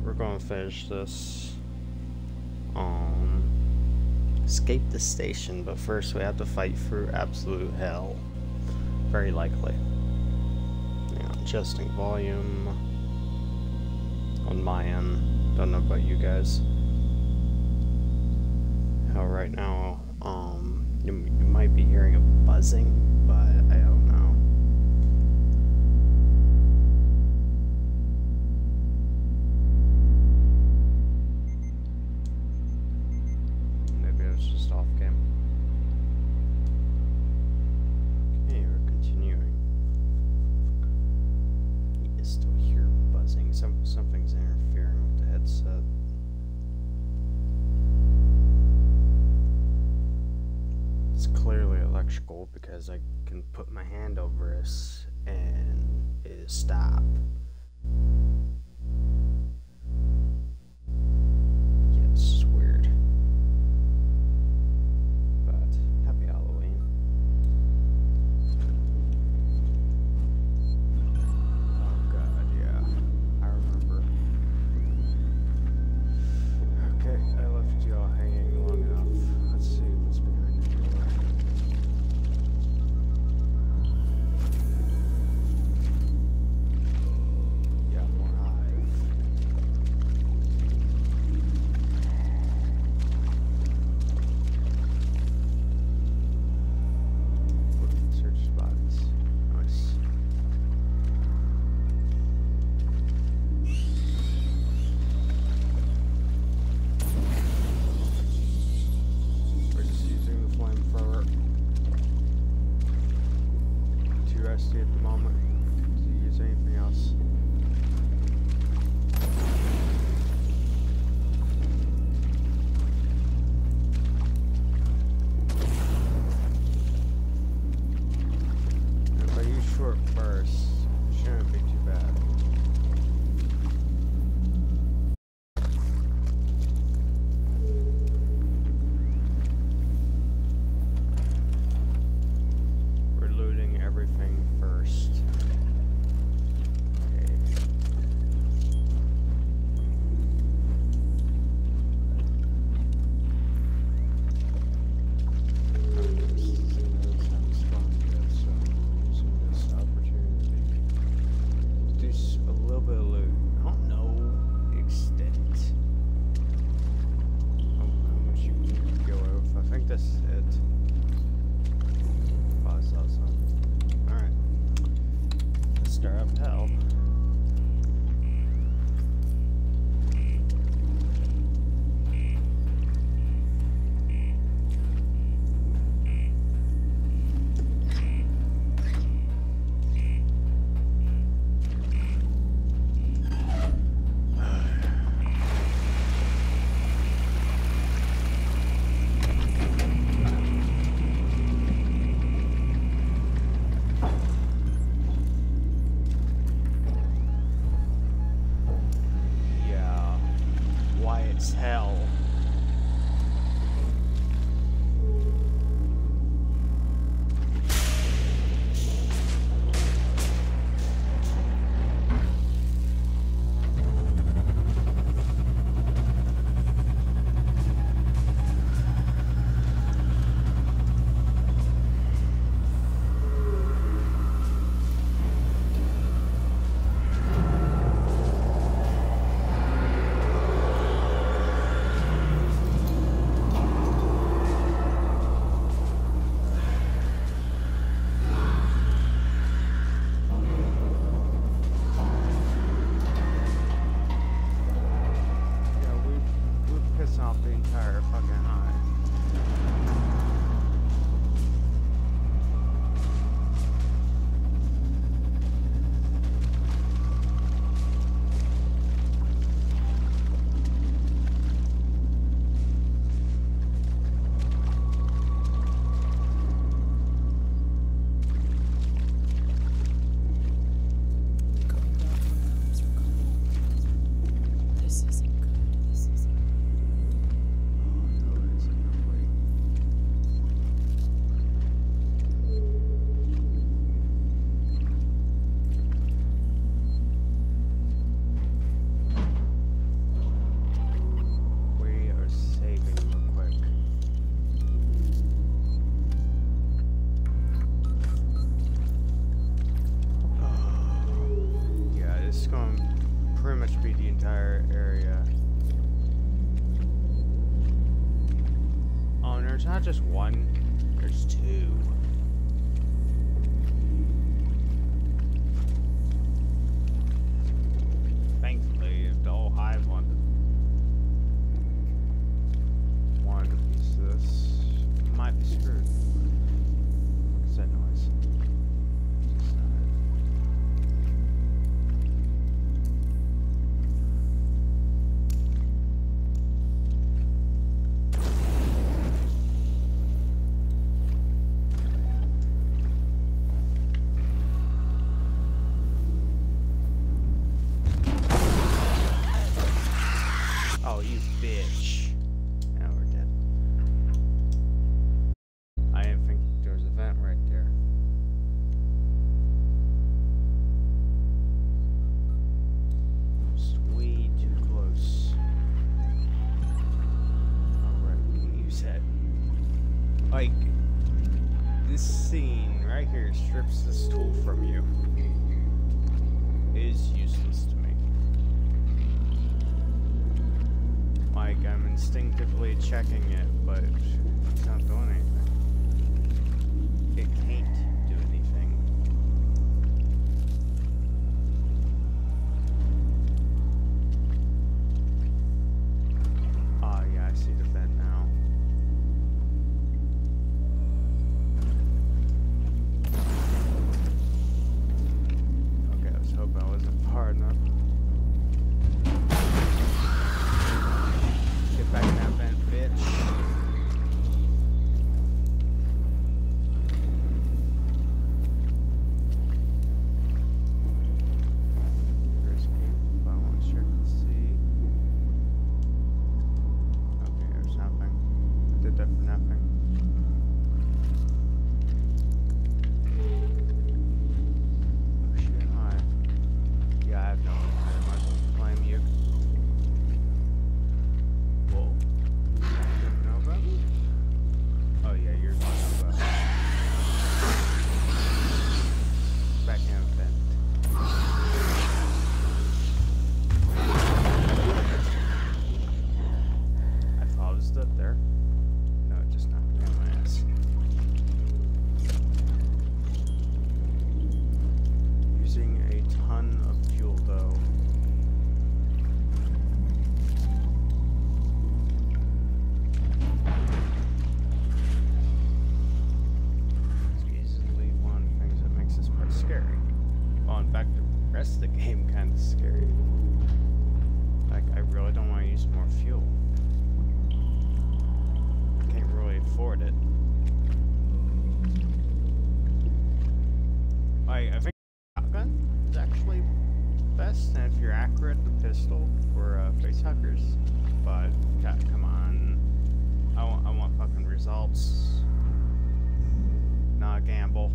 we're gonna finish this. Escape the station, but first we have to fight through absolute hell. Very likely. Yeah, adjusting volume on my end. Don't know about you guys. How right now, you might be hearing a buzzing, but I don't know. Maybe it was just off game. Okay, we're continuing. You still hear buzzing. Something's interfering with the headset. It's clearly electrical because I can put my hand over this and it stop. Yeah, it's just weird. But happy Halloween. Oh god, yeah. I remember. Okay, I left you all hanging long enough. Let's see what's behind the door. Yeah, more hive. Search spots. Nice. We're just using the flamethrower. Too rusty at the moment to use anything else. And if I use short bursts, it shouldn't be too bad. We're looting everything first. Okay. Using this opportunity to do a little bit of loot. I don't know the extent of how much you can go with. I think that's it. Oh, I saw something. Alright. Let's start up hell. just one, there's two. Thankfully, if the whole hive wanted a piece of this, I might be screwed. What's that noise? Oh, you bitch. Now we're dead. I didn't think there was a vent right there. Just way too close. Alright, we can use that. Like, this scene right here strips this tool from you. It is useless to me. Like, I'm instinctively checking it, but it's not doing anything. It can't do anything. Oh yeah, I see the vent now. Okay, I was hoping I wasn't far enough. Get back in that vent, bitch. There's people, but I want to check and see. Okay, there's nothing. I did that for nothing. Oh shit, hi. Yeah, I have no idea. I might as well blame you. Whoa. You don't know about me? Oh yeah, you're talking about back in the vent. I thought it was stood there. No, it just knocked me on my ass. Using a ton of fuel though. It's easily one of the things that makes this part scary. Well, in fact, the rest of the game kind of scary. Like, I really don't want to use more fuel. I can't really afford it. Like, I think shotgun is actually best, and if you're accurate, the pistol for face huggers. But God, come on, I want fucking results, not a gamble.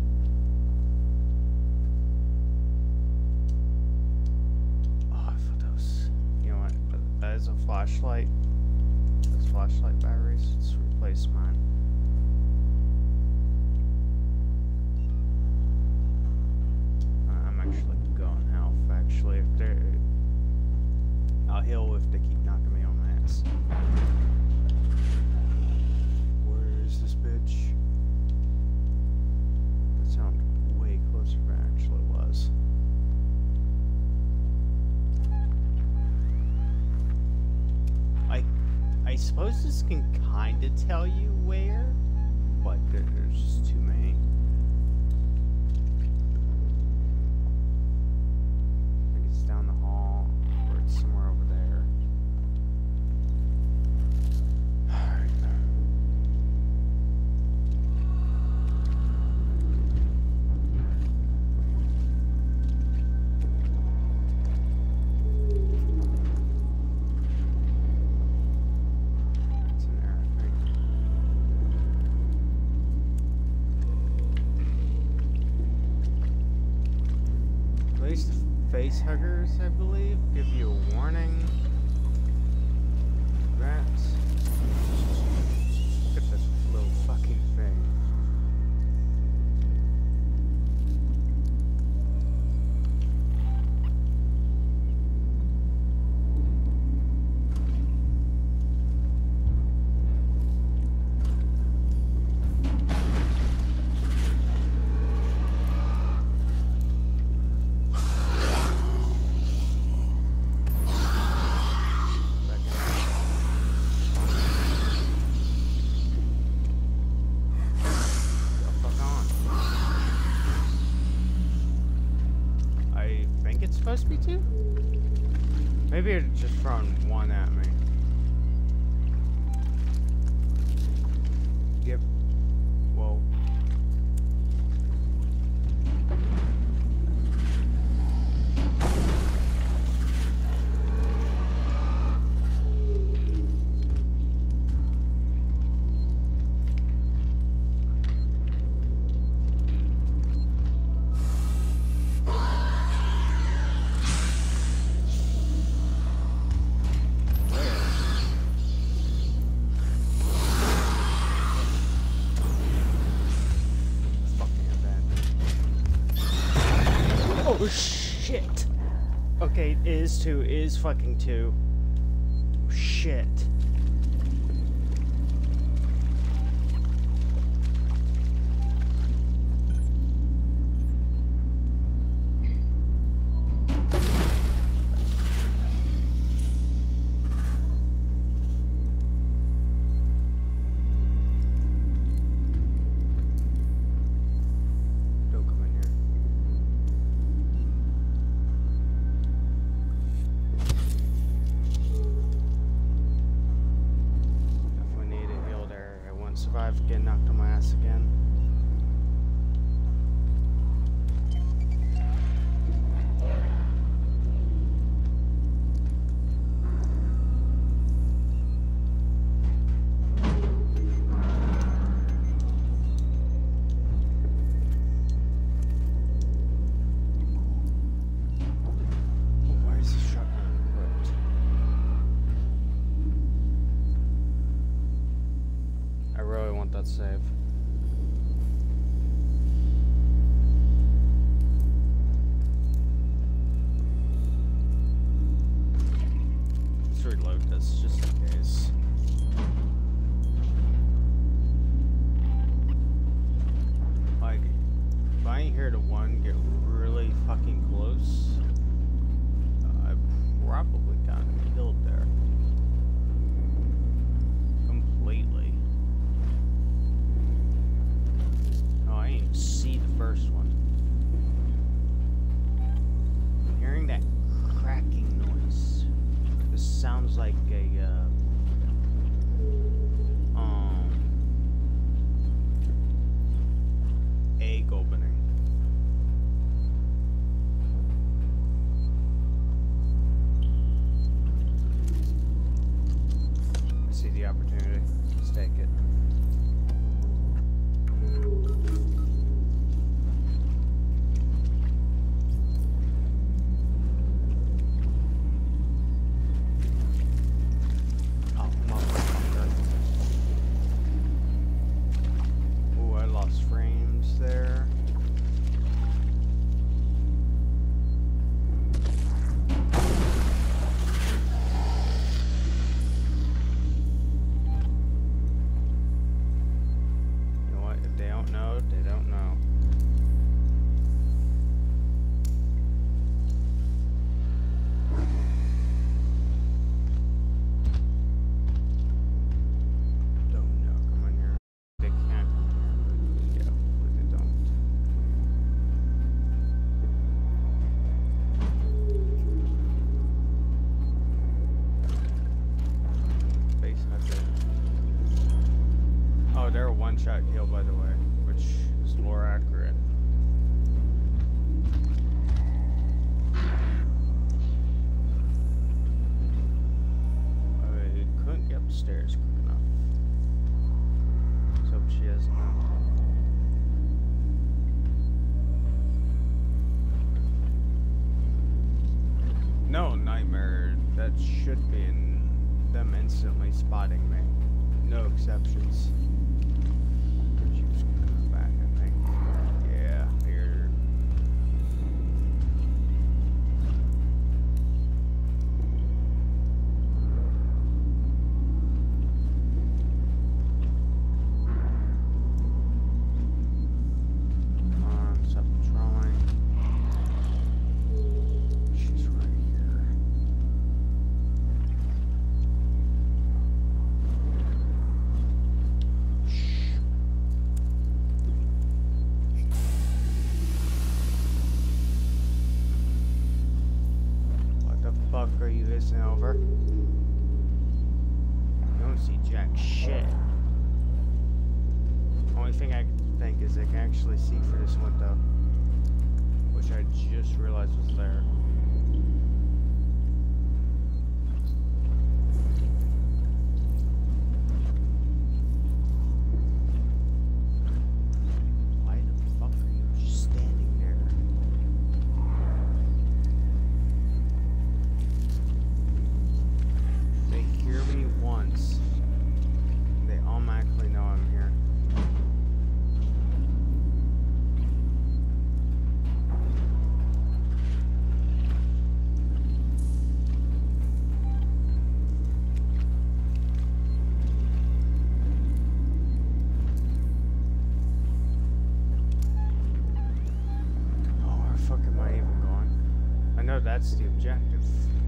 Oh, I thought that was, you know what? That is a flashlight. Those flashlight batteries. Let's replace mine. I'm actually going health. Actually, if they're, I'll heal if they keep knocking me on my ass. Where is this bitch? That sounded way closer than it actually was. I suppose this can kind of tell you where, but there's just too many. I think it's down the hall, or it's somewhere over there. Alright. It's in there, I think. At least the face huggers, I believe, give you a warning. Rats. Look at this little fucking thing. supposed to be 2? Maybe it's just throwing 1 at me. Yep. Whoa. Oh shit! Okay, it is 2. It is fucking 2. Shit. Survive getting knocked on my ass again. Why is this shotgun equipped? I really want that save. Let's reload this just in case. Like, if I ain't hear the one get really fucking close, I probably got killed there. Completely. I didn't even see the first one. I'm hearing that cracking noise. This sounds like a egg opening. I see the opportunity. Let's take it. One-shot kill, by the way, which is more accurate. I couldn't get upstairs quick enough. Let's hope she has enough. No, Nightmare. That should be in them instantly spotting me. No exceptions. She's coming back, I think. Yeah, here. Come on, stop patrolling. She's right here. facing over. You don't see jack shit. Only thing I can think is I can actually see through this window, which I just realized was there. Why the fuck are you just standing there? They hear me once, they automatically know I'm here. That's the objective.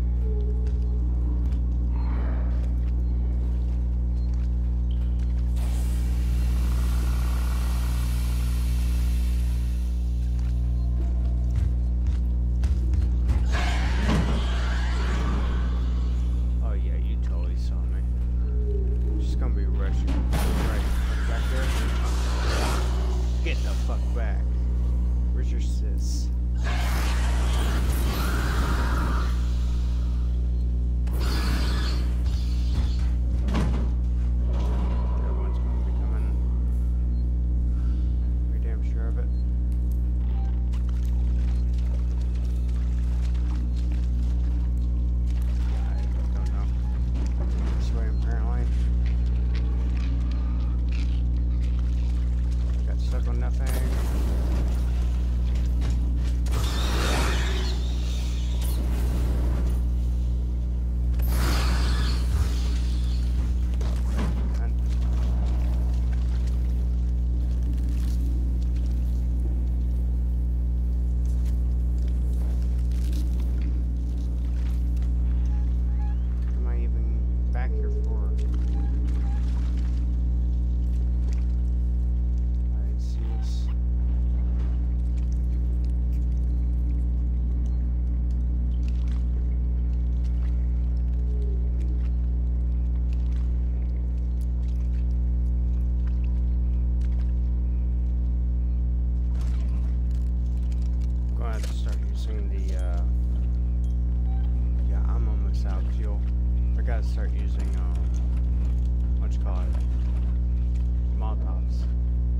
Oh yeah, you totally saw me. She's gonna be rushing right back there. Get the fuck back. Where's your sis? Start using what you call it, Molotovs.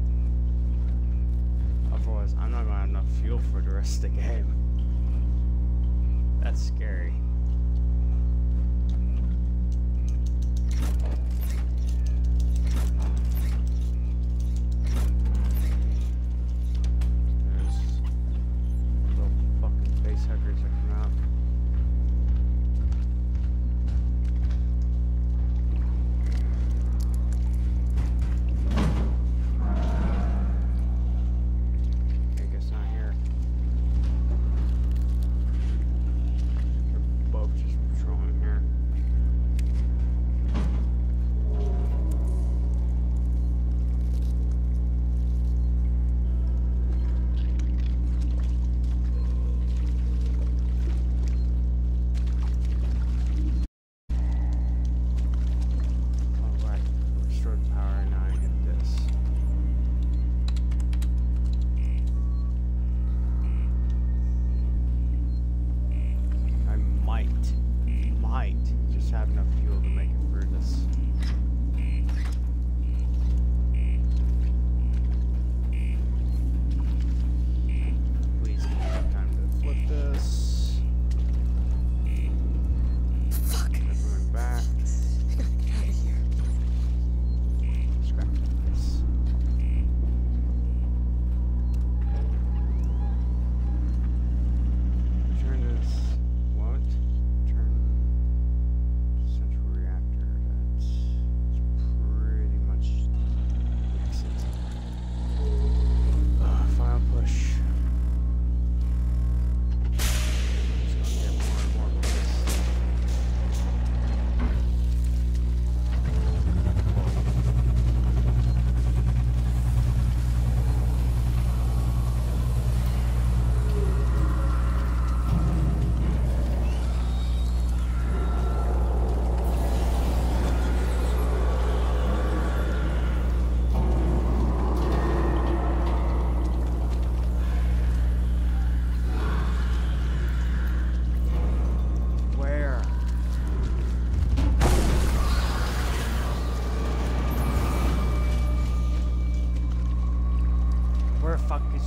Otherwise, I'm not gonna have enough fuel for the rest of the game. That's scary. There's little fucking face huggers that come out. Have enough fuel to make it through this. Please give me enough time to flip this. Fuck. Everyone back. I gotta get out of here. Scrap this. Return this. What? Turn central reactor. That's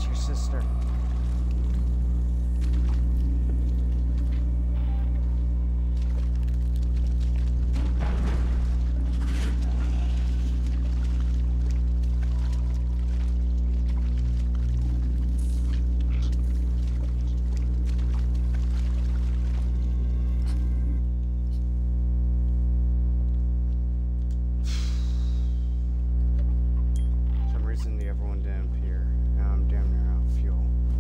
That's your sister. The other one didn't appear. Now I'm damn near out of fuel.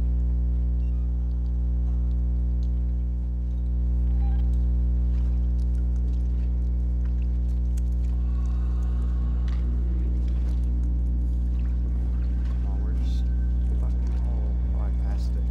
Come on, where's the fucking hole? Oh, I passed it.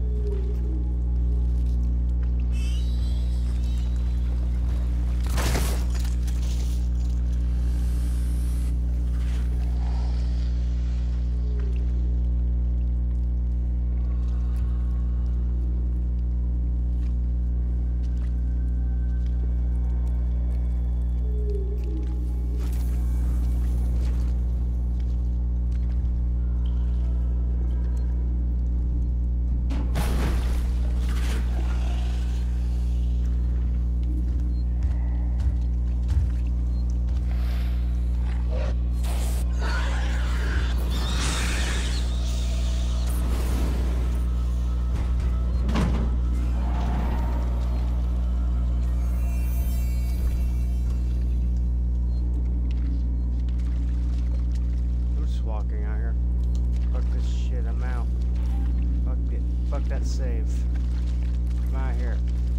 Walking out here. Fuck this shit, I'm out. Fuck it. Fuck that save. I'm out here.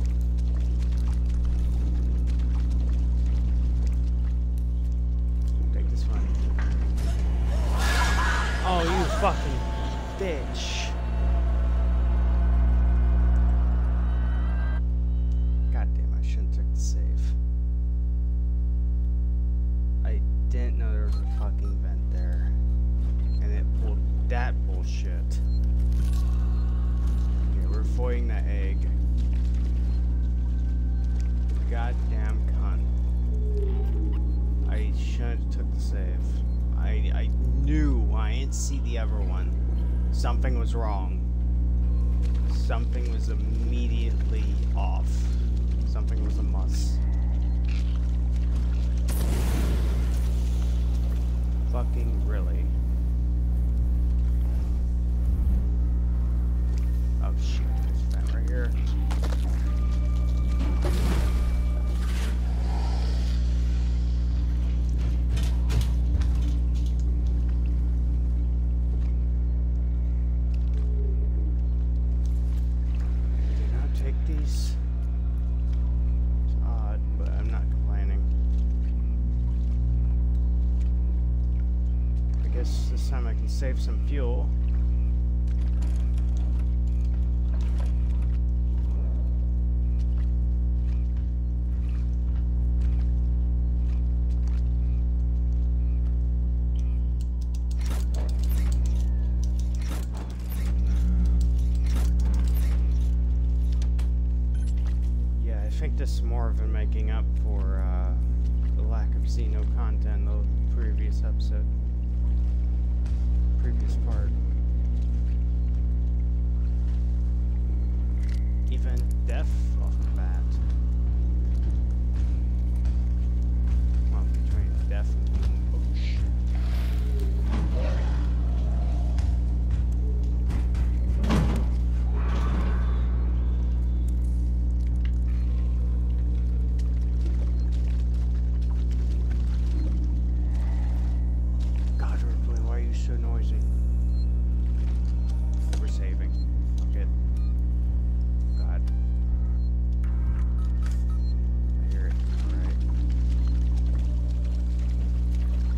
Take this one. Oh, you fucking bitch. God damn, I shouldn't take the save. I didn't know there was a fucking vent there. And it pulled that bullshit. Okay, we're avoiding that egg. Goddamn cunt. I shouldn't have took the save. I knew I didn't see the other one. Something was wrong. Something was immediately off. Something was amiss. Fucking really. Oh shit, there's a vent right here. Did not take these. It's odd, but I'm not complaining. I guess this time I can save some fuel. I think this is more of a making up for the lack of Xeno content in the previous episode. Previous part. Even death off the bat. Well, between death and bush. So noisy. We're saving. Good. God. I hear it. Alright.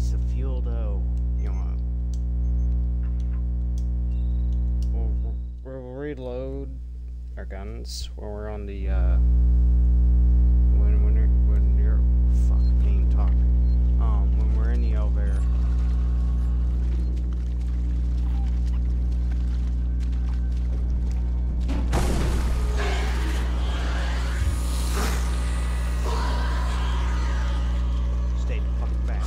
piece of fuel though. You know, we'll reload our guns when we're on the when you're fucking being talk. When we're in the elevator. Stay the fuck back.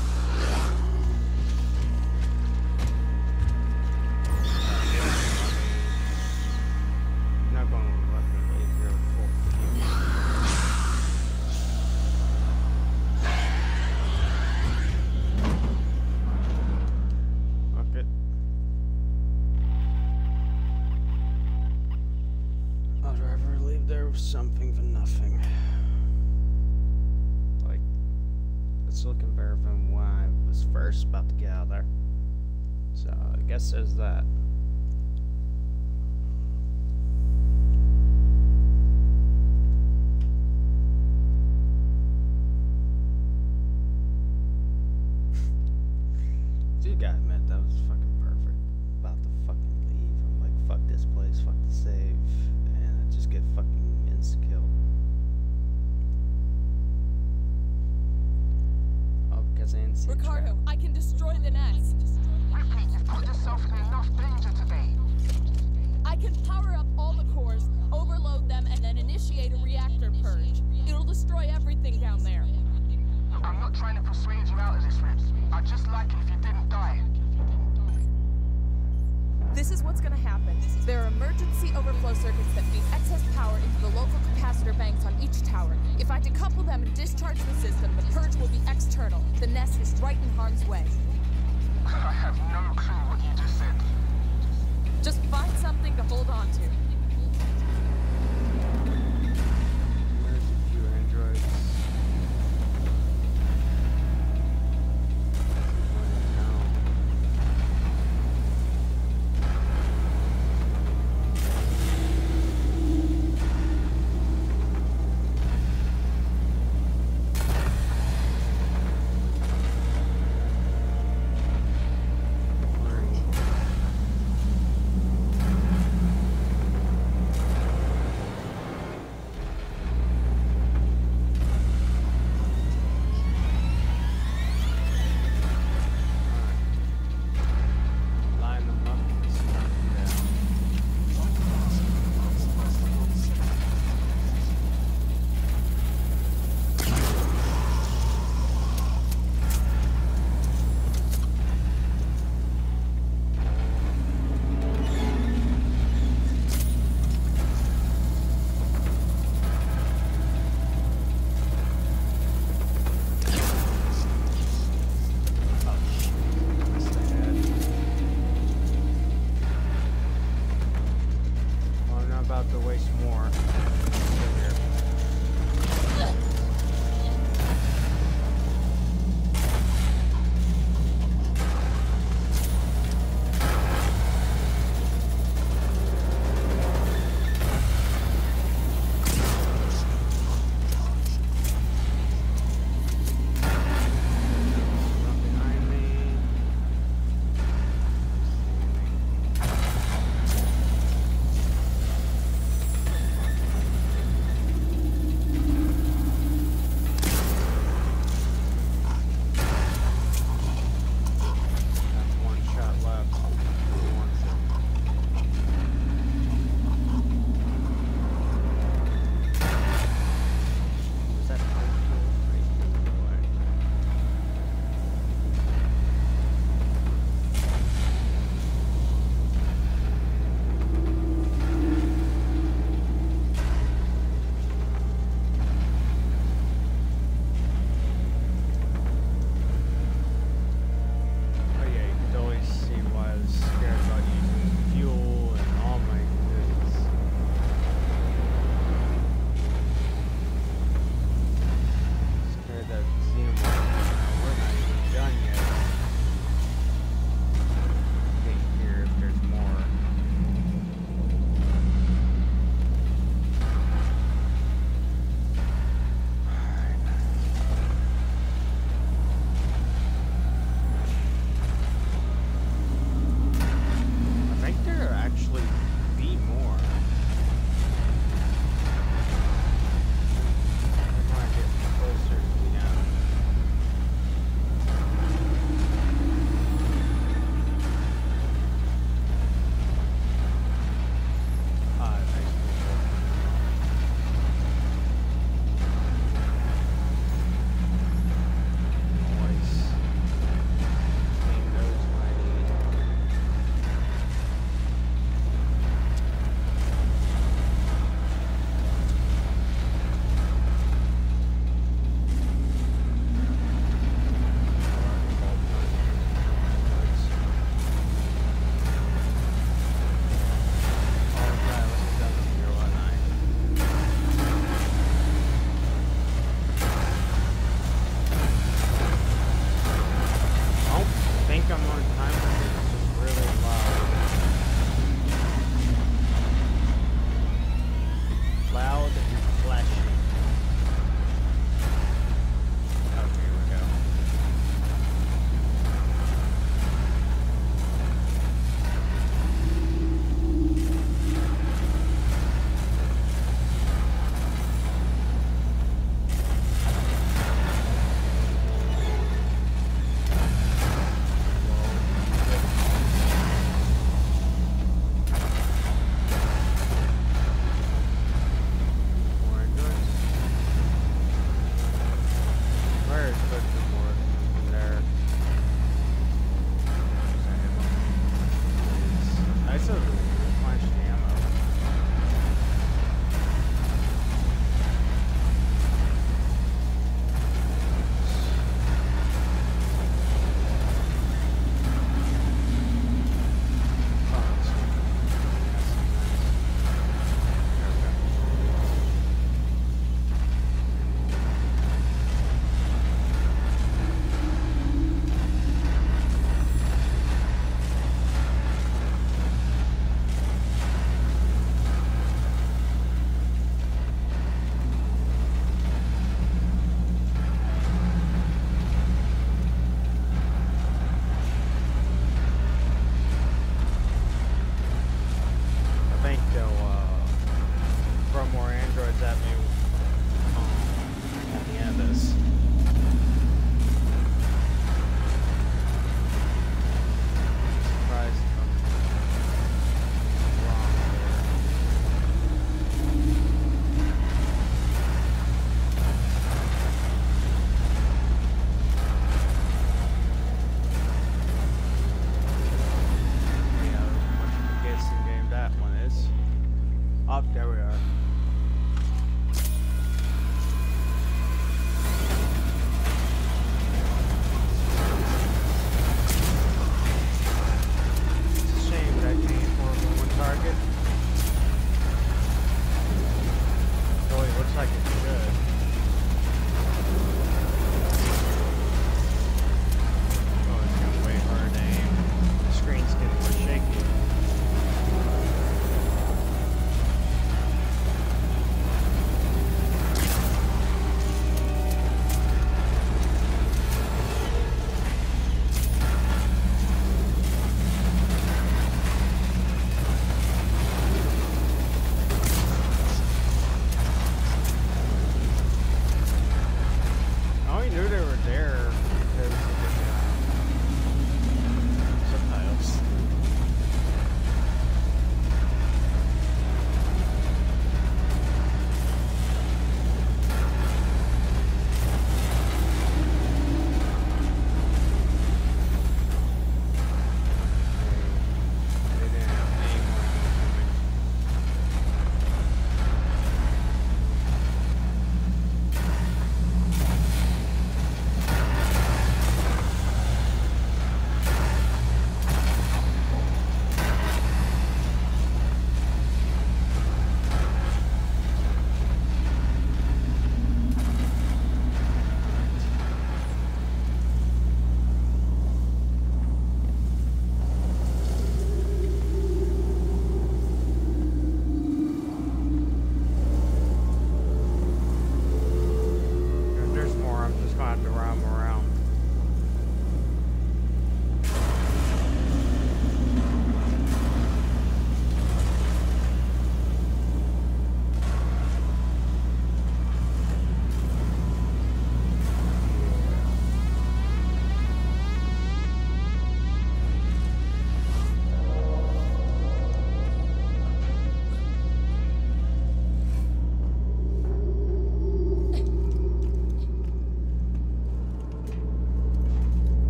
Not going to let me leave here full. Fuck it. I'd rather leave there with something than nothing. Like, it's looking better than when I was first about to get out of there. So, I guess there's that. You gotta admit, that was fucking perfect. About to fucking leave. I'm like, fuck this place, fuck the save. And I just get fucking insta-killed. Oh, because I didn't see Ricardo, I can destroy the nest. Ripley, you've put yourself in enough danger today. I can power up all the cores, overload them, and then initiate a reactor purge. It'll destroy everything down there. I'm not trying to persuade you out of this, Ribs. I'd just like it if you didn't die. This is what's gonna happen. There are emergency overflow circuits that feed excess power into the local capacitor banks on each tower. If I decouple them and discharge the system, the purge will be external. The nest is right in harm's way. I have no clue what you just said. Just find something to hold on to. There's a few androids. What the hell? Where are you?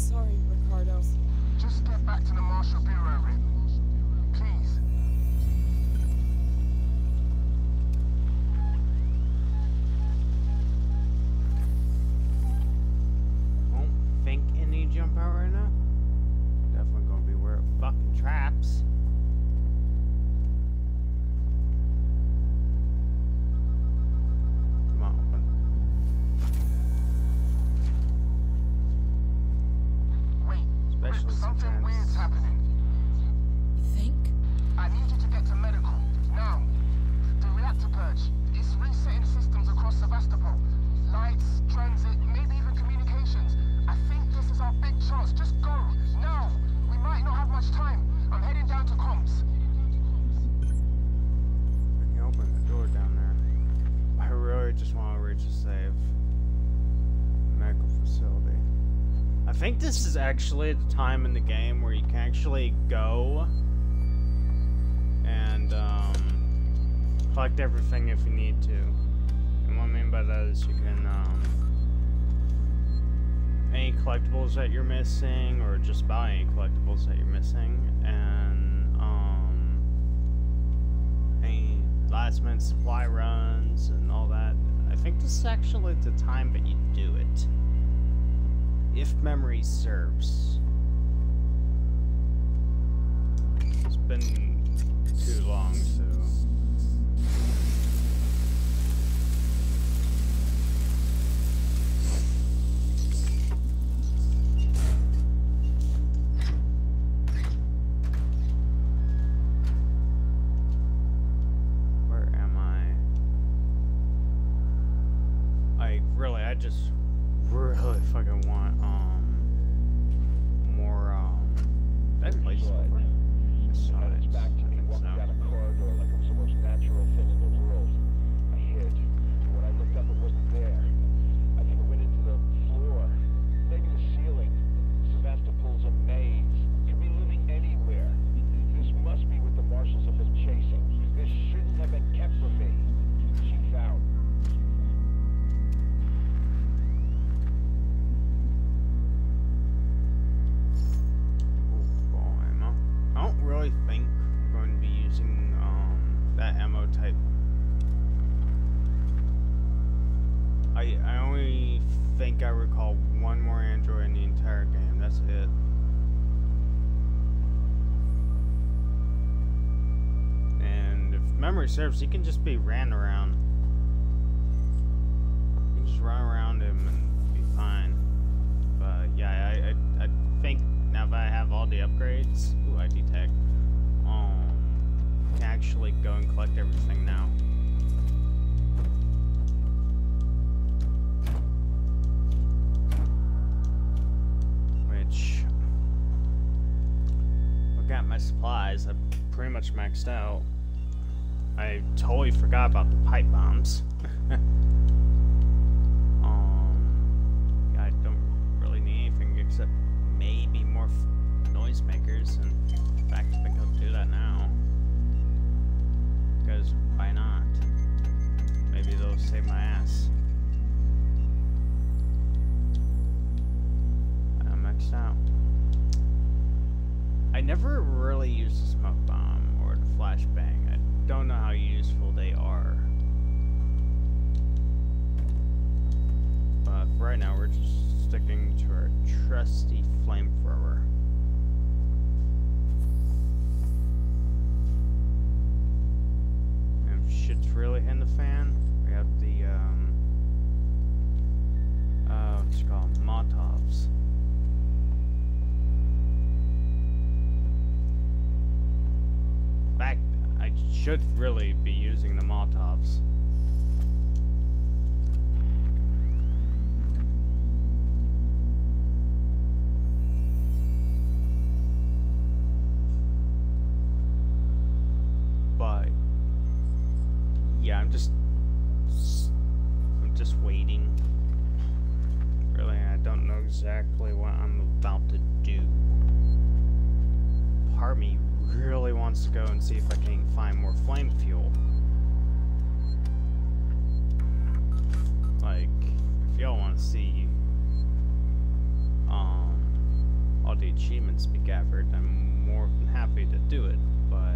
sorry, Ricardo. Just get back to the Marshal Bureau, Rip. Please. Don't think any jump out right now. Definitely gonna be where fucking traps. Come on, open. Wait, Rip, Especially something sometimes. weird's happening. You think? I need you to get to medical, now. The reactor purge, it's resetting systems across Sevastopol. Lights, transit, maybe even communications. I think this is our big chance. Just go, now. We might not have much time. I'm heading down to comms. Can you open the door down there? I really just want to reach a safe medical facility. I think this is actually the time in the game where you can actually go and collect everything if you need to. And what I mean by that is you can any collectibles that you're missing, or just buy any collectibles that you're missing, and any last minute supply runs and all that. I think this is actually the time that you do it, if memory serves. It's been too long, so. Where am I just really fucking want more ventilators. It's back to me walking down a corridor like it was the most natural thing in the world. I hid. When I looked up, it wasn't there. I think it went into the floor, maybe the ceiling. Sevastopol's a maze. Could be living anywhere. This must be what the marshals have been chasing. This shouldn't have been kept from me. She's out. I don't really think we're going to be using that ammo type. I only think I recall one more android in the entire game. That's it. And if memory serves, he can just be ran around. You can just run around him and be fine. But yeah, I think now that I have all the upgrades, ooh, ID tag, can actually go and collect everything now. Which, look at my supplies, I pretty much maxed out. I totally forgot about the pipe bombs. I don't really need anything except maybe more noisemakers, and in fact, I think I'll do that now. Because why not? Maybe they'll save my ass. I'm maxed out. I never really used the smoke bomb or the flashbang. I don't know how useful they are. But for right now, we're just sticking to our trusty flamethrower. And if shit's really hitting the fan, we have the what's it called? Molotovs. In fact, I should really be using the Molotovs. But yeah, I'm just waiting. Really, I don't know exactly what I'm about to do. Part of me really wants to go and see if I can find more flame fuel. Like, if y'all want to see achievements to be gathered, I'm more than happy to do it, but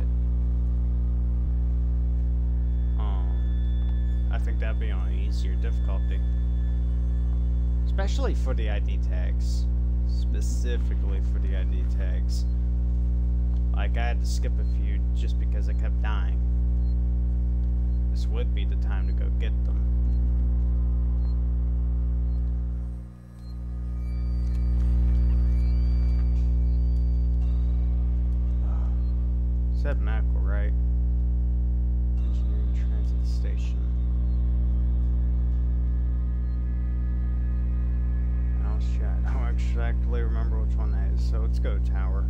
I think that'd be on an easier difficulty. Especially for the ID tags. Specifically for the ID tags. Like, I had to skip a few just because I kept dying. This would be the time to go get them. Said Mackel, right? Engineering Transit Station. Oh shit, I don't exactly remember which one that is, so let's go tower.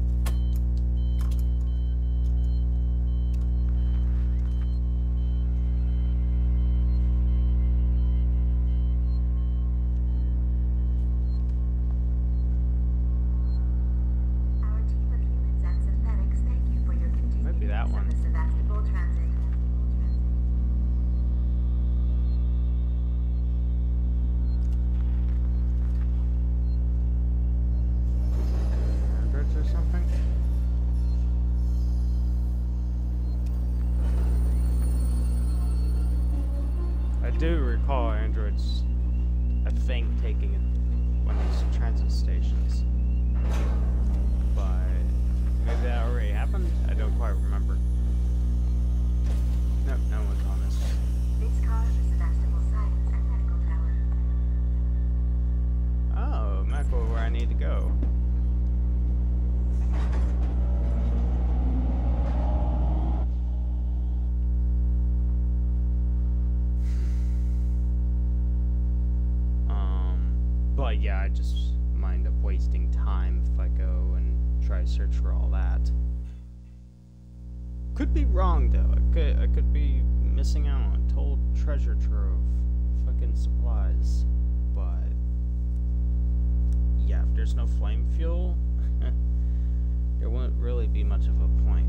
I do recall androids, I think, taking one of these transit stations. But maybe that already happened? I don't quite remember. Nope, no one's on this. This car is Sebastopol Science and Medical Tower. Oh, Mackel, where I need to go. But yeah, I just mind up wasting time if I go and try to search for all that. Could be wrong though. I could be missing out on a total treasure trove, fucking supplies. But yeah, if there's no flame fuel, there won't really be much of a point.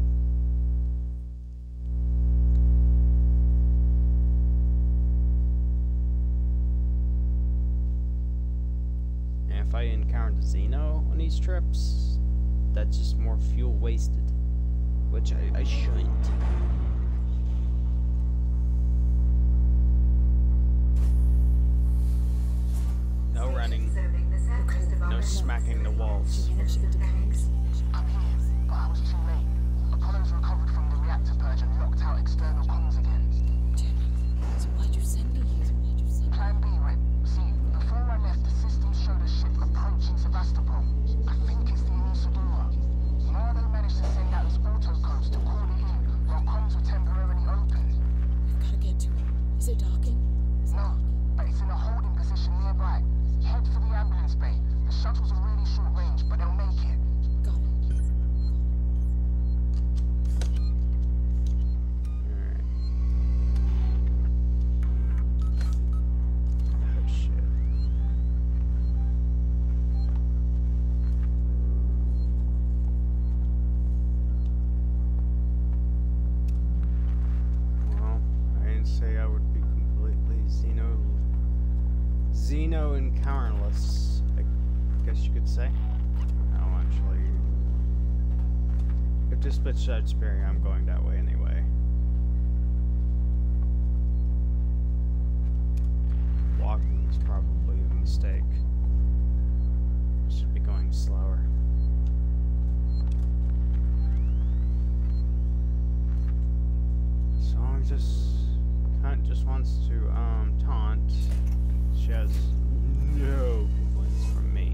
If I encountered a Xeno on these trips, that's just more fuel wasted, which I shouldn't. No running, no smacking the walls. I'm here, but I was too late. Apollo's recovered from the reactor purge and locked out external comms again. So why'd you send me here? Plan B, Red. See, before I left, the system showed a ship approaching Sebastopol. I think it's the Anisadora. Marlowe managed to send out his auto codes to call it in, while comms were temporarily open. I've gotta get to it. Is it docking? No, but it's in a holding position nearby. Head for the ambulance bay. The shuttles are really short range, but they'll make it. Got it. Alright. Oh shit. Well, I didn't say I would be completely Xeno encounterless, I guess you could say. No, actually, if this bitch starts sparing, I'm going that way anyway. Walking is probably a mistake. I should be going slower. Song just wants to taunt. She has no complaints from me.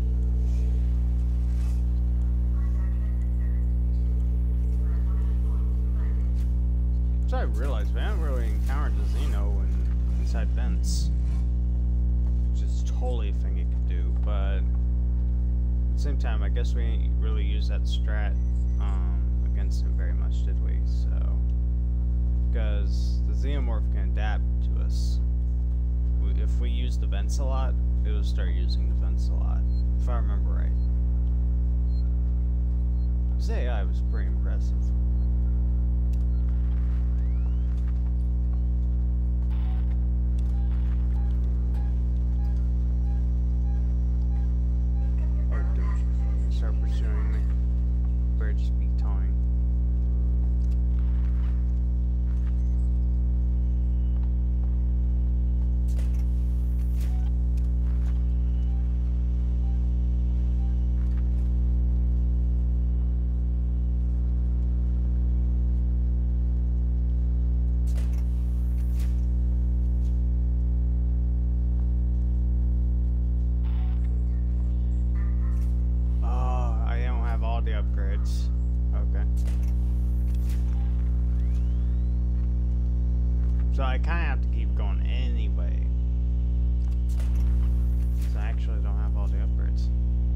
So I realized we haven't really encountered the Xeno inside vents, which is totally a thing it could do. But at the same time, I guess we ain't really used that strat against him very much, did we? So because the Xenomorph can adapt to us. If we use the vents a lot, it will start using the vents a lot, if I remember right. His AI was pretty impressive. Start pursuing the upgrades. Okay. So I kind of have to keep going anyway. So I actually don't have all the upgrades.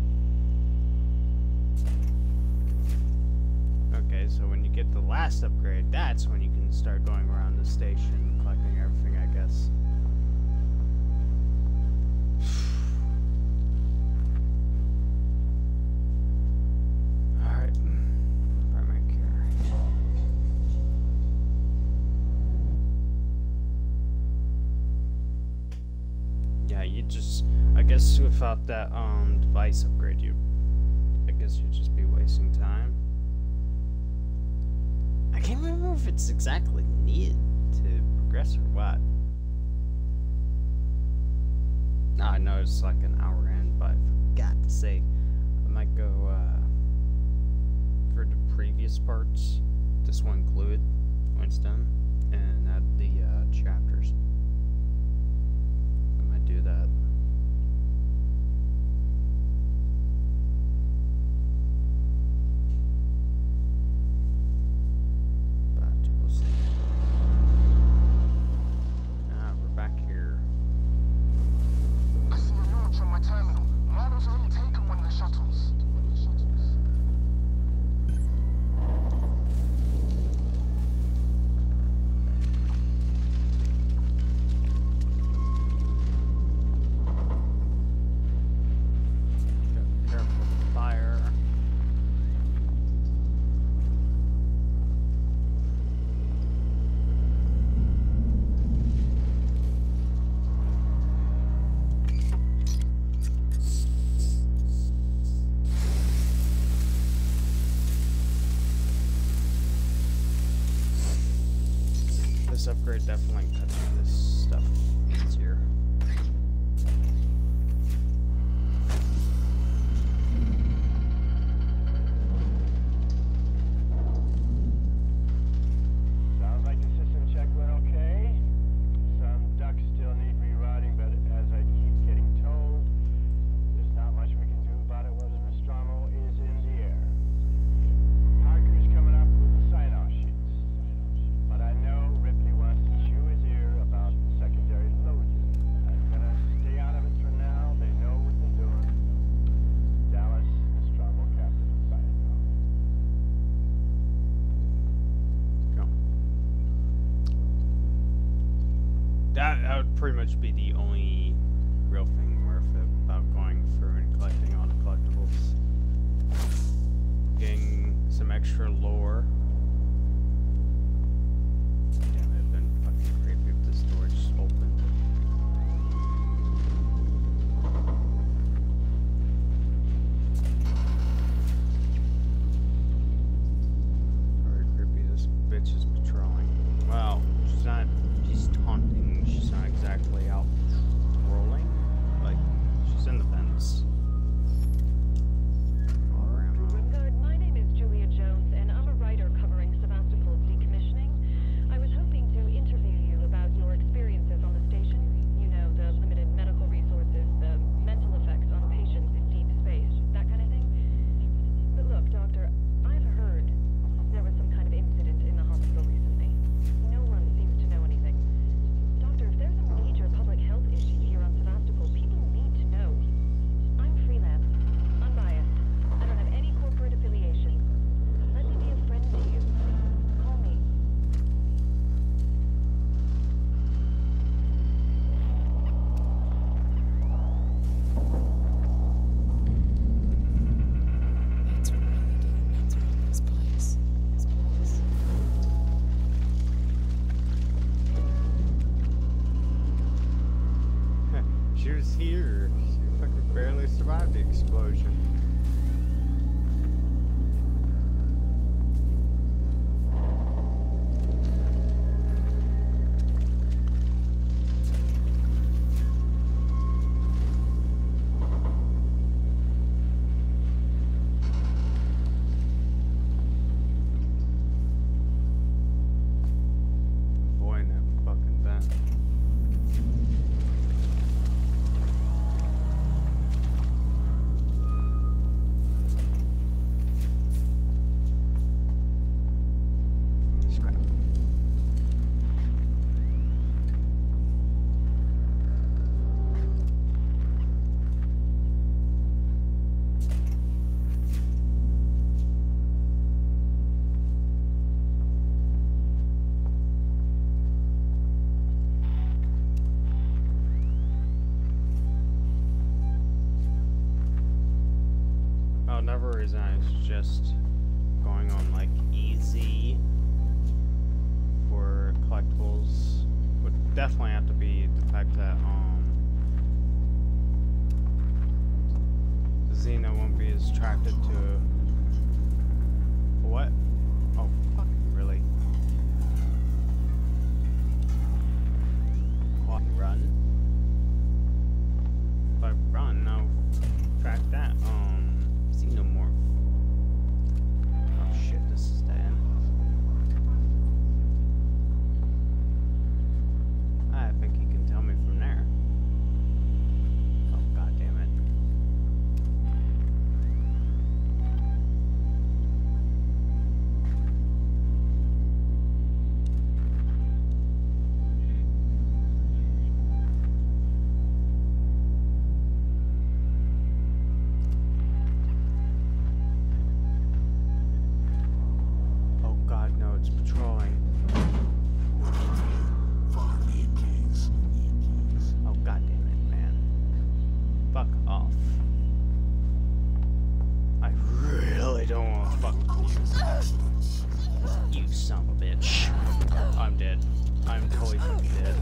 Okay, so when you get the last upgrade, that's when you can start going around the station, collecting everything, I guess. Alright. Primary care. Yeah, you just... I guess without that device upgrade, I guess you'd just be wasting time. I can't remember if it's exactly needed to progress or what. No, I know it's like an hour in, but I forgot to say I might go for the previous parts. This will include when it's done, and add the chapters. I might do that. This upgrade definitely cuts this stuff easier. Sounds like the system check went okay. Some ducts still need rerouting, but as I keep getting told, there's not much we can do about it while the Nostromo is in the air. Parker's coming up with the sign-off sheets, but I know Ripley wants to chew his ear about the secondary load unit. I'm gonna stay out of it for now. They know what they're doing. Dallas, Nostromo Captain, signing off. Go. That would pretty much be the only real thing worth it about going through and collecting all the collectibles. Getting some extra lore. Damn, it'd been fucking creepy if this door just opened. Very creepy. This bitch is patrolling. Well, she's not. She's taunting. She's not exactly out patrolling. Like, she's in the fence. whatever reason, I was just going on like easy for collectibles. Would definitely have to be the fact that Xena won't be as attracted to what? Oh, fucking really? What? Run? If I run, I'll track that. Xenomorph. Oh shit, this is dead. I think he can tell me from there. Oh god damn it. Oh god, no, it's patrolling. Oh god damn it, man. Fuck off. I really don't want to fuck with you. You son of a bitch. I'm dead. I'm totally fucking dead.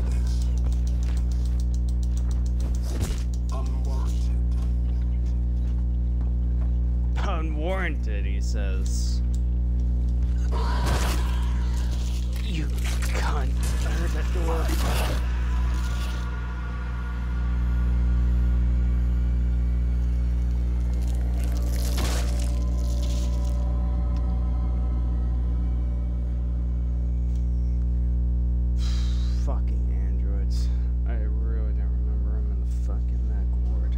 Unwarranted, he says. You cunt. I heard that door. Fucking androids. I really don't remember them in the fucking mech ward.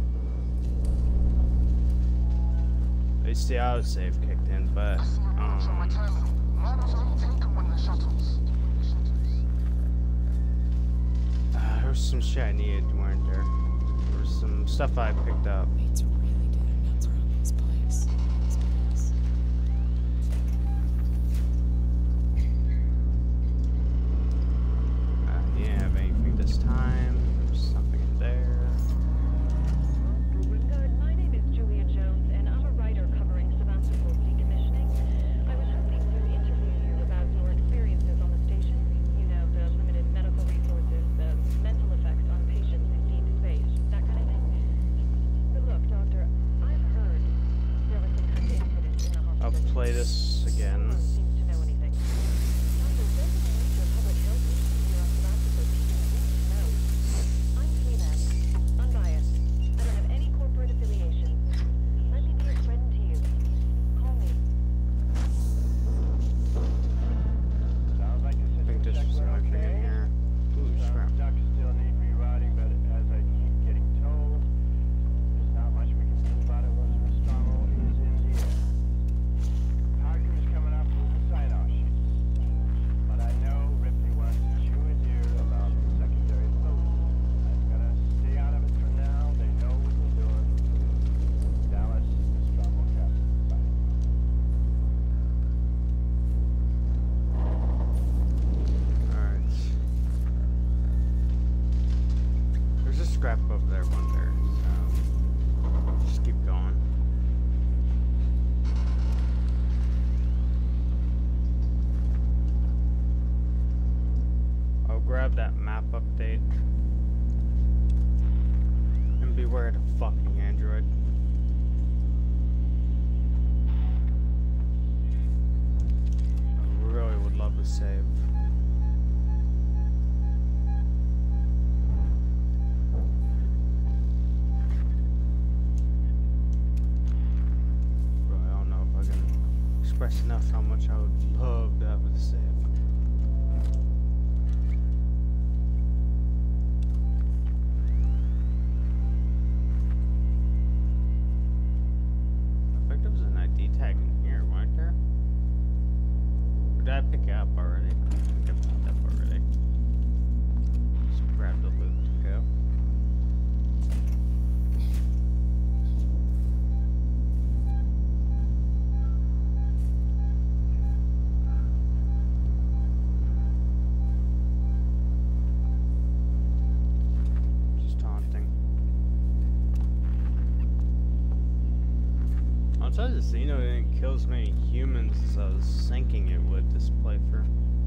At least the auto save kicked in, but I see a watch on my terminal. Mine was only taken one of the shuttles. there was some shit I needed, weren't there? There was some stuff I picked up. Mates really did announce around this place. He didn't have anything this time. There's something in there. Good. My name is Julia Jones, and I'm a writer covering Sevastopol decommissioning. I was hoping to interview you about your experiences on the station. You know, the limited medical resources, the mental effects on patients in deep space, that kind of thing. But look, Doctor, I've heard there was some kind of incident in the I'll hospital. play this again. No one seems to know anything. Doctor, there's a major public health issue here on Sevastopol. People need to know. I'm Cleveland, unbiased. I don't have any corporate affiliations. Let me be a friend to you. Call me. Sounds like the I think system this checks was the went only thing in okay. here. Ooh, Some scrap. ducks still need rewriting, but as I keep getting told, there's not much we can do about it once Nostromo is in the air. Parker's coming up with the sign-off sheet. But I know Ripley wants to chew his ear about the secondary float. I'm gonna stay out of it for now. They know what we're doing. Dallas, Nostromo, Captain. Bye. Alright. There's a scrap over there, one there. So just keep going. I'll grab that map update. And beware the fucking android. I really would love to save. Bro, I don't know if I can express enough how much I would love to have a save. I think there was an ID tag in here, weren't there? Or did I pick it up already? I think I picked it up already. Just grab the loot to go. Just taunting. I'll tell you this, you know, it didn't kill as many humans as I was thinking it would this playthrough.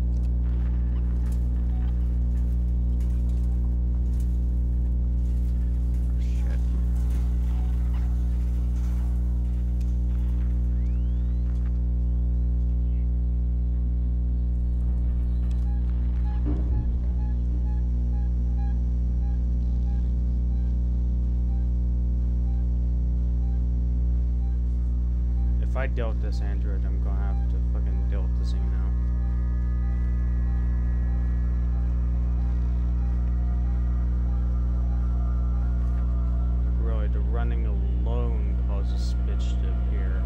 If I dealt with this android, I'm gonna have to fucking deal with this thing now. Like really, the running alone causes this bitch to appear.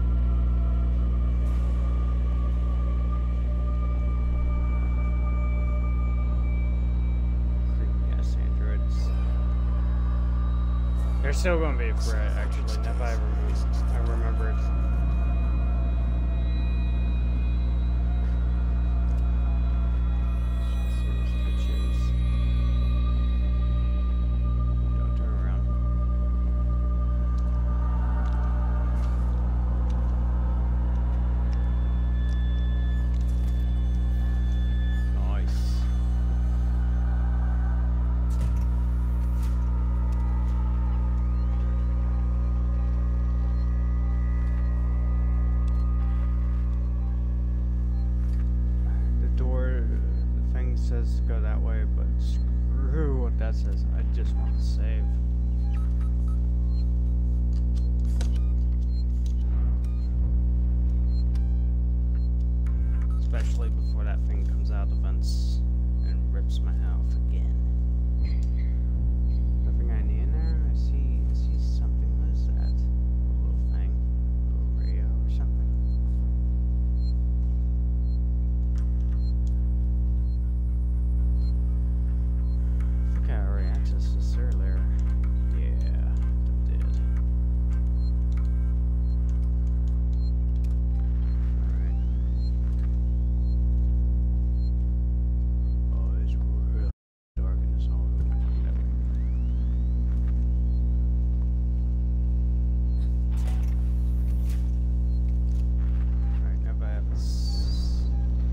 Creepy ass androids. They're still gonna be a threat, actually. Never I remembered. Don't turn around. Nice. The thing says to go that way, but screw what that says. I just want to save. Especially before that thing comes out of the vents and rips my health again. Nothing I need in there? I see something. What is that? A little thing? A little radio or something? I think I already accessed this earlier. Yeah, I did. Alright. Oh, it's real dark in this hallway. Alright, now I have this.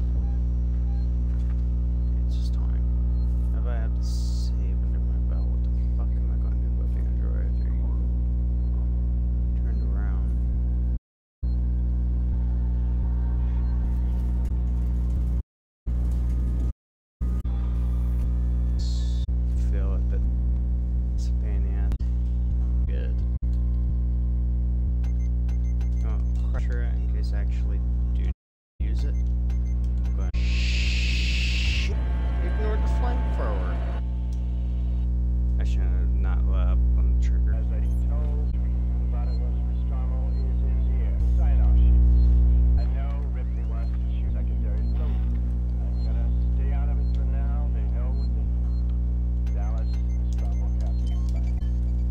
It's just time. Now I have to save under my belt. What the fuck am I going to do with the android? There you go. Turned around. Feel it, but it's a pain in the ass. Good. Oh, crusher it in case I actually do use it. I'm going. Ignore the flamethrower. I should have not let up on the trigger. As I told you, Vados Nostromo is in here. Sign off sheet. I know Ripley wants to shoot secondary load. I'm gonna stay out of it for now. They know what the Dallas Nostromo captain.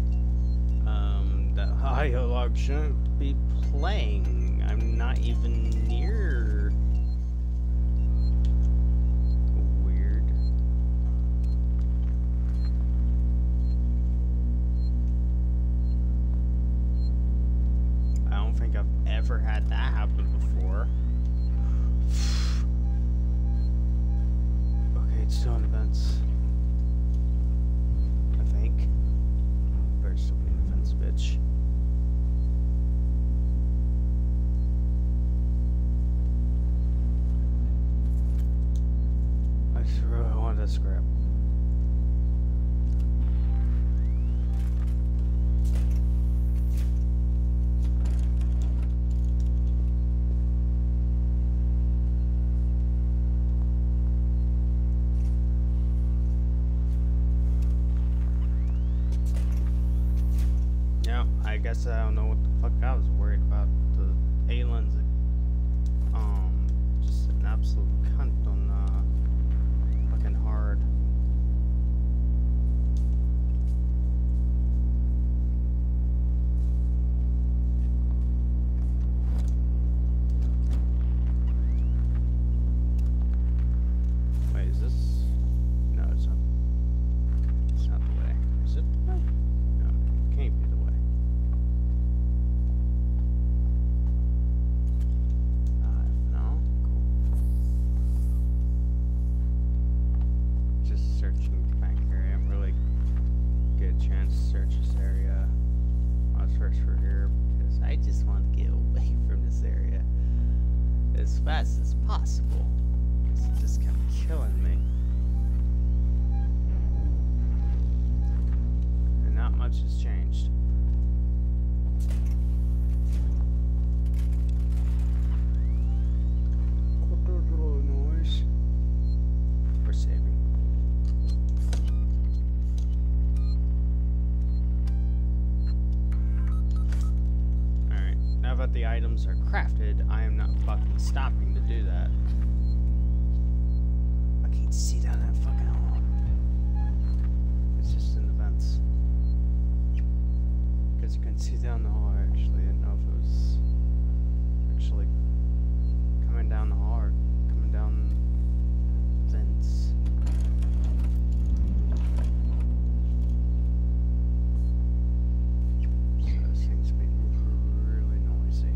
That audio log shouldn't be playing. I'm not even near. Weird. I don't think I've ever had that happen before. Okay, it's still in the vents. I think. Better still be in the vents, bitch. I just really wanted to scrap. Yeah, I guess I don't know what the fuck I was worried about. The aliens, just an absolute cunt on, fucking hard. Wait, is this? No, it's not. It's not the way. Is it the way? No, it can't be the way. fast as possible. Because it just kept killing me. And not much has changed. Noise. We're saving. Alright, now that the items are crafted, I am not fucking stopping to do that. I can't see down that fucking hole. It's just in the vents. Because you can see down the hall, actually. I didn't know if it was actually coming down the hall or coming down vents. So this thing's being really noisy.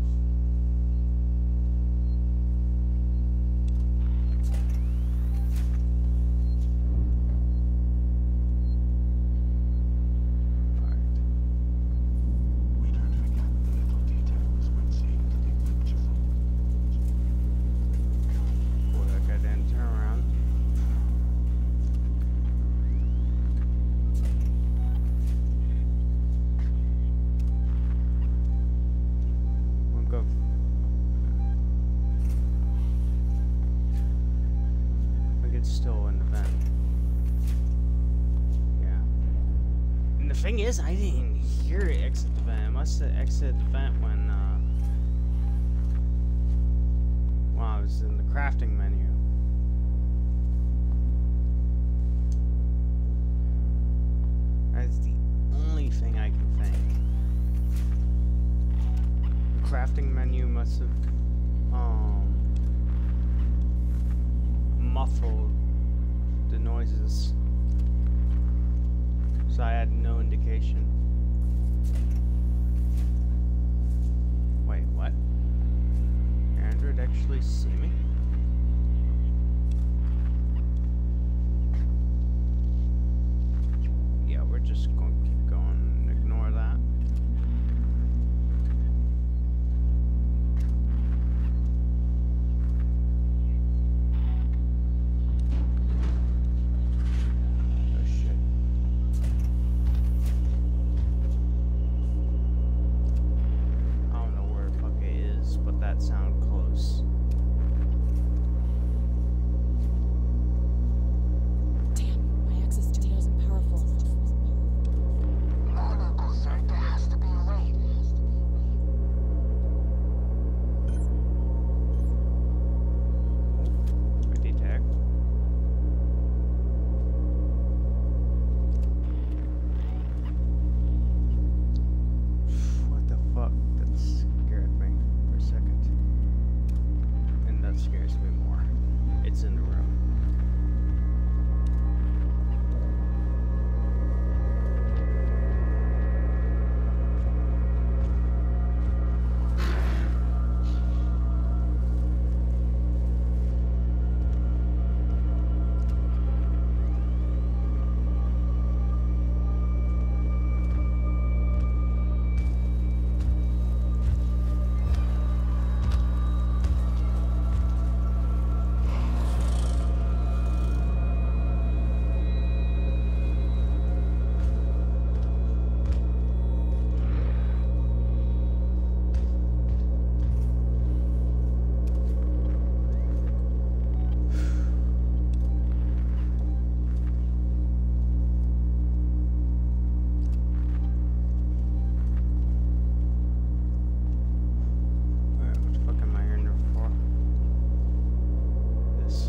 We don't forget the little details when seeing the big picture. Boy, that guy didn't turn around. We'll go. I think it's still in the vent. Yeah. And the thing is, I didn't hear it exit the vent. It must have exited the vent when I was in the crafting menu. That's the only thing I can think. The crafting menu must have muffled the noises, so I had no indication. Wait, what? Android actually see me? Yeah, we're just going to keep going and ignore that. Oh shit. I don't know where the fuck it is, but that sounded close. Damn, my access to it isn't powerful. More locals, sir. There has to be a way. ID tag. What the fuck? That scared me for a second. And that scares me more. It's in the room. Alright, what the fuck am I in there for? This.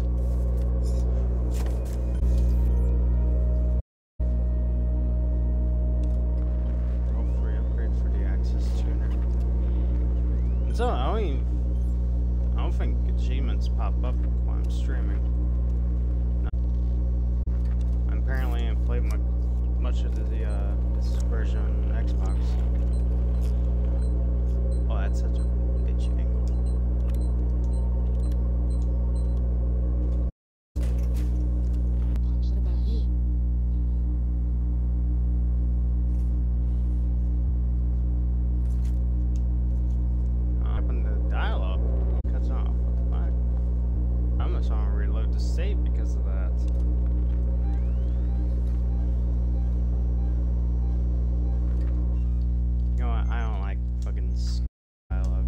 Roll free upgrade for the access tuner. And so I don't think achievements pop up while I'm streaming. No. Apparently I haven't played much of this version on Xbox. Oh, that's such a bitch angle. What about you? Up in the dialogue cuts off. What save because of that. You know what? I don't like fucking dialogue.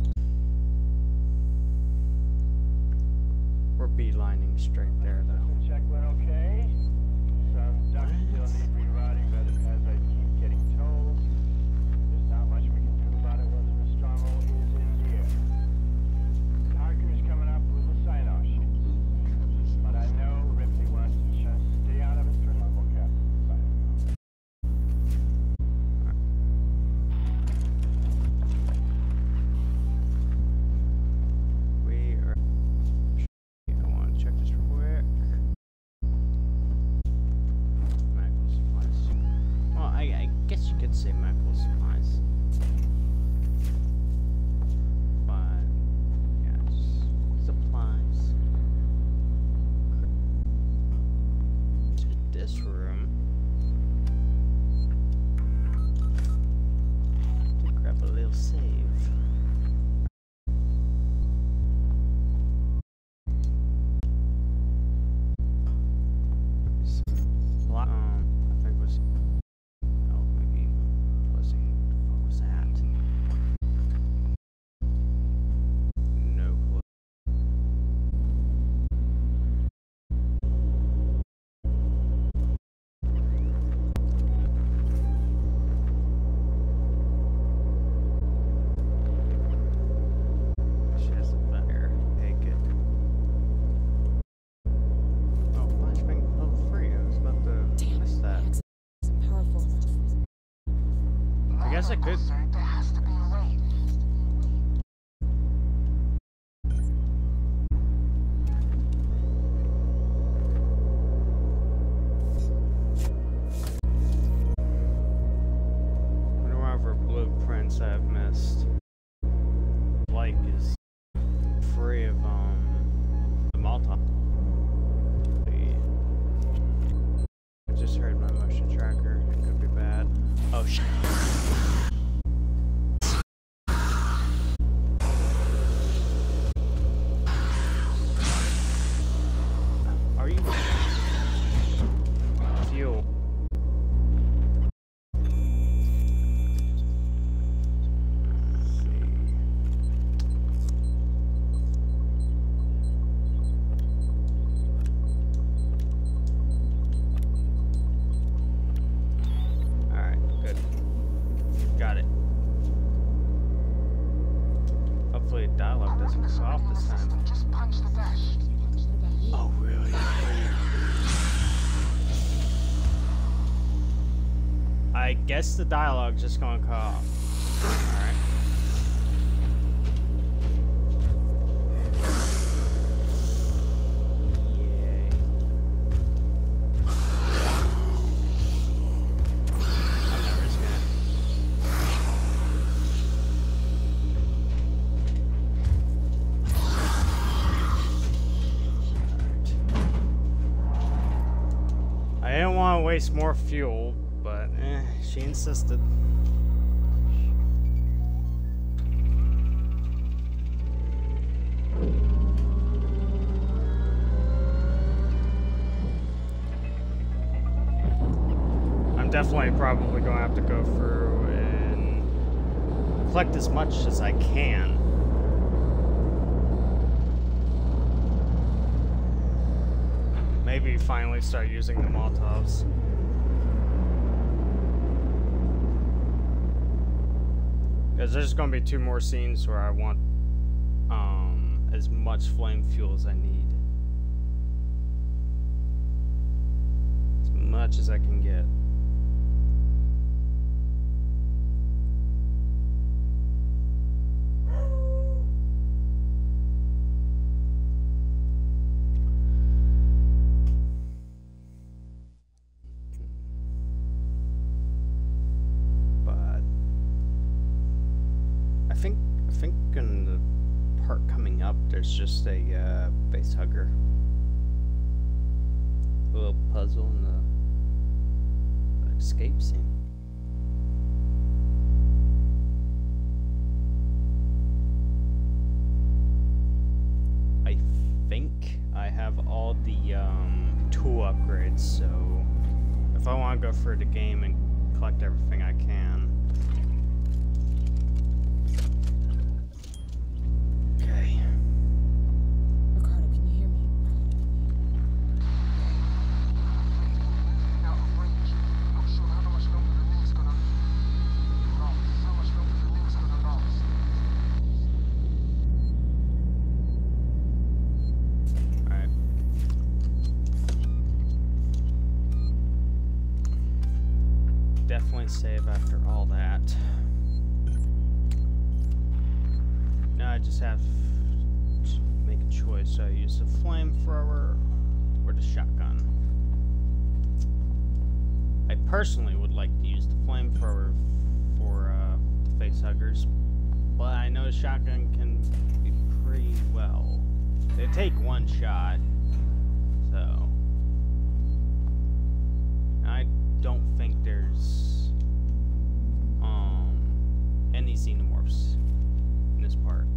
We're beelining straight there, though. Check went okay. Some ducts still need rewriting, but as I keep getting told, there's not much we can do about it when the Nostromo is in the air. Parker's coming up with a sign-off sheet. But I know Ripley wants to just stay out of it for now. We'll cap it. We are. I want to check this real quick. Medical supplies. Well, I guess you could say medical supplies. But, yes. Supplies. To this room. To grab a little save. I think was. Oh, maybe was he? What was that? No clue. She has a better. Hey, good. Oh, flashbang level 3. I was about to miss that. Powerful. I guess I could. Sir, there has to be a way. Wonder what other blueprints I've missed. Like is free of the Molotov. I just heard my motion tracker. It could be bad. Oh shit. Are you fuel? Let's see. Alright, good. Got it. Hopefully dialogue doesn't go off this time. Just punch the dash. Oh, really? I guess the dialogue's just gonna cut off. Alright. Yay. I'm not risking it. I didn't want to waste more fuel, but she insisted. I'm definitely probably going to have to go through and collect as much as I can. Maybe finally start using the Molotovs. Because there's going to be 2 more scenes where I want as much flame fuel as I need. As much as I can get. I think in the part coming up, there's just a base hugger. A little puzzle in the escape scene. I think I have all the tool upgrades, so if I want to go through the game and collect everything I can. Okay. Ricardo, can you hear me? Out of range. Not sure how much longer the link's gonna last. How much longer the link's gonna last. Alright. Definitely save after all that. Now I just have to make a choice. So I use the flamethrower or the shotgun. I personally would like to use the flamethrower for facehuggers, but I know the shotgun can be pretty well. They take one shot, so I don't think there's any xenomorphs in this part.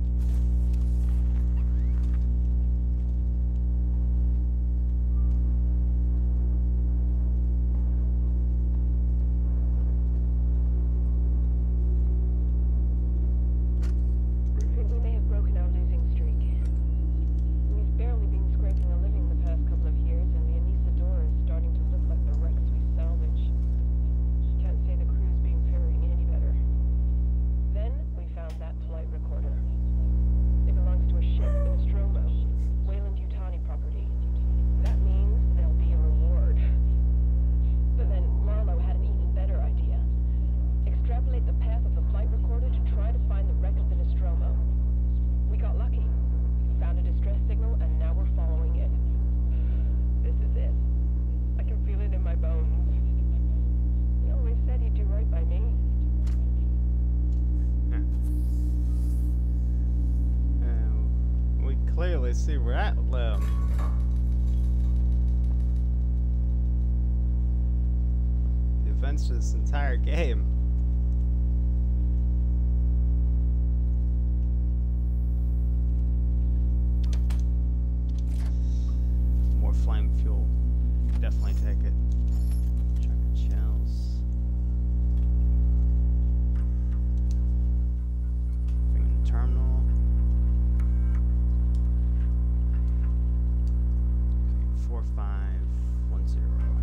I think we may have broken our losing streak. We've barely been scraping a living the past couple of years, and the Anesidora is starting to look like the wrecks we salvage. Can't say the crew's been faring any better. Then we found that flight recorder. It belongs to a ship in Nostromo, Weyland-Yutani property. That means there'll be a reward. But then Marlowe had an even better idea. Extrapolate the path of the flight recorder to try to find the wreck of the Nostromo. We got lucky. Found a distress signal, and now we're following it. This is it. I can feel it in my bones. He always said he'd do right by me. We clearly see we're at low. The events of this entire game. More flame fuel. Definitely take it. Chuck shells. Bring in the terminal. 4510.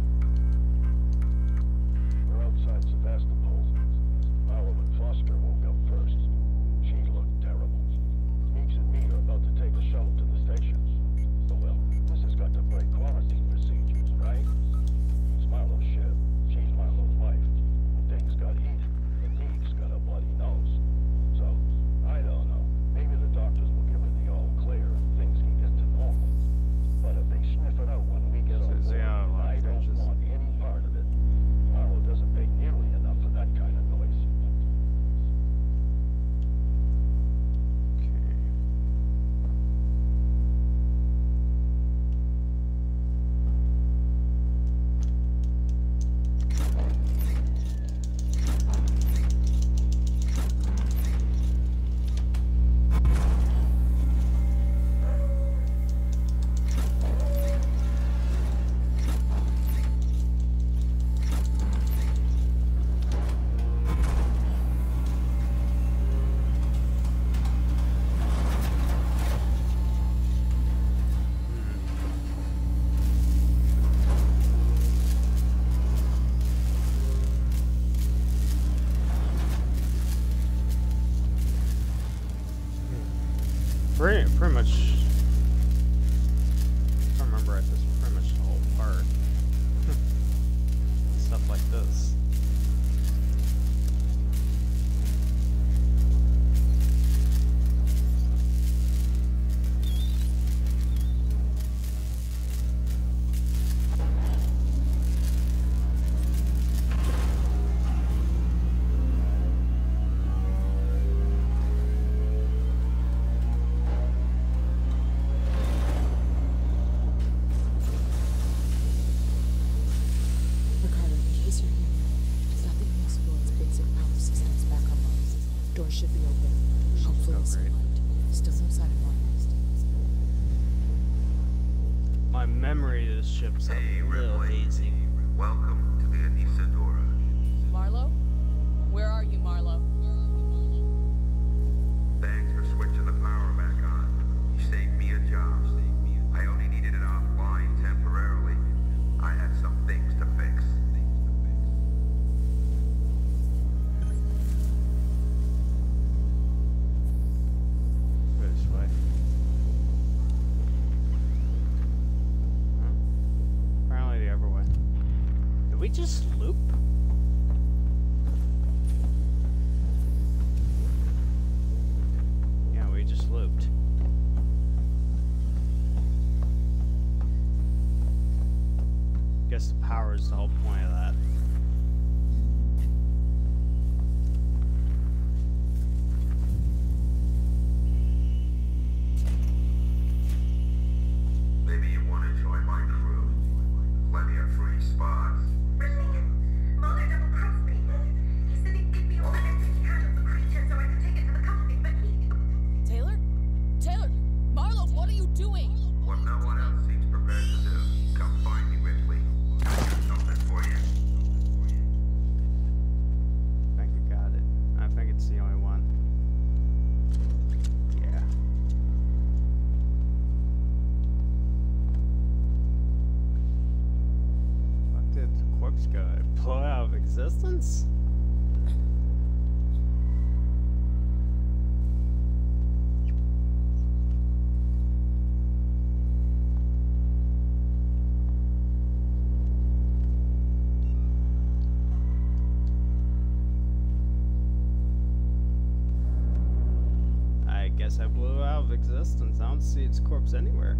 We're outside Sevastopol. Marlowe and Foster woke up first. She looked terrible. Meeks and me are about to take a shuttle to the station. So, well, this has got to break quarantine procedures, right? It's Marlowe's ship. She's Marlowe's wife. Things got heat. And Meeks got a bloody nose. So, I don't know. Maybe the doctors will give her the all clear and things can get to normal. But if they sniff it out when we get on board, I don't want any part of it. Marlowe doesn't pay nearly enough for that kind of noise. Okay. Pretty much, if I remember right, this is pretty much the whole part. Stuff like this. Ricardo, in case you're here. My memory of this ship's a little hazy. Welcome to the Anesidora. Marlo? Where are you, Marlo? Thanks for switching the power back on. You saved me a job. I only needed it offline temporarily. I had some things to fix. This way. Huh? Apparently the other way. Did we just loop? Yeah, we just looped. Guess the power is the whole point of that. Maybe you want to join my crew. Plenty of free spots. Brilliant. Mulder double-crossed me. He said he'd give me all the evidence he had of the creature so I could take it to the company, but he... Taylor? Taylor! Marlo, what are you doing? What no one else seems prepared to do. Come find me, Ripley. I got something for you. I think I got it. I think it's the only one. Yeah. What did the corpse go? Blow out of existence? I guess I blew out of existence. I don't see its corpse anywhere.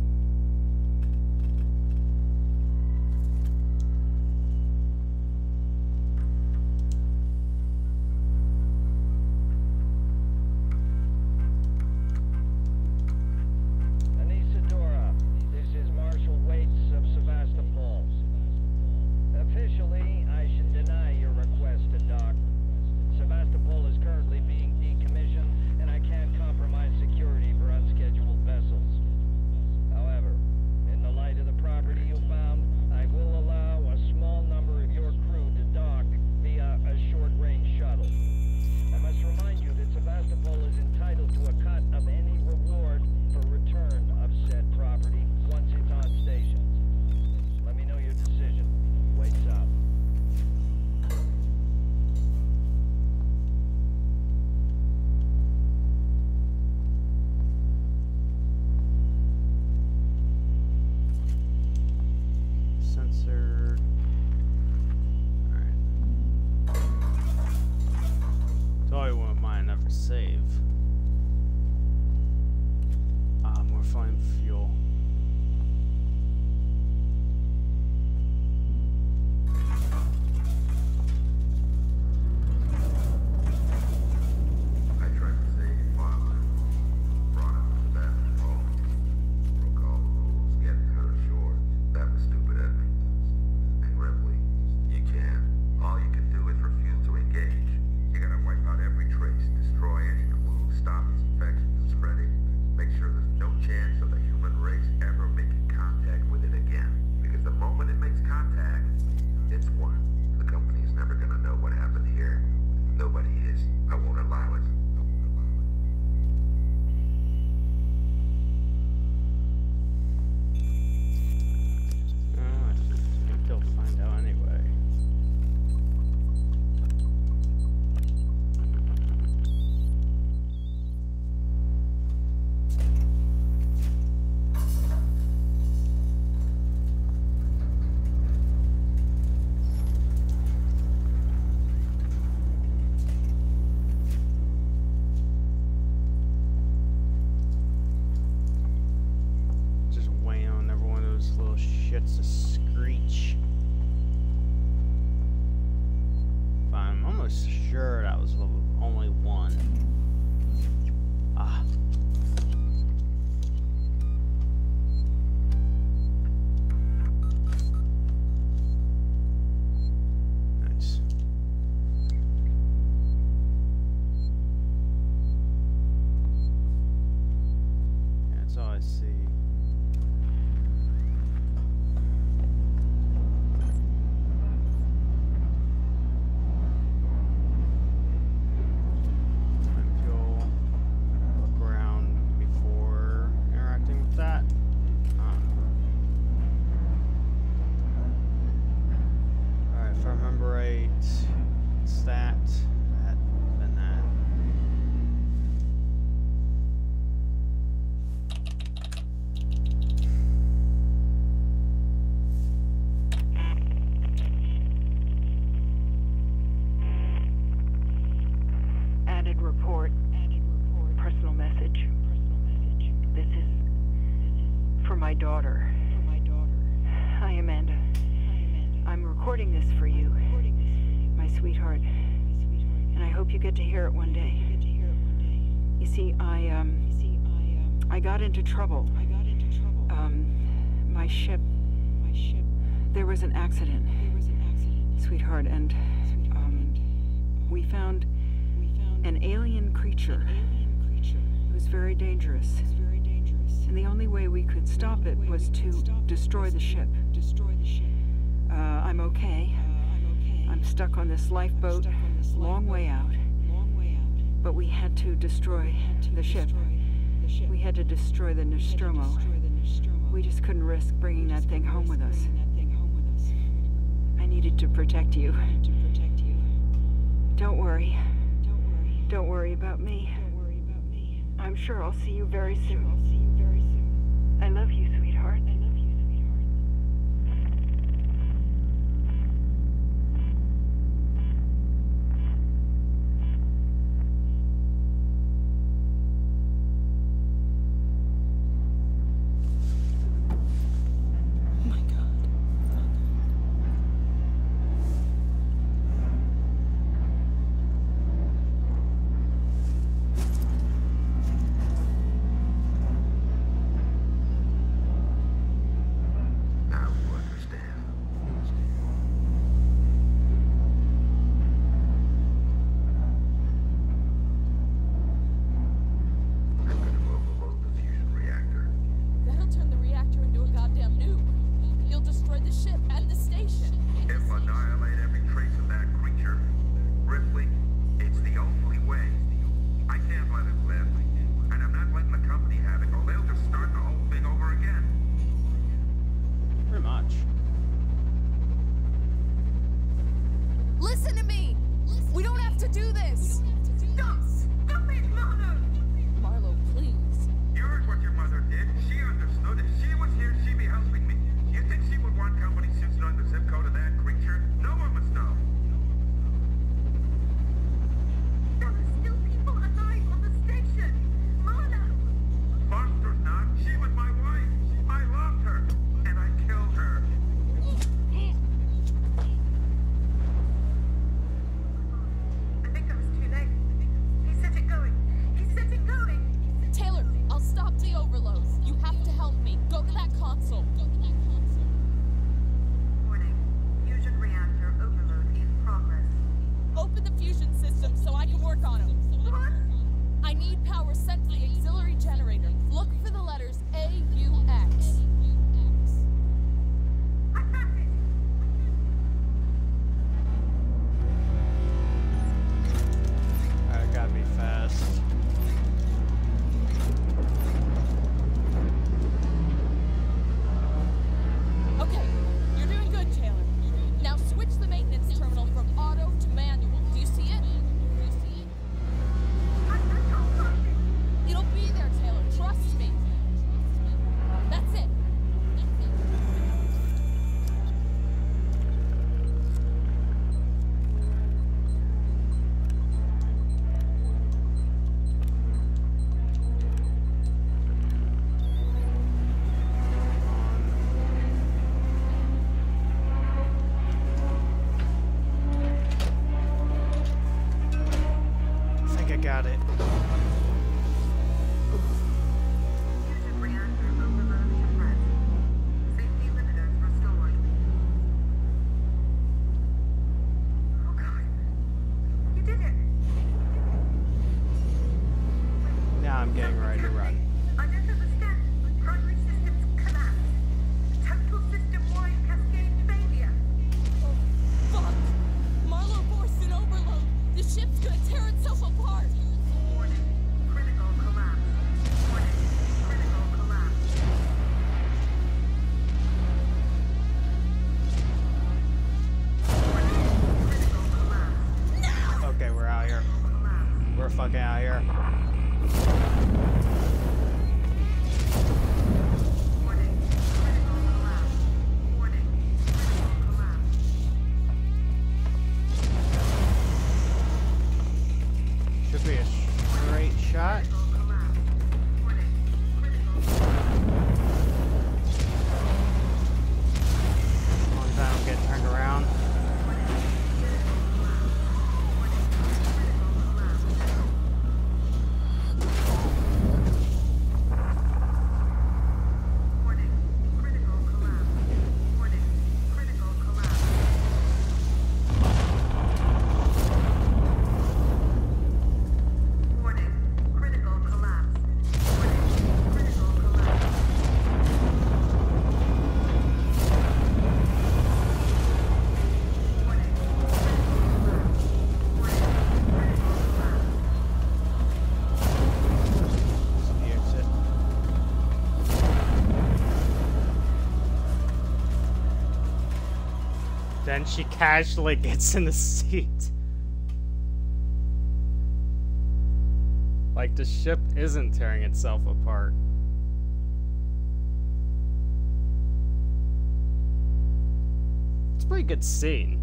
Anesidora, this is Marshal Waits of Sevastopol. Officially, I should deny your request to dock. Sevastopol is currently being decommissioned, and I can't compromise security for unscheduled vessels. However, in the light of the property you found, I will allow a small number of your crew to dock via a short-range shuttle. I must remind you that Sevastopol is entitled to a cut of any reward for return of said property once it's on station. Let me know your decision. Waits up. Sensor. Alright. Totally wouldn't mind ever save. More flame fuel. I tried to save your father. Brought him to Sevastopol. Broke all the rules, getting her ashore. That was stupid of me. And Ripley, you can. All you can do is refuse to engage. You gotta wipe out every trace, destroy any clue, stop this infection from spreading. Make sure there's no chance of the human race ever making contact with it again. Because the moment it makes contact, it's won. The company is never gonna know what happened here. Nobody is. I won't allow it. I think they'll find out anyway. Just waiting on every one of those little shits to screech. But I'm almost sure that was the only one. Ah. Nice. Yeah, that's all I see. my daughter. Hi, Amanda. I'm recording this for you, my sweetheart. And I hope you get to hear it one day. You see, I got into trouble. My ship, there was an accident, sweetheart, and we found an alien creature. It was very dangerous. And the only way we could stop it was to destroy the ship. I'm okay. I'm stuck on this lifeboat, long way out. But we had to destroy the ship. We had to destroy the Nostromo. We just couldn't risk bringing that thing home with us. I needed to protect you. Don't worry. Don't worry about me. I'm sure I'll see you very soon. I love you, sweetheart. Should be a then she casually gets in the seat. Like the ship isn't tearing itself apart. It's a pretty good scene.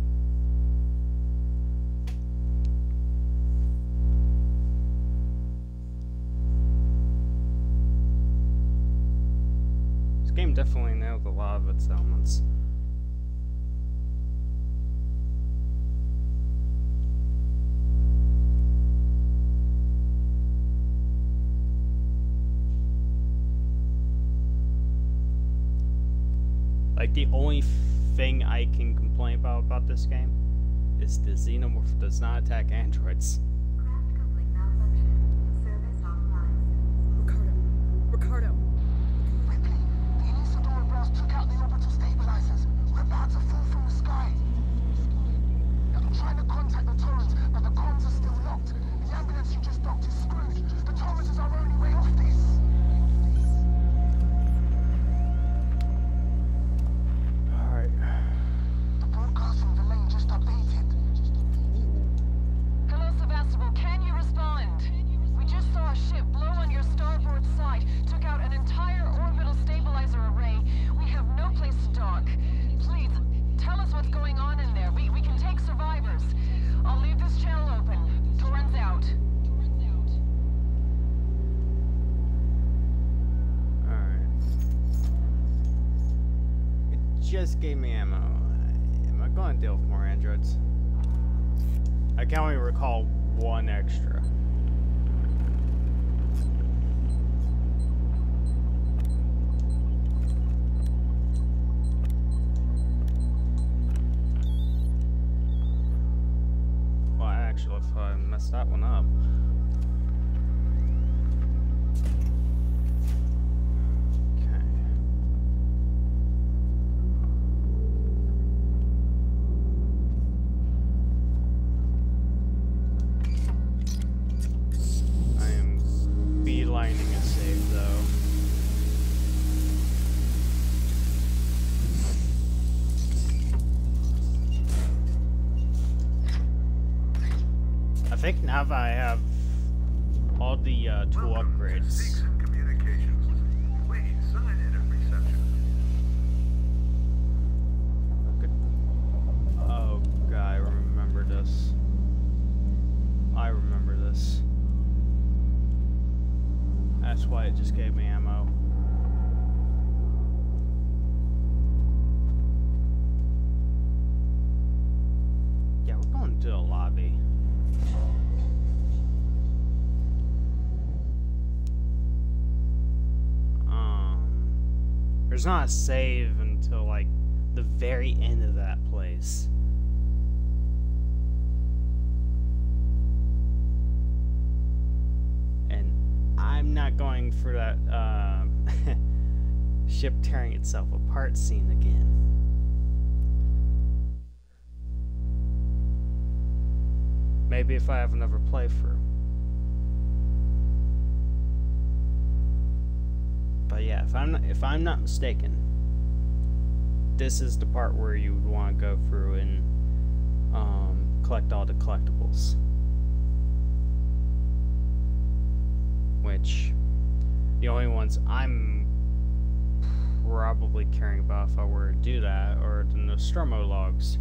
This game definitely nailed a lot of its elements. Like, the only thing I can complain about this game is the Xenomorph does not attack androids. Craft coupling malfunction. Service offline. Ricardo. Ripley, the Inisadora blast took out the orbital stabilizers. We're about to fall from the sky. I'm trying to contact the Torrens, but the comms are still locked. The ambulance you just docked is screwed. The Torrens is our only way off this. The broadcast from Verlaine just updated. Hello, Sevastopol. Can you respond? We just saw a ship blow on your starboard side. Took out an entire orbital stabilizer array. We have no place to dock. Please, tell us what's going on in there. We can take survivors. I'll leave this channel open. Torrens out. Alright. It just gave me ammo. Am I going to deal with more androids? I can only recall one extra. Well, actually, if I messed that one up. Okay. I am beelining a save, though. I think now that I have all the tool upgrades. Seegson Communications. Please sign in at reception. Okay. Oh god, I remember this. I remember this. That's why it just gave me ammo. Yeah, we're going to the lobby. There's not a save until like the very end of that place. And I'm not going for that ship tearing itself apart scene again. Maybe if I have another playthrough. But yeah, if I'm not mistaken, this is the part where you would want to go through and collect all the collectibles. Which the only ones I'm probably caring about if I were to do that are the Nostromo logs.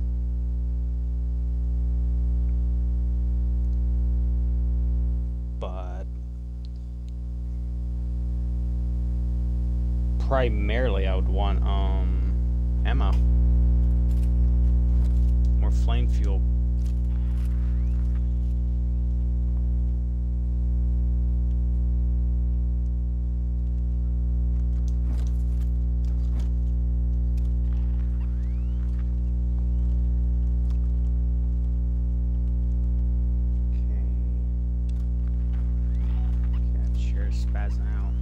But primarily I would want ammo or flame fuel. Spazzing out.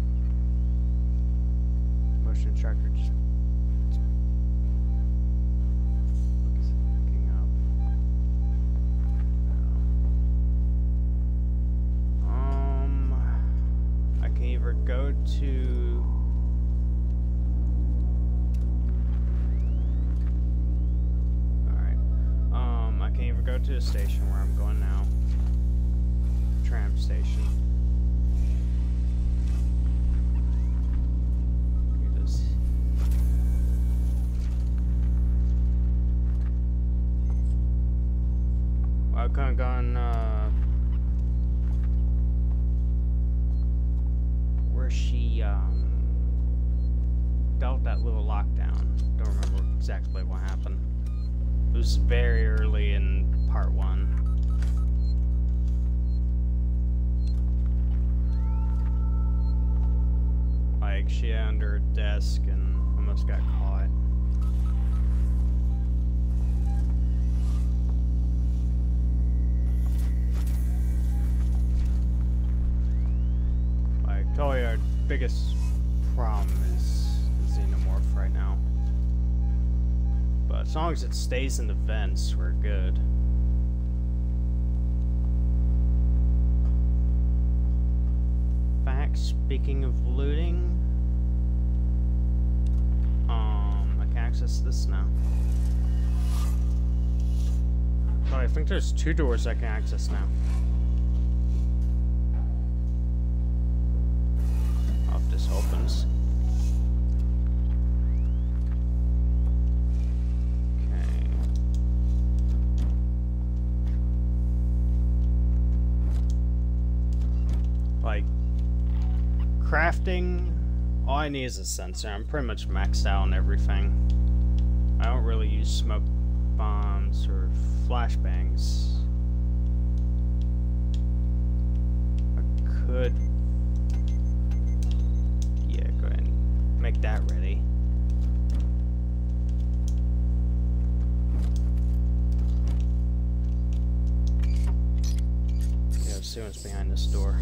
Motion tracker just looking up. I can either go to to the station where I'm going now. Tram station. Here it is. Well, I could have gone, where she, dealt that little lockdown. Don't remember exactly what happened. It was very early in part 1. Like, she had under her desk and almost got caught. Like, I told you our biggest problem is the xenomorph right now. But as long as it stays in the vents, we're good. In fact, speaking of looting, I can access this now. Oh, I think there's 2 doors I can access now. Oh, if this opens. Like, crafting, all I need is a sensor. I'm pretty much maxed out on everything. I don't really use smoke bombs or flashbangs. I could, yeah, go ahead and make that ready. Yeah, let's see what's behind this door.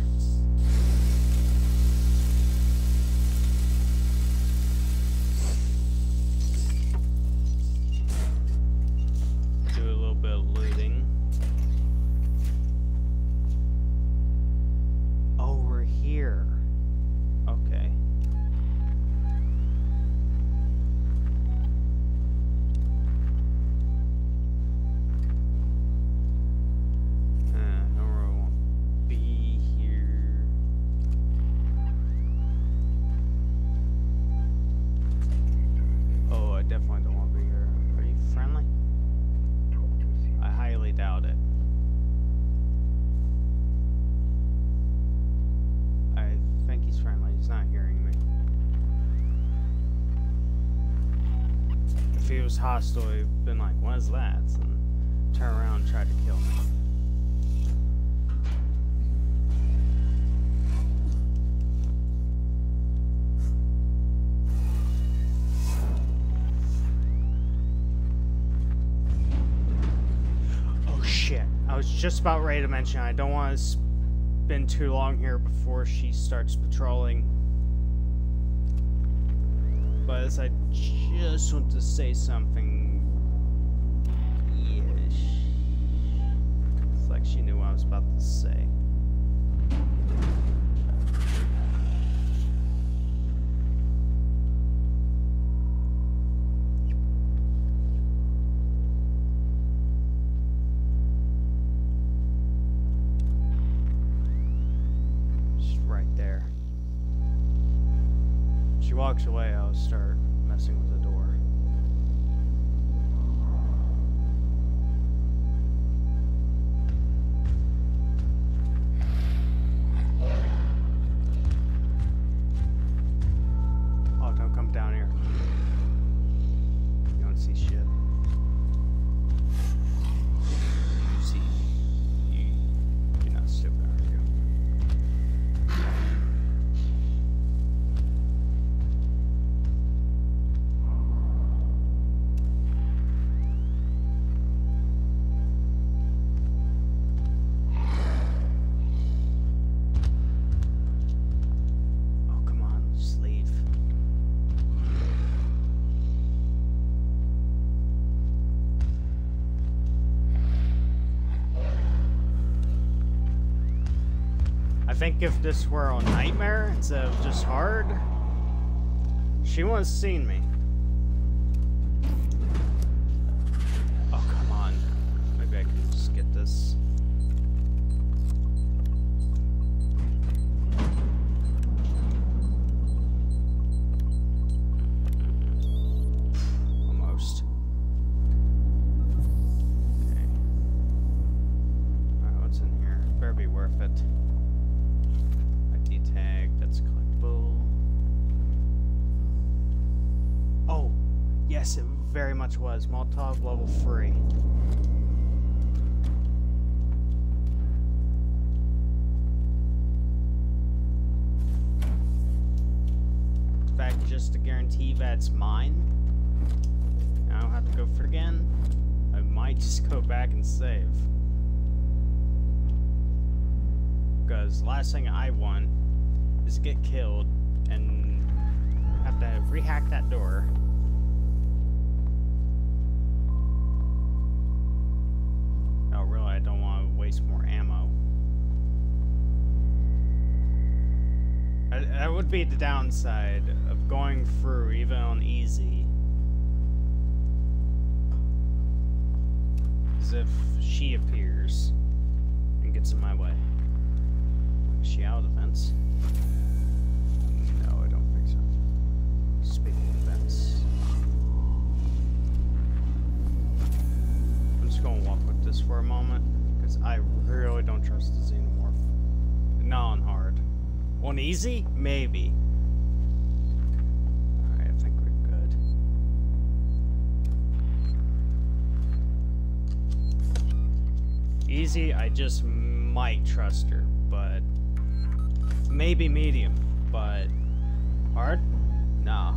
If he was hostile, he'd been like, what is that? And turn around and try to kill me. Oh shit. I was just about ready to mention I don't want to spend too long here before she starts patrolling. But as I just want to say something. Yes. It's like she knew what I was about to say. Just right there. She walks away, I'll start messing with the door. Oh, don't come down here. You don't see shit. You see. You're not stupid, are you? I think if this were on Nightmare instead of just hard, she wouldn't have seen me. Oh, come on. Maybe I can just get this. Almost. Okay. Alright, what's in here? Better be worth it. ID tag, that's collectible. Oh, yes, it very much was. Molotov level 3. In fact, just to guarantee that it's mine, I don't have to go for it again. I might just go back and save. Because last thing I want is to get killed and have to rehack that door. Oh, really? I don't want to waste more ammo. That would be the downside of going through even on easy. As if she appears and gets in my way. Is she out of the fence? No, I don't think so. Speaking of fence, I'm just gonna walk with this for a moment because I really don't trust the xenomorph. Not on hard. On easy, maybe. Alright, I think we're good. Easy, I just might trust her, but maybe medium, but hard? Nah.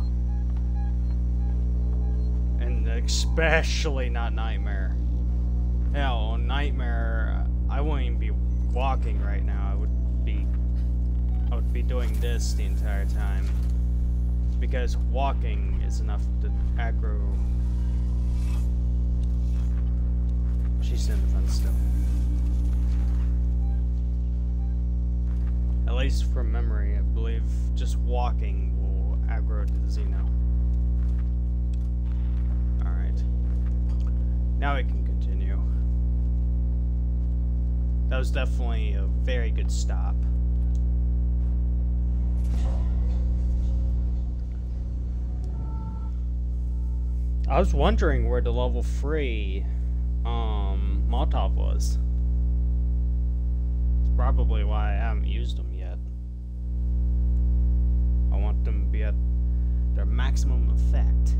And especially not Nightmare. Hell, on Nightmare, I wouldn't even be walking right now. I would be doing this the entire time. Because walking is enough to aggro. She's in the fence still. At least from memory, I believe just walking will aggro to the Xeno. Alright. Now we can continue. That was definitely a very good stop. I was wondering where the level 3 Molotov was. It's probably why I haven't used them yet. I want them to be at their maximum effect.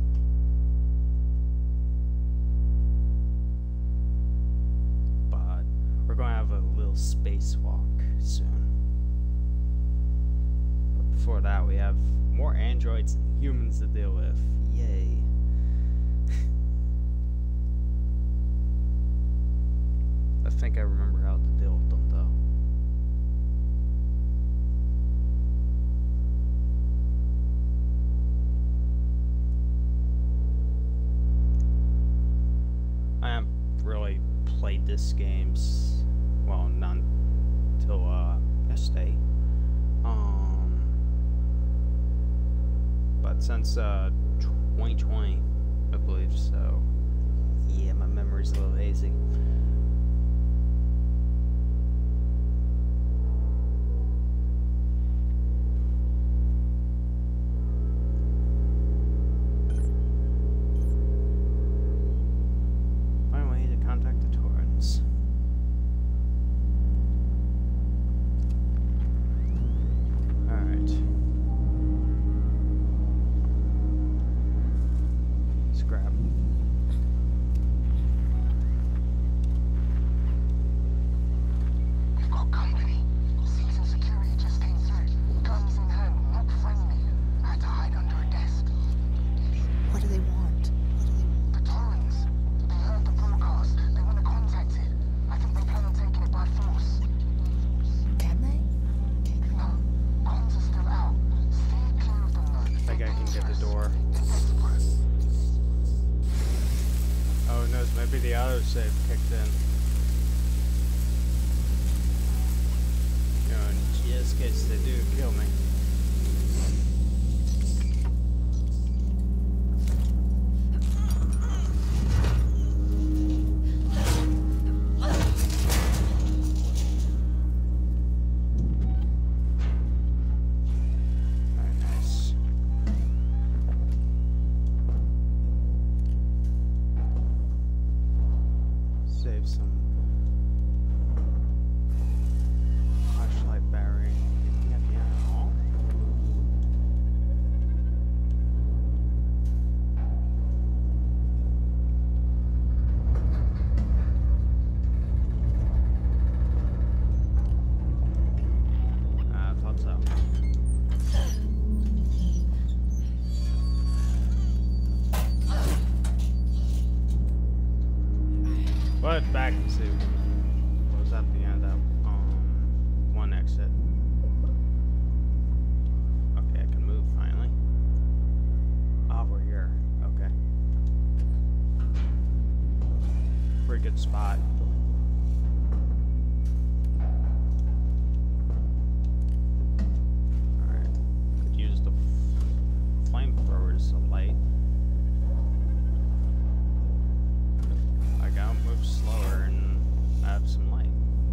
But we're going to have a little spacewalk soon. But before that, we have more androids and humans to deal with. Yay. I think I remember how to deal with them, though. I haven't really played this game, well, not until yesterday. But since 2020, I believe so. Yeah, my memory's a little hazy. Maybe the autosave kicked in. You know, in just in case they do kill me. head back and see what was at the end of one exit. Okay, I can move finally. Ah, we're here. Okay. Pretty good spot. Alright. Could use the flamethrower as a light. I gotta move slower and have some light.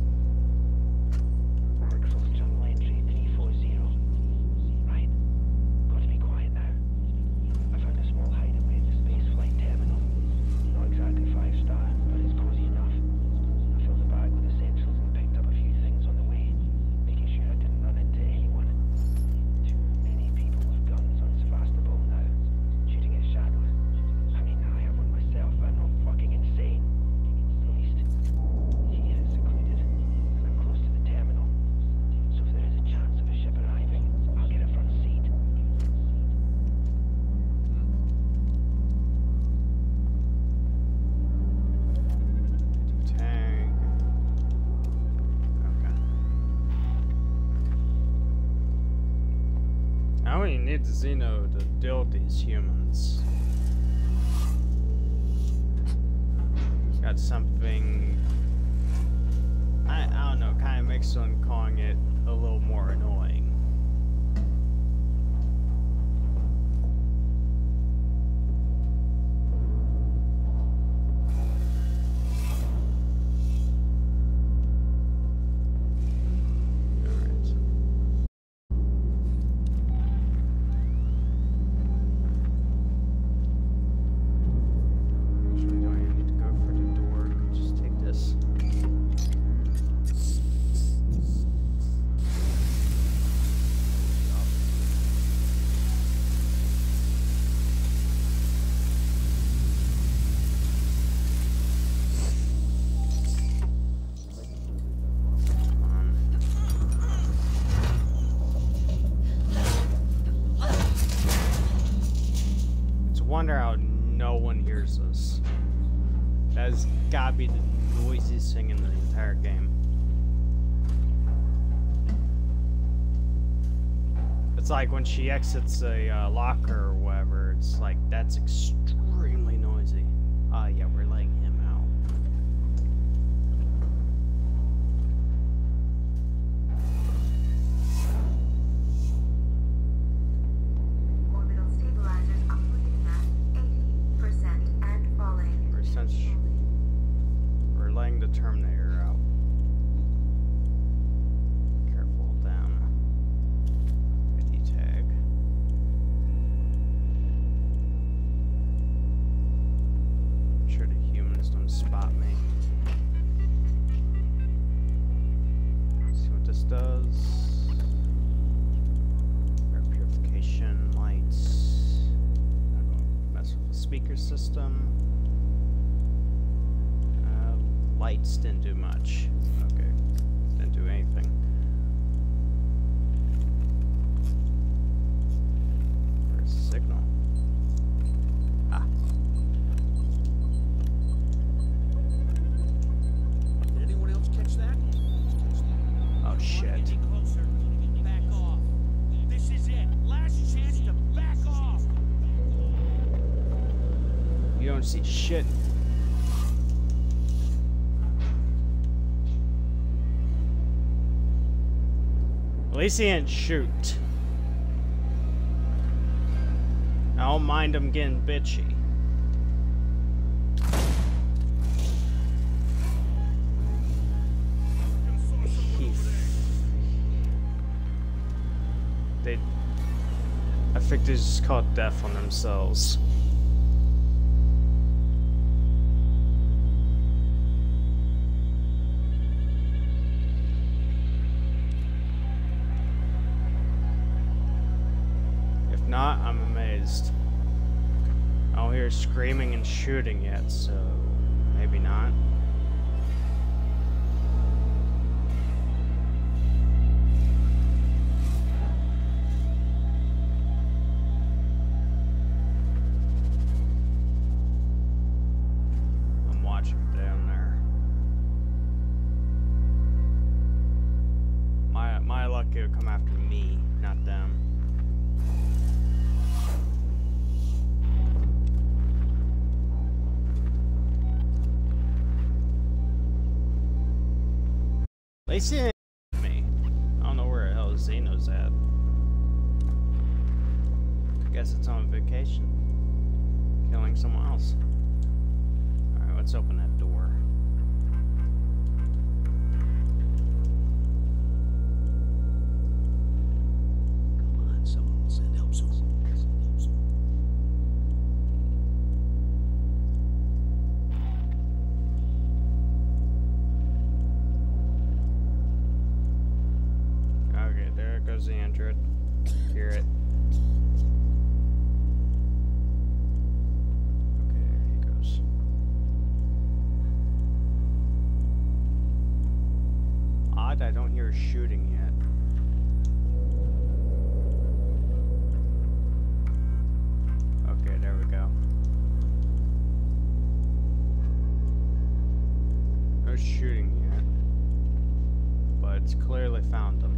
Pixels Journal entry 340. Right. Got to be quiet now. I found a small hideaway at the spaceflight terminal. Not exactly 5-star, but it's cozy enough. I filled the bag with essentials and picked up a few things on the way, making sure I didn't run into anyone. Too many people with guns on Sevastopol now, shooting at shadows. I mean, I have one myself, but I'm not fucking insane. At least, here it's secluded, and I'm close to the terminal. So if there is a chance of a ship arriving, I'll get a front seat. Tag. Okay. Now we need Xeno to deal with these humans. Got something. I don't know, kind of makes one calling it a little more annoying. Alright. Actually, do I need to go for the door? Just take this. Come on. It's a wonder how no one hears us. That's gotta be the noisiest thing in the entire game. It's like when she exits a locker or whatever, it's like, that's extremely noisy. Yeah, we're letting him out. Orbital stabilizers operating at 80% and falling. We're letting the Terminator out. Careful of them. ID tag. I'm sure the humans don't spot me. Let's see what this does. Air purification, lights. Not gonna mess with the speaker system. Lights didn't do much. Okay. Didn't do anything. Where's the signal? Ah. Did anyone else catch that? Oh shit. Get closer. Back off. This is it. Last chance to back off. You don't see shit. At least he didn't shoot. I don't mind him getting bitchy. I think they just caught death on themselves. If not, I'm amazed. I don't hear screaming and shooting yet, so maybe not. I'm watching down there. He's in me. I don't know where the hell Xeno's at. Guess it's on vacation. Killing someone else. Alright, let's open that door. Come on, someone will send help soon. Okay, there goes the android. Hear it. Okay, there he goes. Odd, I don't hear shooting yet. Okay, there we go. No shooting yet. But it's clearly found them.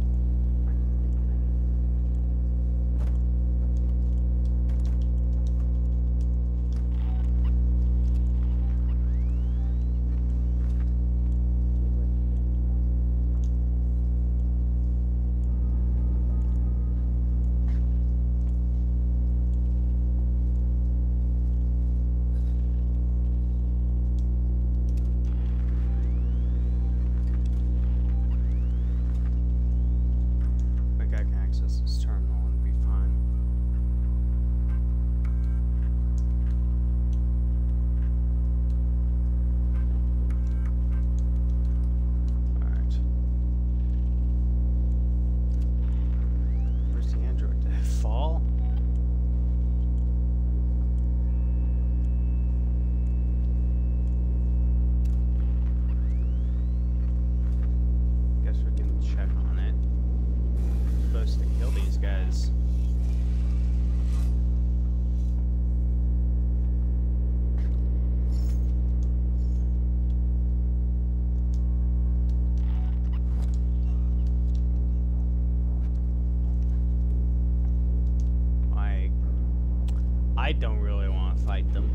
This terminal and be fine. Alright. Where's the android? Did it fall? Guess we can check on it. Supposed to kill these guys. I don't really want to fight them.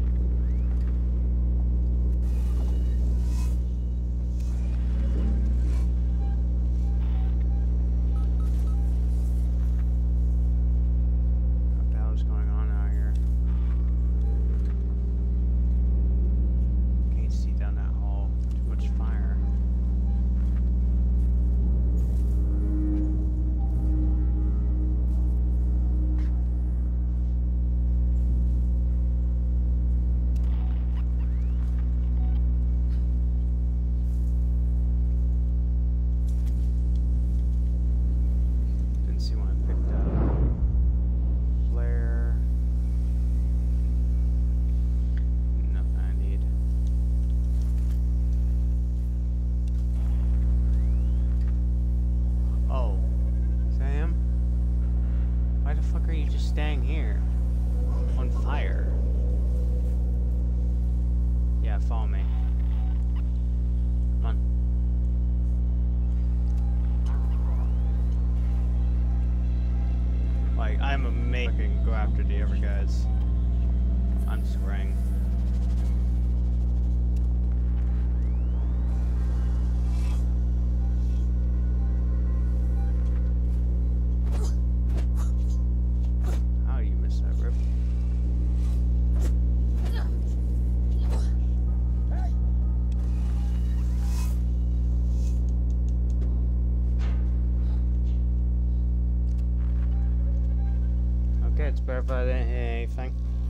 Staying here on fire. Yeah, follow me. Come on. Like, I'm amazing. I can go after the other guys. I'm spraying. It's better if I didn't hit anything.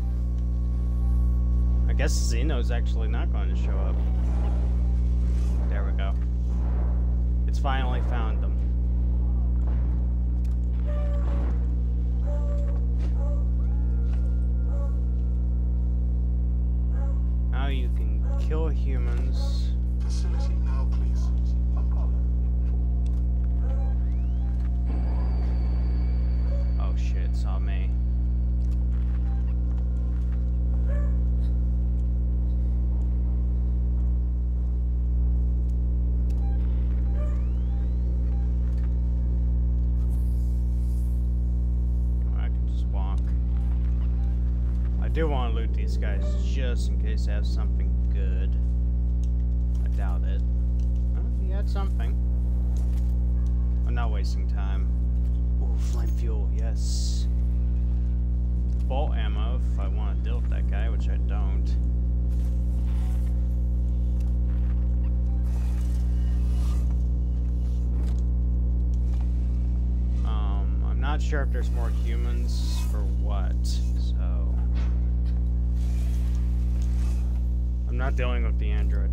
I guess Xeno's actually not going to show up. There we go. It's finally found them. Now you can kill humans. Facility now, please. Oh shit, it saw me. I do want to loot these guys just in case they have something good. I doubt it. Oh, he had something. not wasting time. Ooh, flame fuel, yes. Bolt ammo if I want to deal with that guy, which I don't. I'm not sure if there's more humans for what, so I'm not dealing with the android.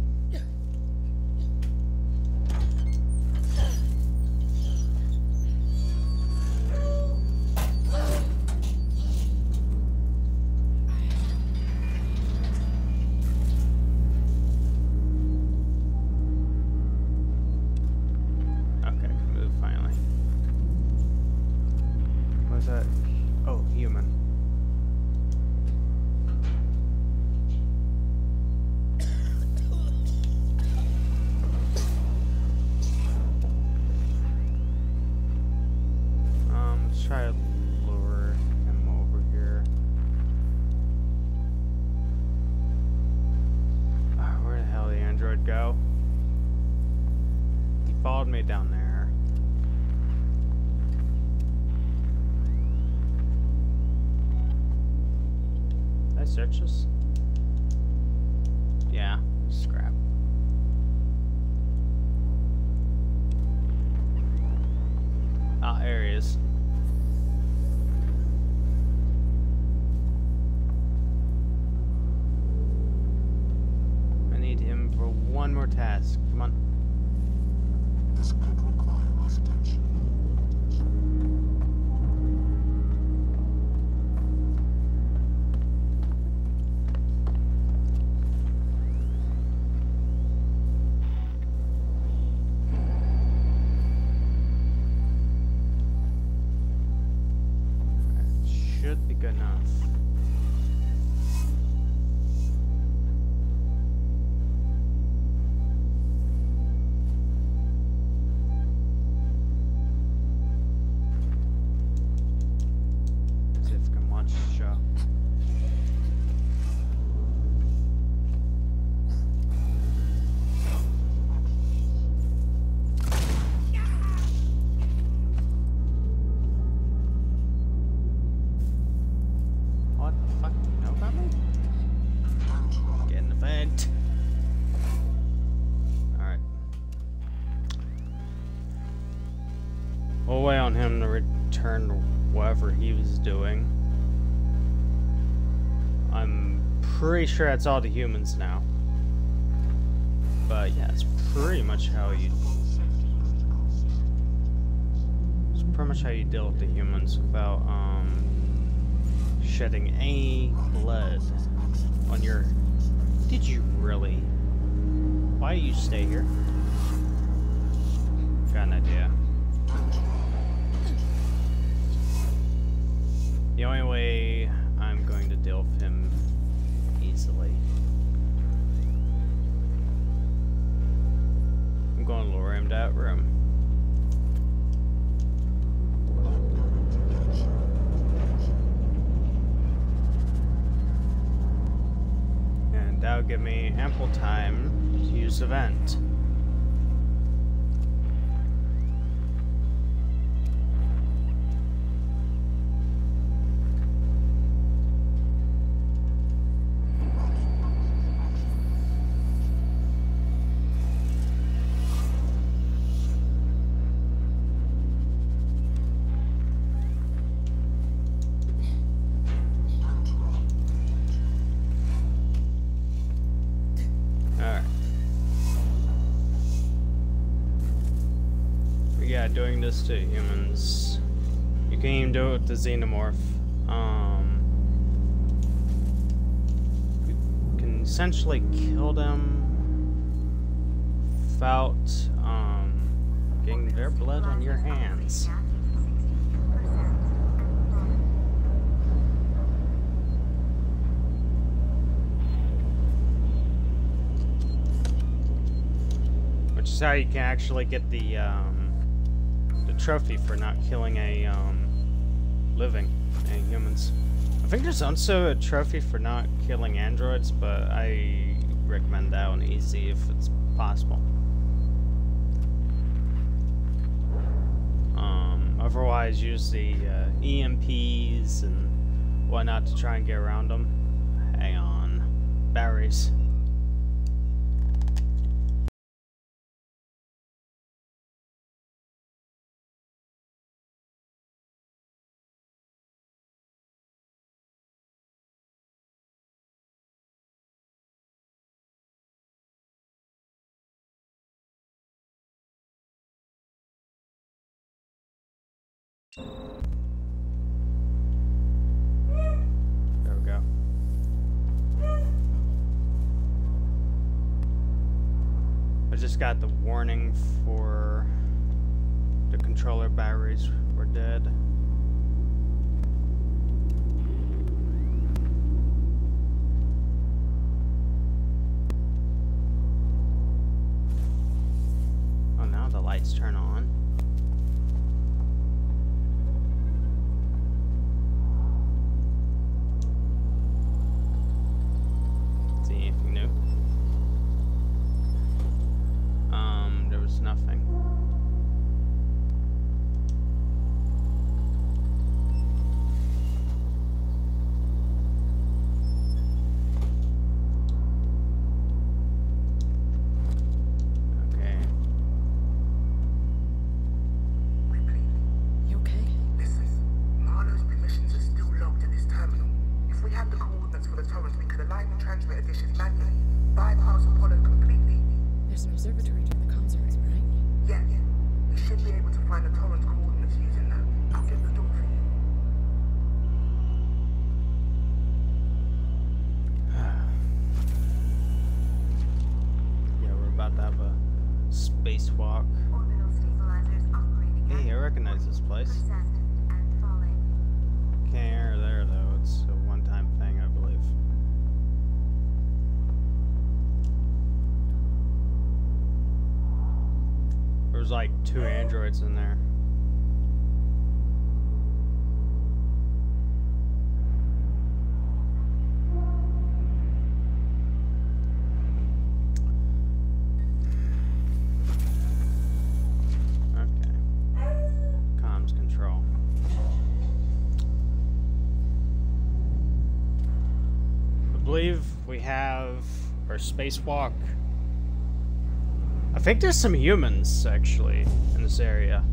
Try to lure him over here. Where the hell did the android go? He followed me down there. Did I search this? Yeah, scrap. Ah, there he is. One more task. Come on. This could require my attention. That should be good enough. We'll wait on him to return to whatever he was doing. I'm pretty sure that's all the humans now. But yeah, it's pretty much how you... It's pretty much how you deal with the humans without shedding any blood on your... Did you really? Why do you stay here? Got an idea. The only way I'm going to deal with him easily, I'm going to lure him to that room. And that'll give me ample time to use the vent. Yeah, doing this to humans. You can even do it with the xenomorph. You can essentially kill them without getting their blood on your hands. Which is how you can actually get the trophy for not killing a any humans. I think there's also a trophy for not killing androids, but I recommend that on easy if it's possible. otherwise use the EMPs and whatnot to try and get around them. Hang on. Batteries. There we go. I just got the warning for the controller batteries were dead. Oh, now the lights turn on. Nothing. Okay. Ripley, You okay? listen. Marlowe's permissions are still logged in this terminal. If we had the coordinates for the torrent, we could align the transmitter dishes manually, bypass Apollo completely. There's an observatory during the comms array, right? Yeah. We should be able to find the torrent coordinates using that. I'll get the door for you. Yeah, we're about to have a spacewalk. Orbital stabilizers operating Hey, I recognize this place. percent and falling. Can't air there though. It's a one-time thing, I believe. There's like 2 androids in there. Okay. Comms control. I believe we have our spacewalk. I think there's some humans, actually, in this area.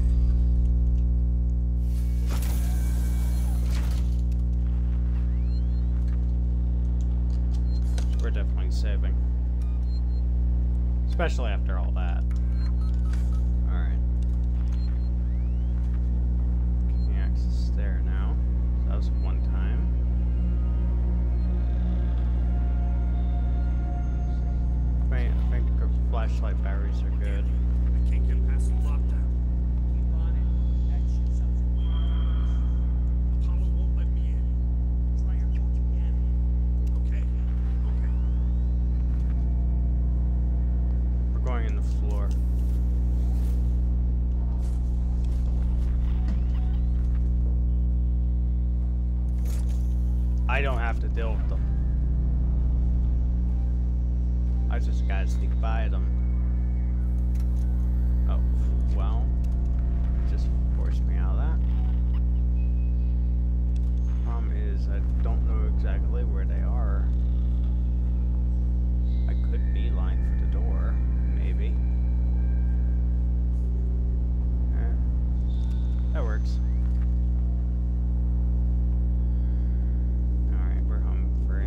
We're definitely saving. Especially after all that. Alright. Can access there now. That was one time. I think the flashlight batteries are good. I can't get past the lockdown. Keep on it. That shit sounds weird. Apollo won't let me in. Try your torch again. Okay. Okay. We're going in the floor. I don't have to deal with them. I just gotta sneak by them. Oh, well. Just forced me out of that. Problem is, I don't know exactly where they are. I could beeline for the door, maybe. That works. Alright, we're home free.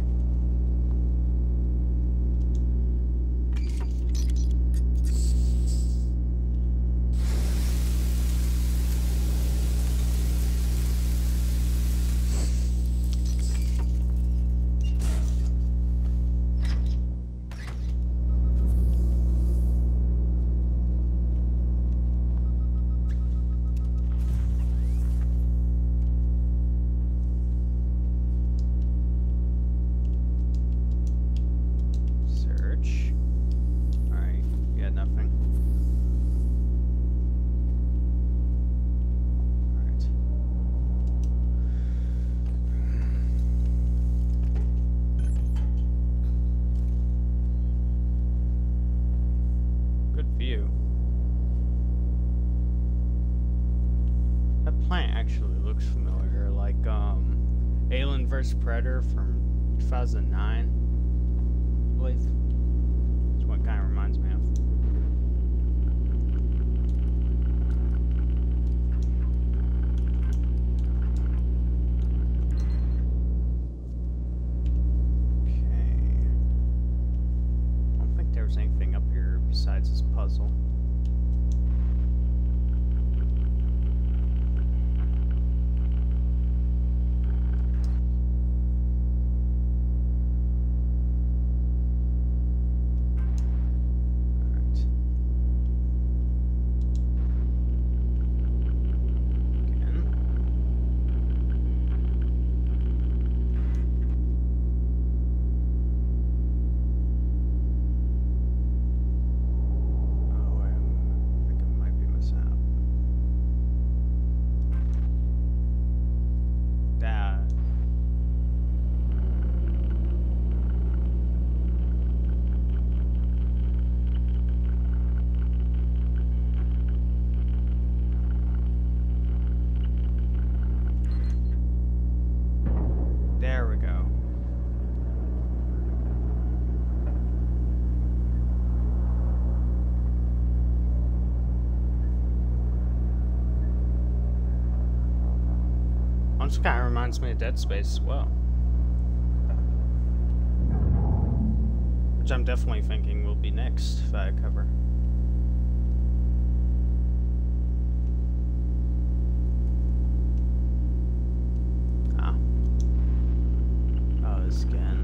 first Predator from 2009, I believe. That's what it kind of reminds me of. Anything up here besides this puzzle. There we go. Also kind of reminds me of Dead Space as well. Which I'm definitely thinking will be next if I cover. Again.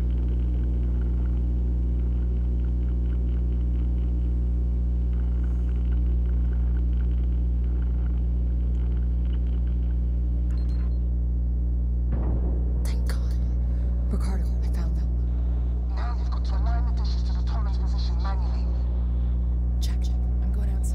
Thank God. Ricardo, I found them. Now you've got to align the dishes to the Torrens position manually. Check. I'm going outside.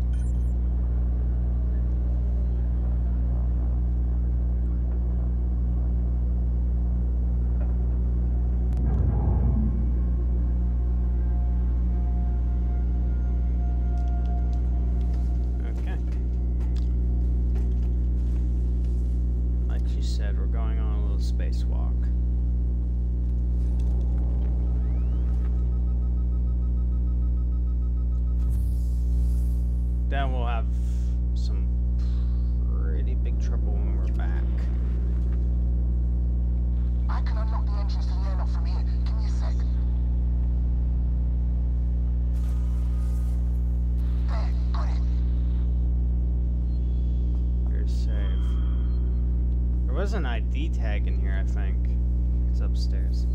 Said we're going on a little spacewalk. Then we'll have some pretty big trouble when we're back. I can unlock the entrance to the airlock from here. Give me a sec. There, got it. You're safe. There was an ID tag in here, I think. It's upstairs.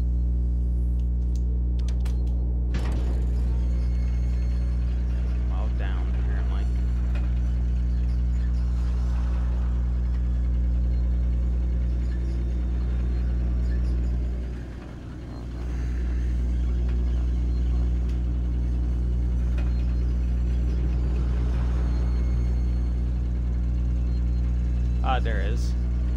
Well, down, apparently. Ah, there is.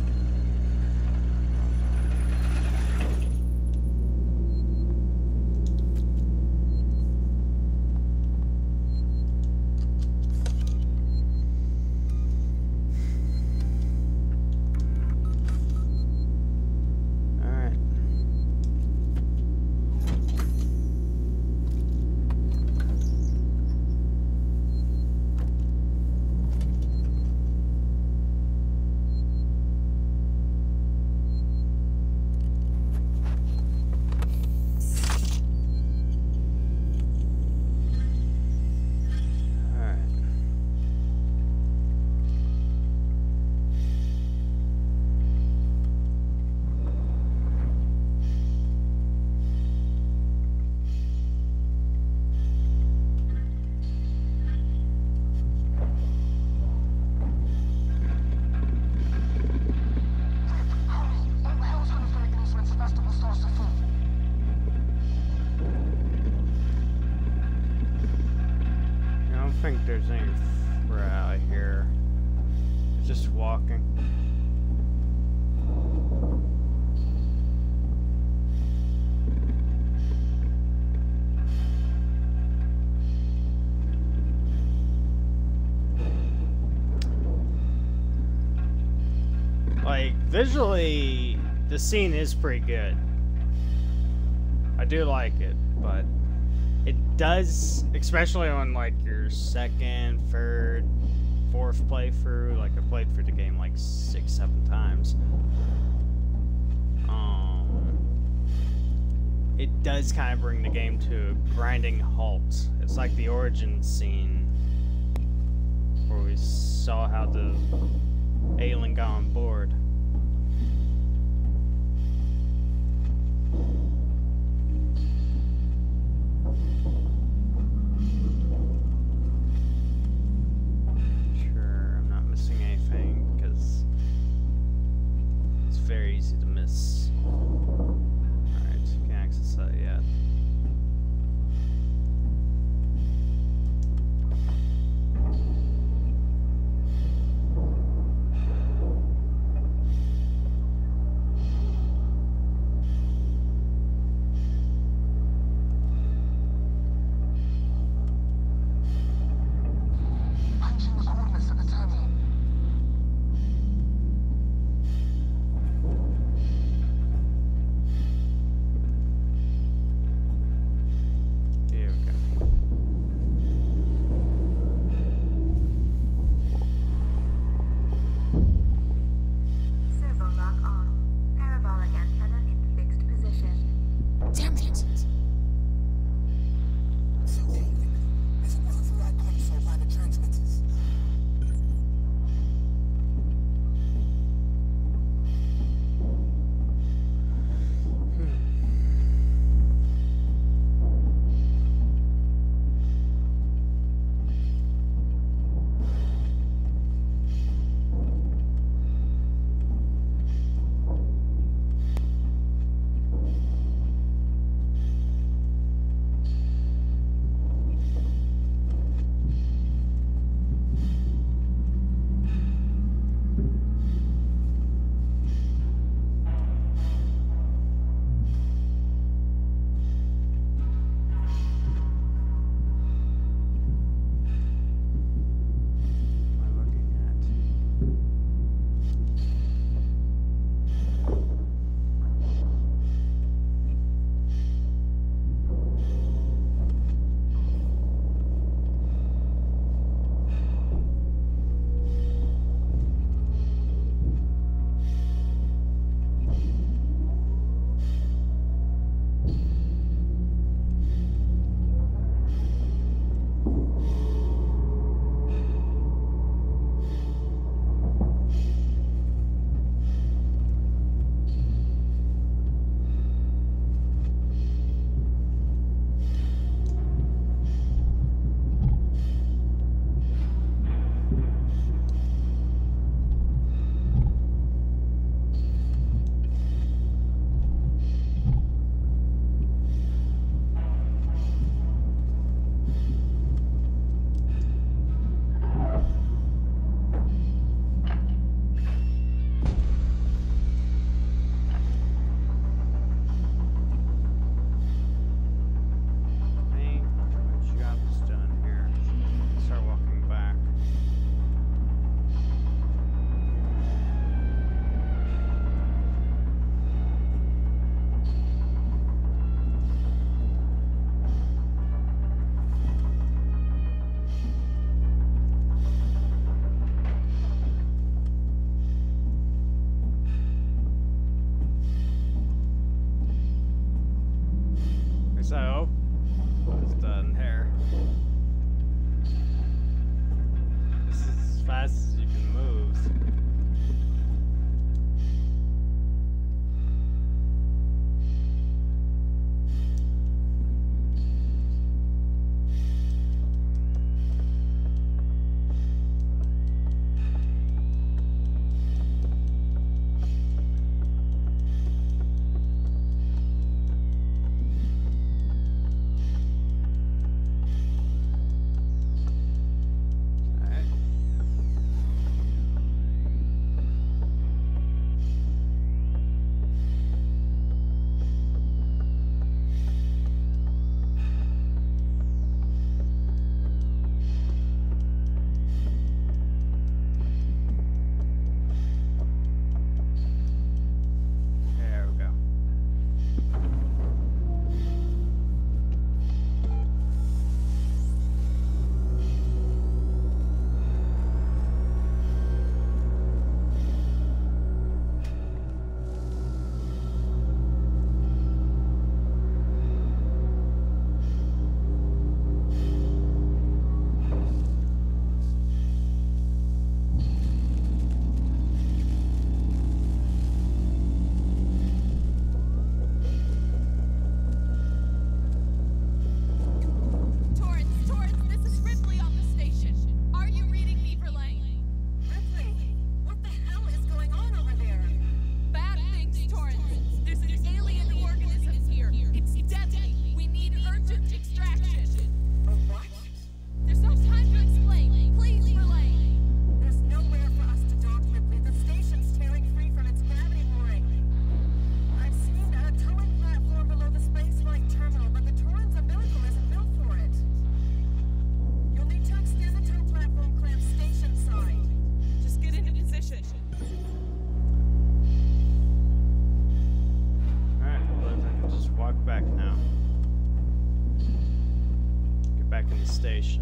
think there's any out here. Just walking. Like, visually, the scene is pretty good. I do like it, but it does, especially on like your second, third, fourth playthrough. Like I played through the game like 6-7 times. It does kind of bring the game to a grinding halt. It's like the origin scene where we saw how the alien got on board. Sure, I'm not missing anything because it's very easy to miss. Alright, can't access that yet. Punching the coordinates at the terminal. the station.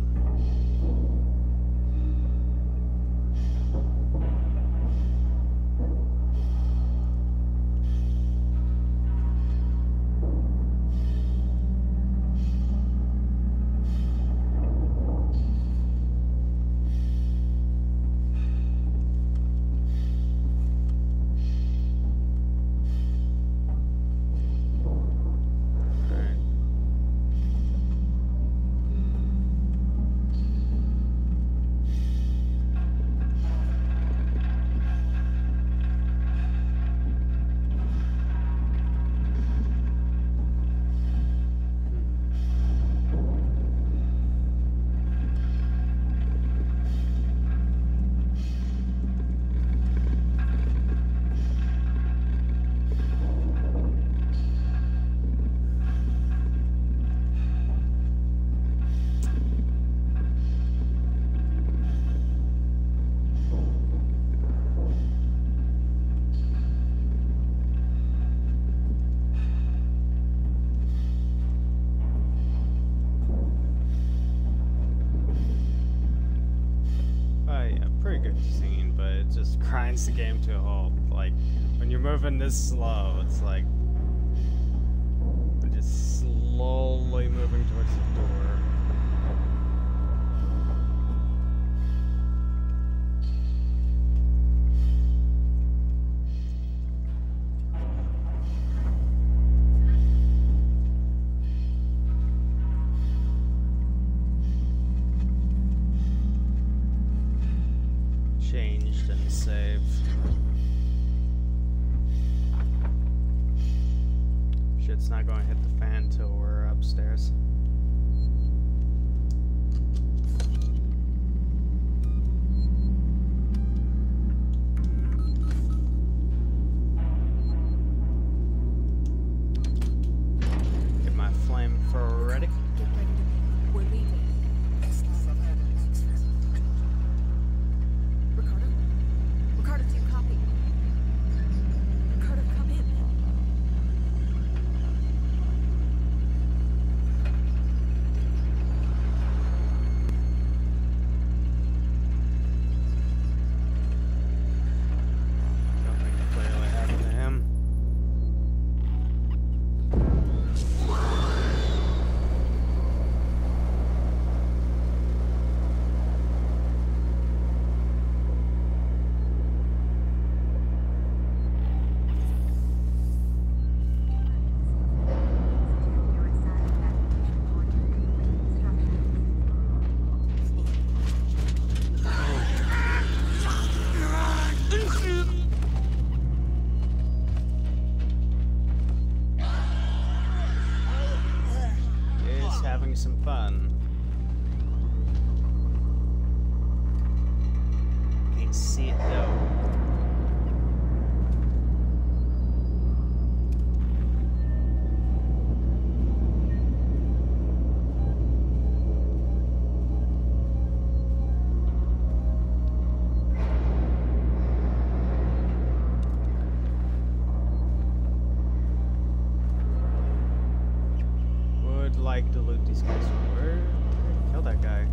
Grinds the game to a halt. Like, when you're moving this slow, it's like just slowly moving towards the door. Changed and save. Shit's not going to hit the fan till we're upstairs. Get my flamethrower ready. Get ready to leave. We're leaving. Ricardo? Ricardo, do you copy? Ricardo, come in. Something clearly happened to him. Is having some fun. Can't see it though. Would like to loot these guys. Where? Kill that guy.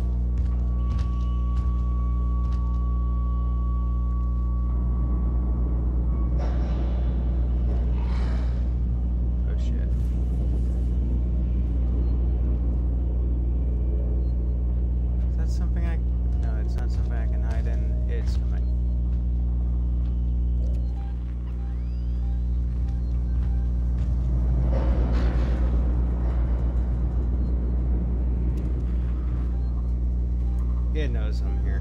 Oh shit. Is that something I... No, it's not something I can hide in. It's coming. It knows I'm here.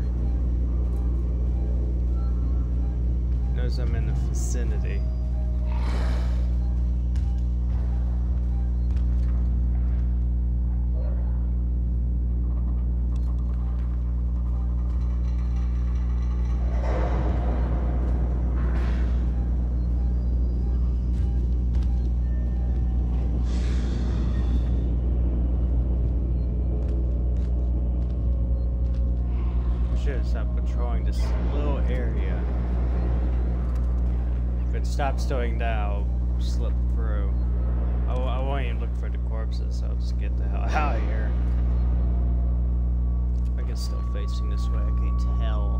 It knows I'm in the vicinity. Should have stopped patrolling this little area. If it stops doing that, I'll slip through. I won't even look for the corpses, so I'll just get the hell out of here. is still facing this way, I can't tell.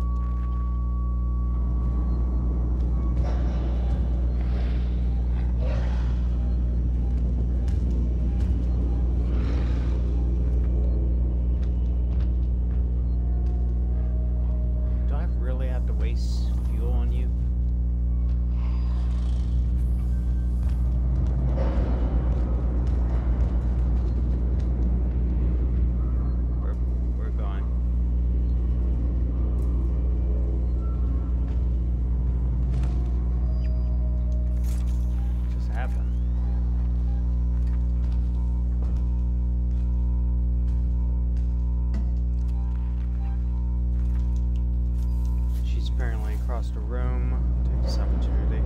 Do I really have to waste fuel on you? We're going. What just happened? She's apparently across the room. Take this opportunity.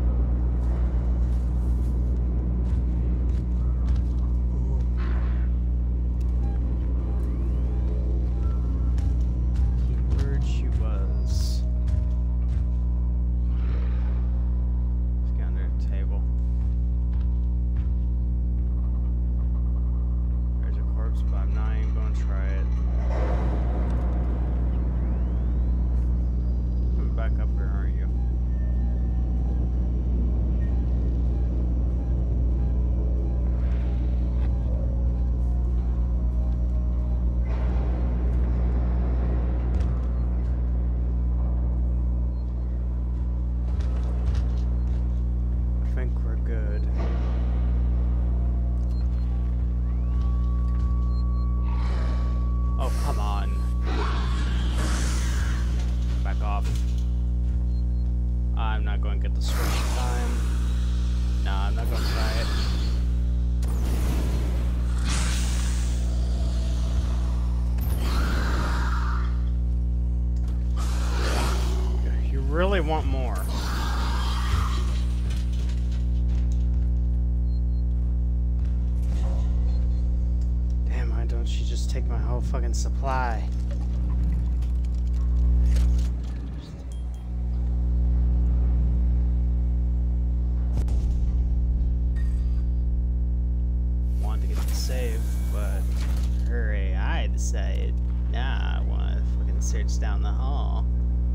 Keyword she was. Let's get under the table. There's a corpse, but I'm not even going to try it. Coming back up here, aren't you? I think we're good. Oh, come on. Back off. I'm not going to get the switch in time. No, I'm not going to try it. You really want more. Damn, why don't you just take my whole fucking supply? Wanted to get the save, but her AI decided, nah, I want to fucking search down the hall.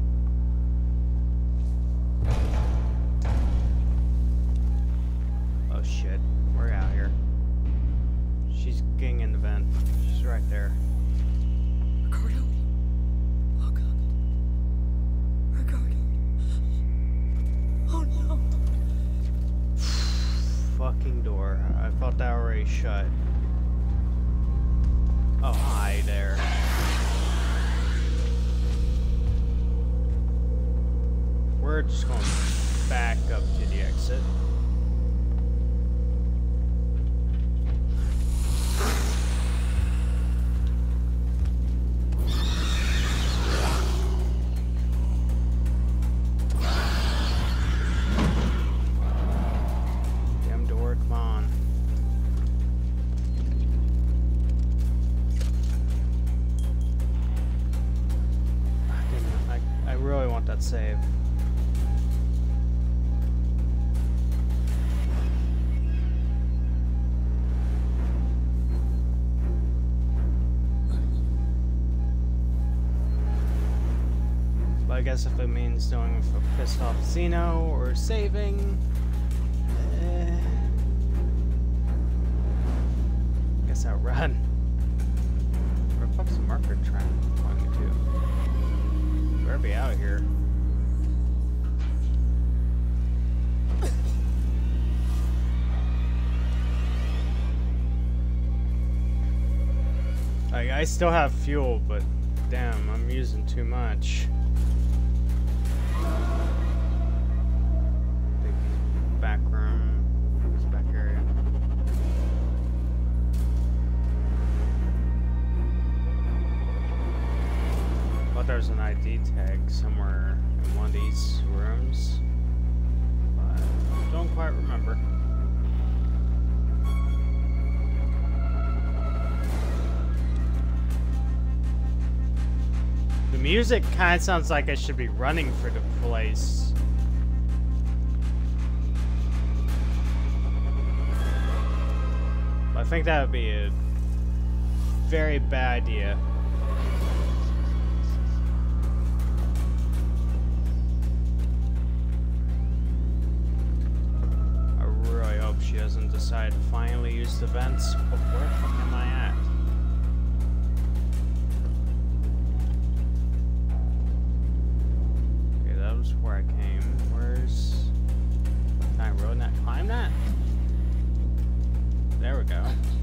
Oh shit, we're out here. She's getting in the vent. She's right there. Ricardo? Look. Ricardo. Oh no. Fucking door. I thought that already shut. Oh, hi there. We're just going back up to the exit. Damn door, come on. I really want that save. But I guess if it means doing it for pissed off Xeno or saving, guess I'll run. Where the fuck's the marker trying to point me to? Better be out here. I still have fuel, but damn, I'm using too much. Big back room. This back area. Thought there was an ID tag somewhere in one of these rooms, but I don't quite remember. The music kind of sounds like I should be running for the place. But I think that would be a very bad idea. she doesn't decide to finally use the vents. Oh, where the fuck am I at? Okay, that was where I came. Where's... Can I road that? Climb that? There we go.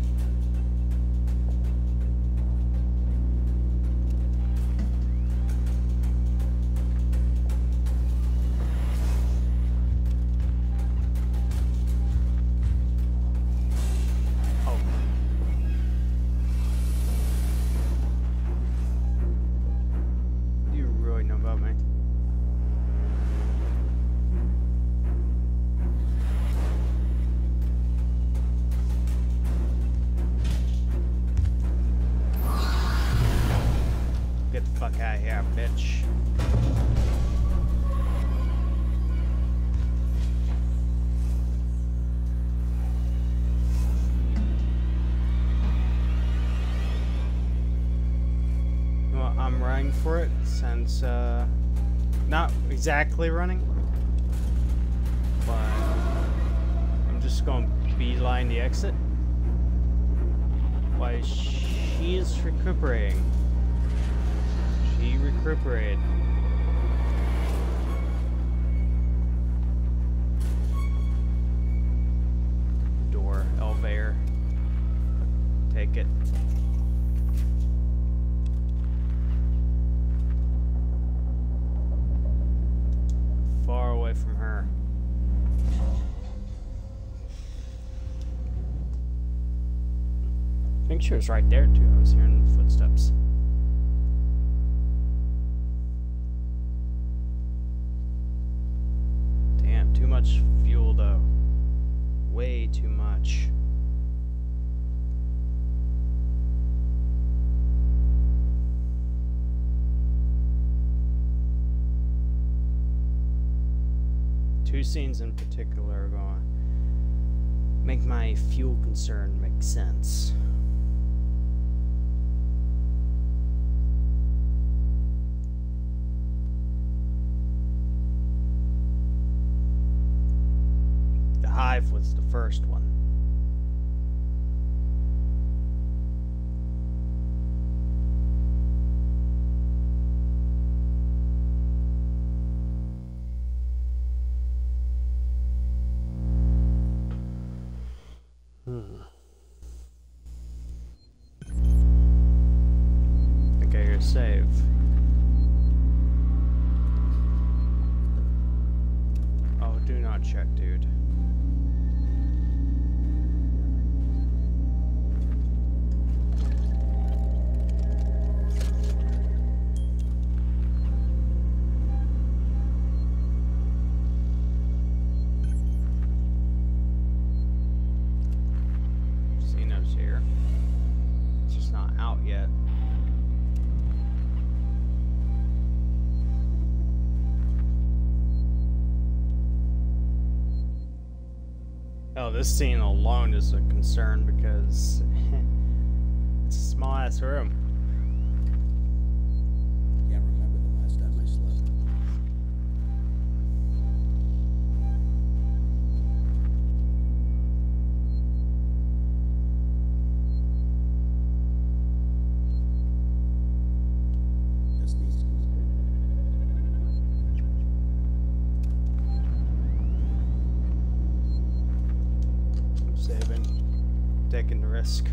For it since not exactly running, but I'm just going to beeline the exit while she's recuperating. She recuperated. Door, elevator. Take it. Far away from her. I think she was right there too. I was hearing footsteps. Damn, too much fuel though. Way too much. Two scenes in particular are going to make my fuel concern make sense. The Hive was the first one. Think I hear save. Oh, do not check, dude. Here. It's just not out yet. Oh, this scene alone is a concern because it's a small ass room. Can't remember the last time I slept. Saving, taking the risk.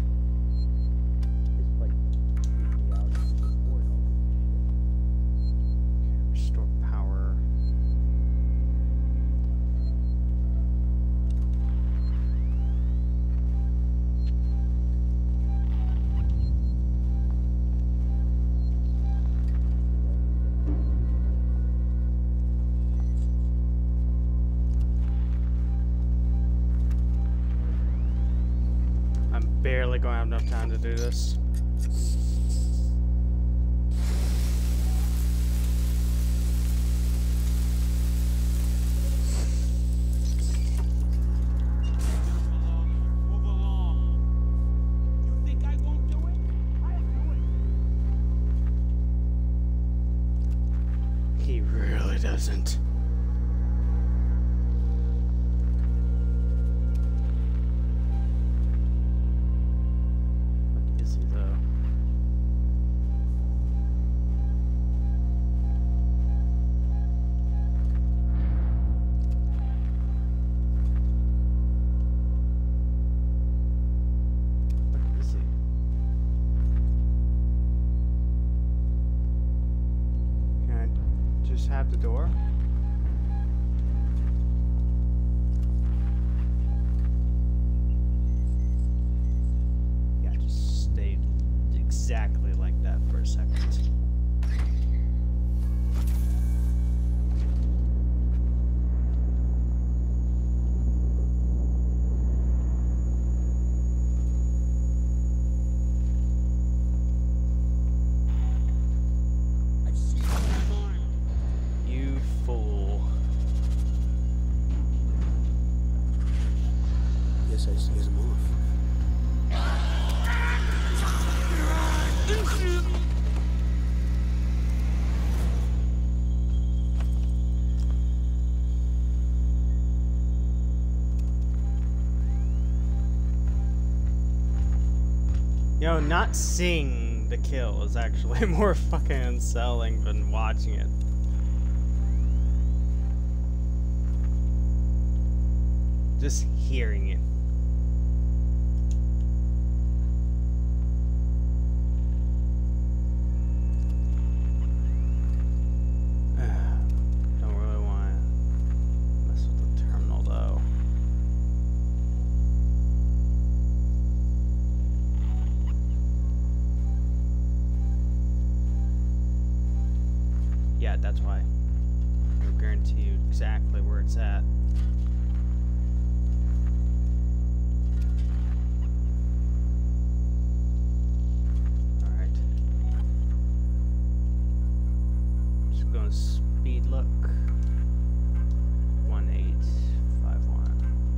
Restore power. Barely going to have enough time to do this. Move along. You think I won't do it? I'll do it. He really doesn't. have the door? Yeah, just stayed exactly like that for a second. I've seen it before. You fool. Guess I scared him off. You know, not seeing the kill is actually more fucking unsettling than watching it. Just hearing it. Don't really want to mess with the terminal though. Yeah, that's why. I'll guarantee you exactly where it's at. Alright. Just gonna speed look. 1851.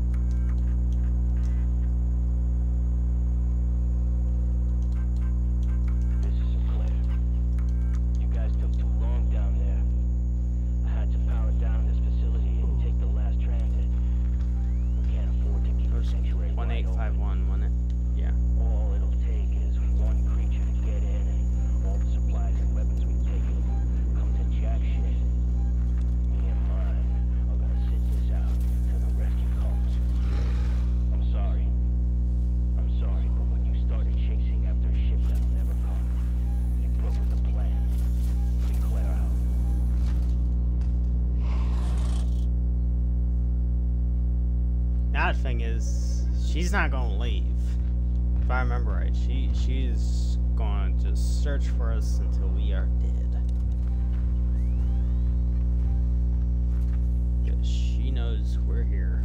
Mrs. Sinclair, you guys took too long down there. I had to power down this facility and take the last transit. We can't afford to keep the sanctuary wide open. 1851, wasn't it? Yeah. All it'll take is one creature to get in, and all the supplies and weapons we've taken come to jack shit. Me and mine are gonna sit this out till the rescue comes. I'm sorry. I'm sorry, but when you started chasing after a ship that'll never come, you broke with the plan. Be clear out. That thing is, she's not gonna leave. If I remember right, she's going to search for us until we are dead. Because she knows we're here.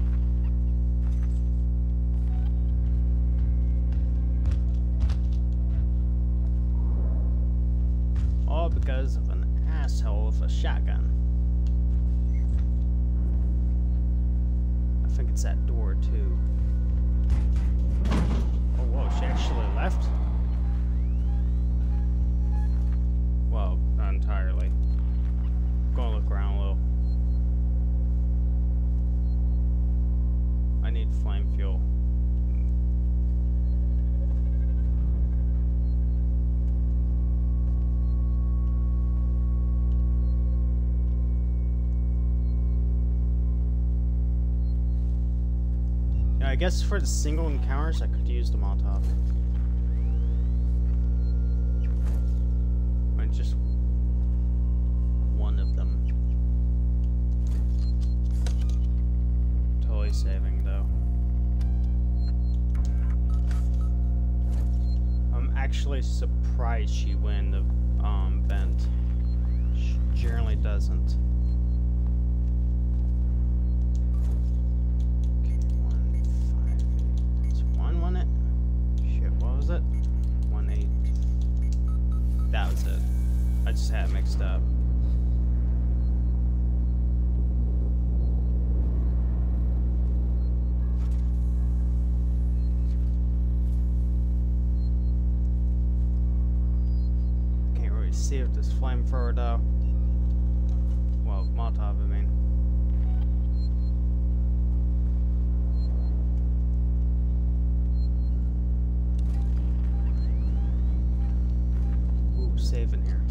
All because of an asshole with a shotgun. I think it's that door too. Oh, whoa, she actually left? Well, not entirely. Gonna look around a little. I need flame fuel. Yeah, I guess for the single encounters, I could use the Molotov. But just one of them. Totally saving, though. I'm actually surprised she went in the vent. She generally doesn't. Was it? 18. That was it. I just had it mixed up. Can't really see with this flamethrower though. Well, Molotov, I mean. Save in here.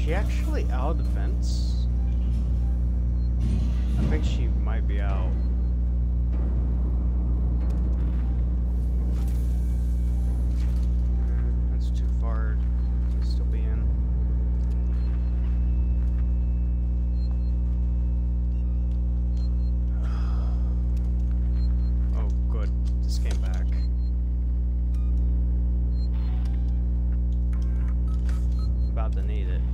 she actually out of the vents? I think she might be out. That's too far to still be in. Oh, good. This came back. About to need it.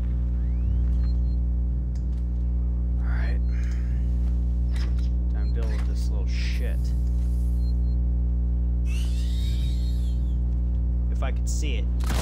Alright. Time to deal with this little shit. If I could see it.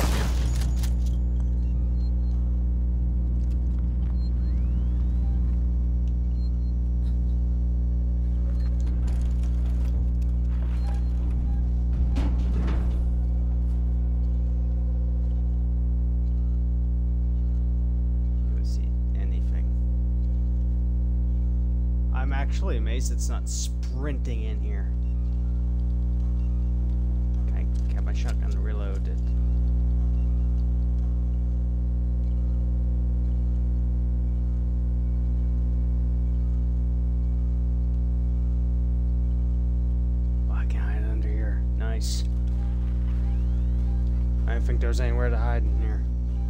I'm actually amazed it's not sprinting in here. Can I get my shotgun to reload it? Oh, I can hide under here. Nice. I didn't think there was anywhere to hide in here.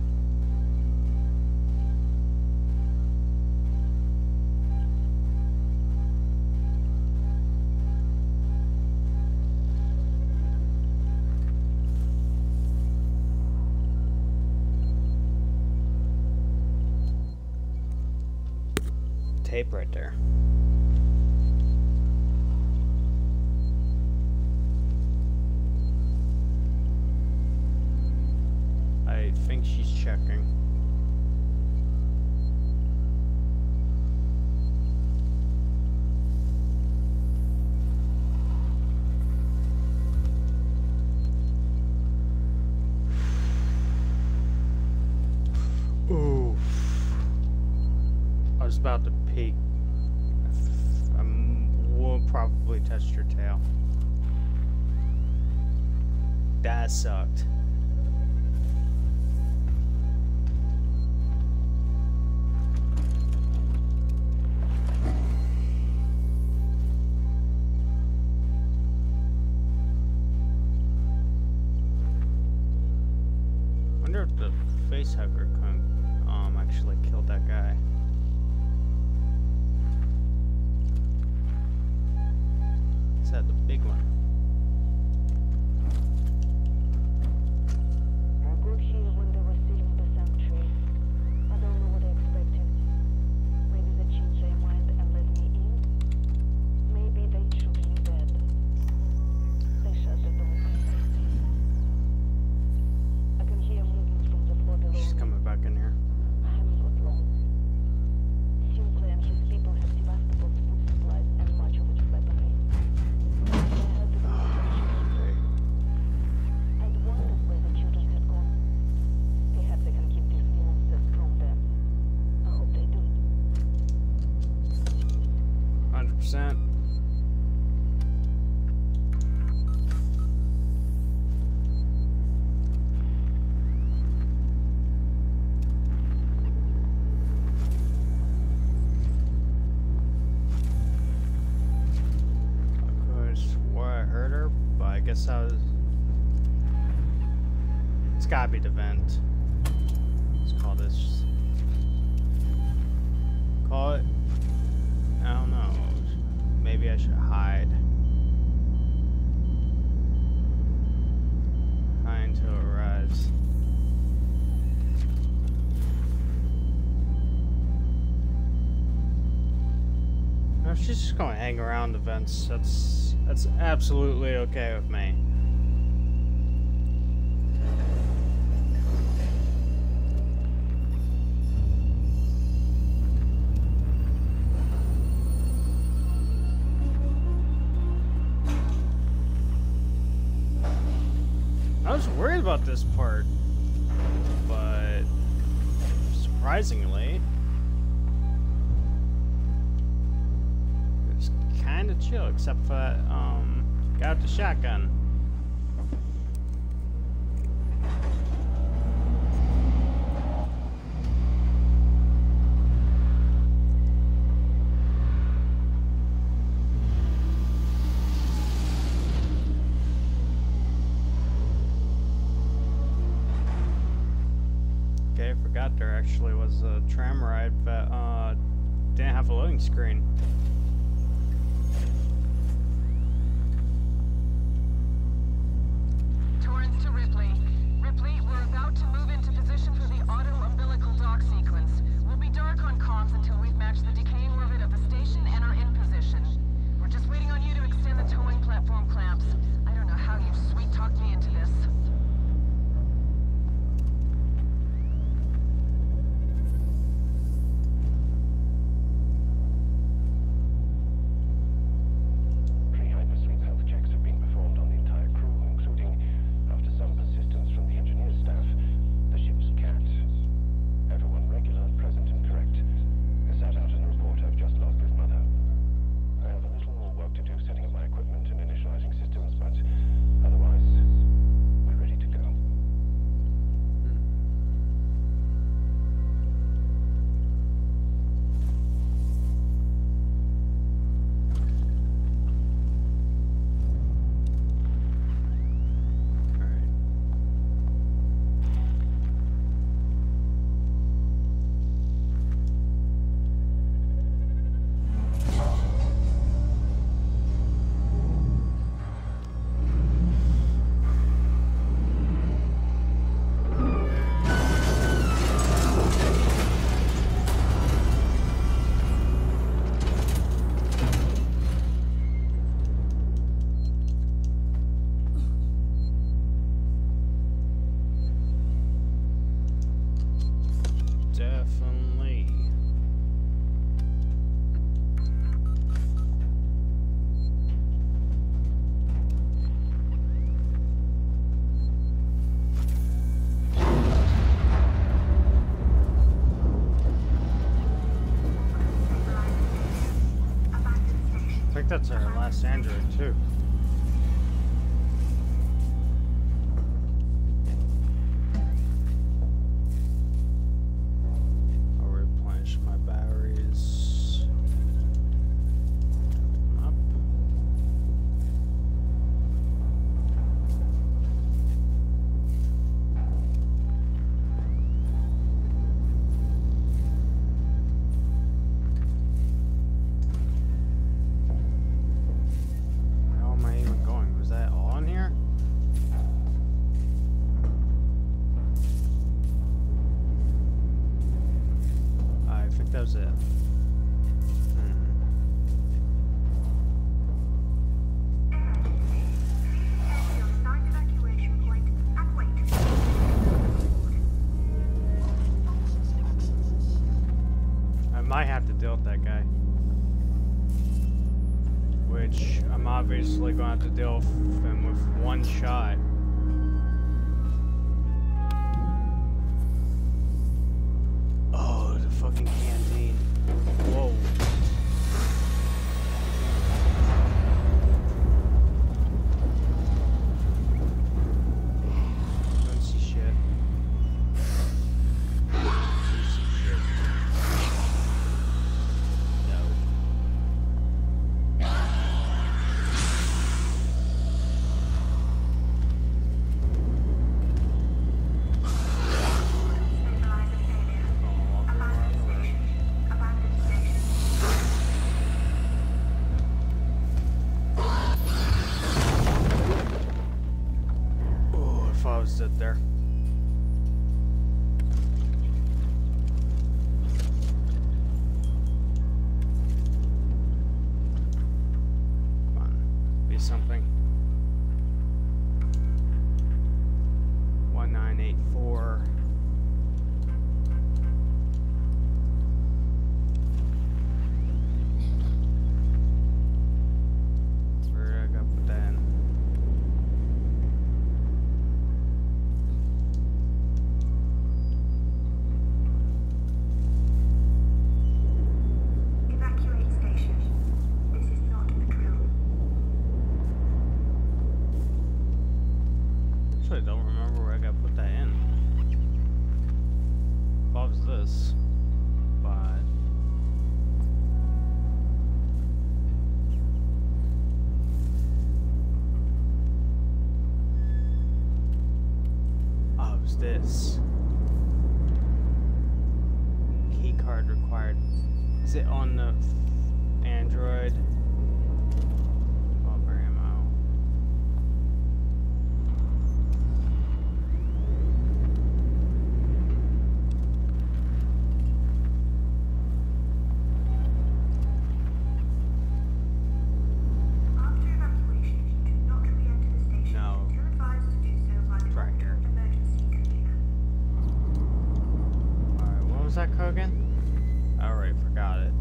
Tape right there. I think she's checking. Ooh. I was about to peek. I will probably touch your tail. That sucked. Wonder if the facehugger actually killed that guy. Is that the big one? I got here when they were sealing the sanctuary. I don't know what they expected. Maybe they changed their mind and let me in. Maybe they shoot me dead. They shut the door. I can hear movement from the floor below. She's coming back in here. I haven't got long. Sinclair and his people have Sevastopol's food supplies and much of its weaponry. They had to go I'd wondered where the children had gone. Perhaps I can keep these monsters from them. I hope they do. 100%. I swore I heard her, but I guess I was. It's gotta be the vent. Let's call this. Call it. I don't know. Maybe I should hide. Hide until it arrives. Now, if she's just gonna hang around the vents, that's absolutely okay with me. I was worried about this part, but surprisingly, it was kind of chill, except for that, guy with the shotgun. actually was a tram ride, but didn't have a loading screen. Torrance to Ripley. Ripley, we're about to move into position for the auto-umbilical dock sequence. We'll be dark on comms until we've matched the decaying orbit of the station and are in position. We're just waiting on you to extend the towing platform clamps. I don't know how you sweet-talked me into this. Pre-hypersleep health checks have been performed on the entire crew, including, after some persistence from the engineer staff, the ship's cat. Everyone regular, present, and correct. I sat out in the report I've just logged with Mother. I have a little more work to do setting up my equipment and initializing systems, but otherwise, we're ready to go. Alright. Definitely. I think that's our last android too. I'll replenish my batteries. Up. How am I even going? Was that all in here? I think that was it. I might have to deal with that guy. Which I'm obviously going to have to deal with him with one shot. Oh, the fucking canteen. Whoa. Don't see shit. Don't see shit. No. Oh, if I was sit there. Come on, be something. 1984. That's where I got put that in. Evacuate station. This is not a drill. Actually, I don't remember where I got put that in. What was this? But oh, it was this. card required. Is it on the Android? Revolver ammo. After evacuation, do not re-enter the station No. until advised to do so by the It's right here. emergency convener. Alright, what was that code again? Alright, forgot it.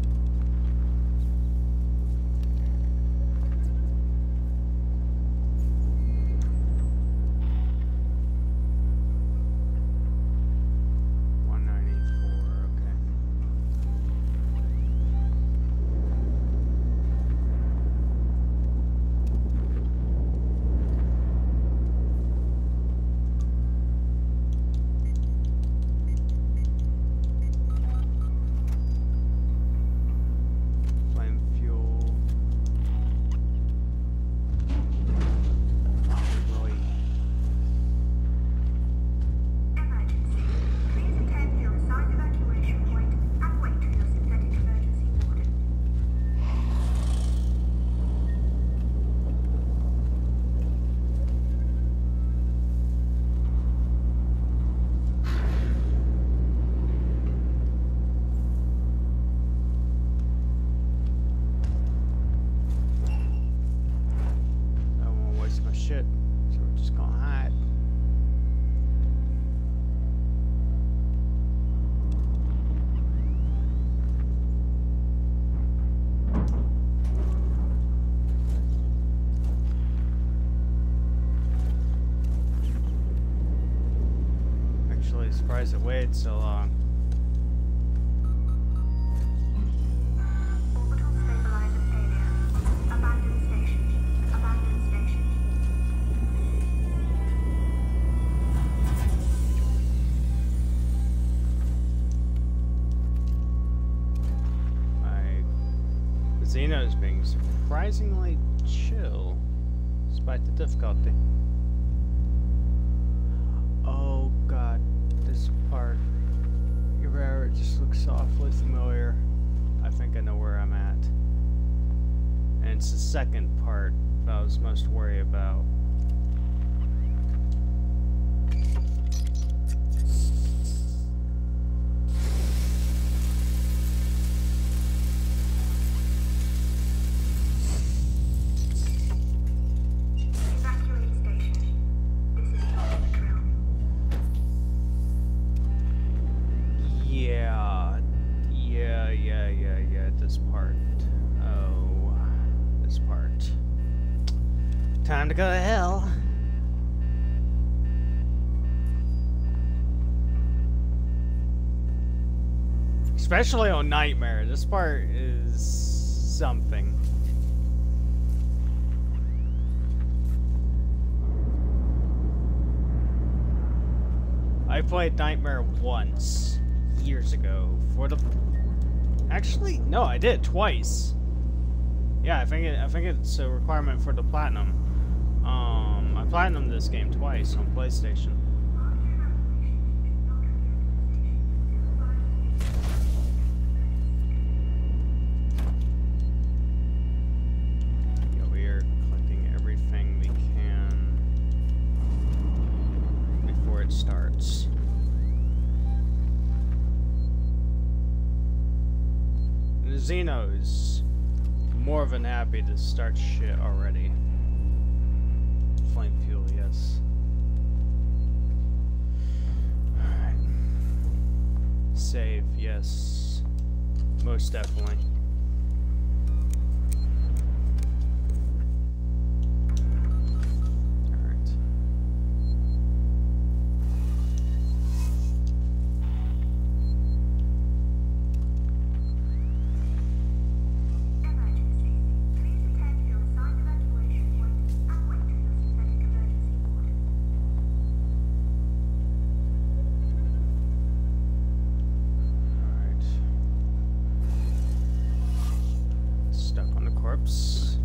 Flame fuel. Really? Emergency. Please attend your assigned evacuation point and wait for your synthetic emergency warden. I don't want to waste my shit, so we're just gonna hide. Actually, surprised it waited so long. Orbital stabilizer failure. Abandoned station. Abandoned station. Xeno's being surprisingly chill, despite the difficulty. Oh god, this part. It just looks awfully familiar. I think I know where I'm at. And it's the second part that I was most worried about. Evacuate station. This is not a drill. Yeah, this part. Oh, this part. Time to go to hell. Especially on Nightmare, this part is something. I played Nightmare once, years ago, for the... Actually, no, I did twice. Yeah, I think it's a requirement for the platinum. I platinumed this game twice on PlayStation. Yeah, we are collecting everything we can before it starts. And Xeno's more than happy to start shit already. Flame fuel, yes. Alright. Save, yes. Most definitely. Alright. Emergency. Please attend your assigned evacuation point and wait for your synthetic emergency warden. Alright. Stuck on the corpse.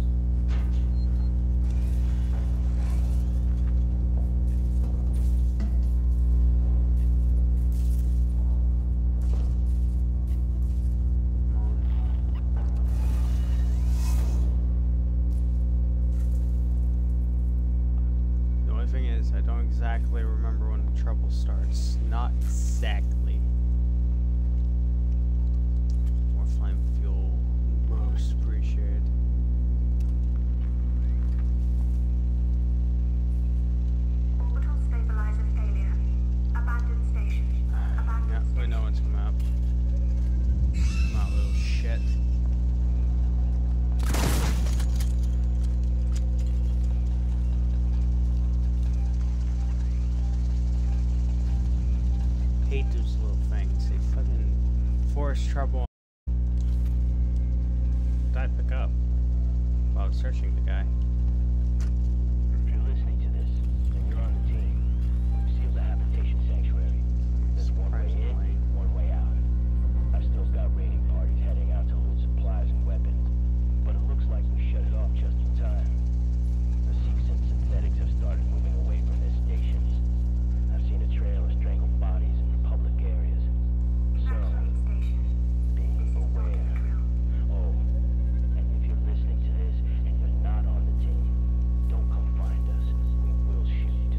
Forest trouble. What did I pick up while I was searching the guy? If you're listening to this, then you're on the team. We've sealed the habitation sanctuary. There's one way in, one way out. I've still got raiding parties heading out to loot supplies and weapons, but it looks like we shut it off just in time. The Seeks and synthetics have started moving away from their stations. I've seen a trail of strangled bodies in public areas. So, be aware. Oh, and if you're listening to this and you're not on the team, don't come find us. We will shoot.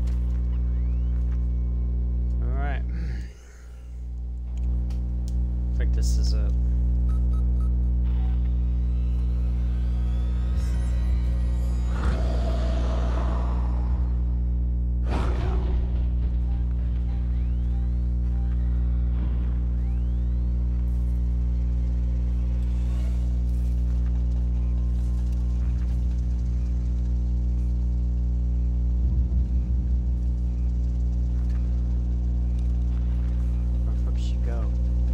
Alright. I think this is it. Where the fuck should she go?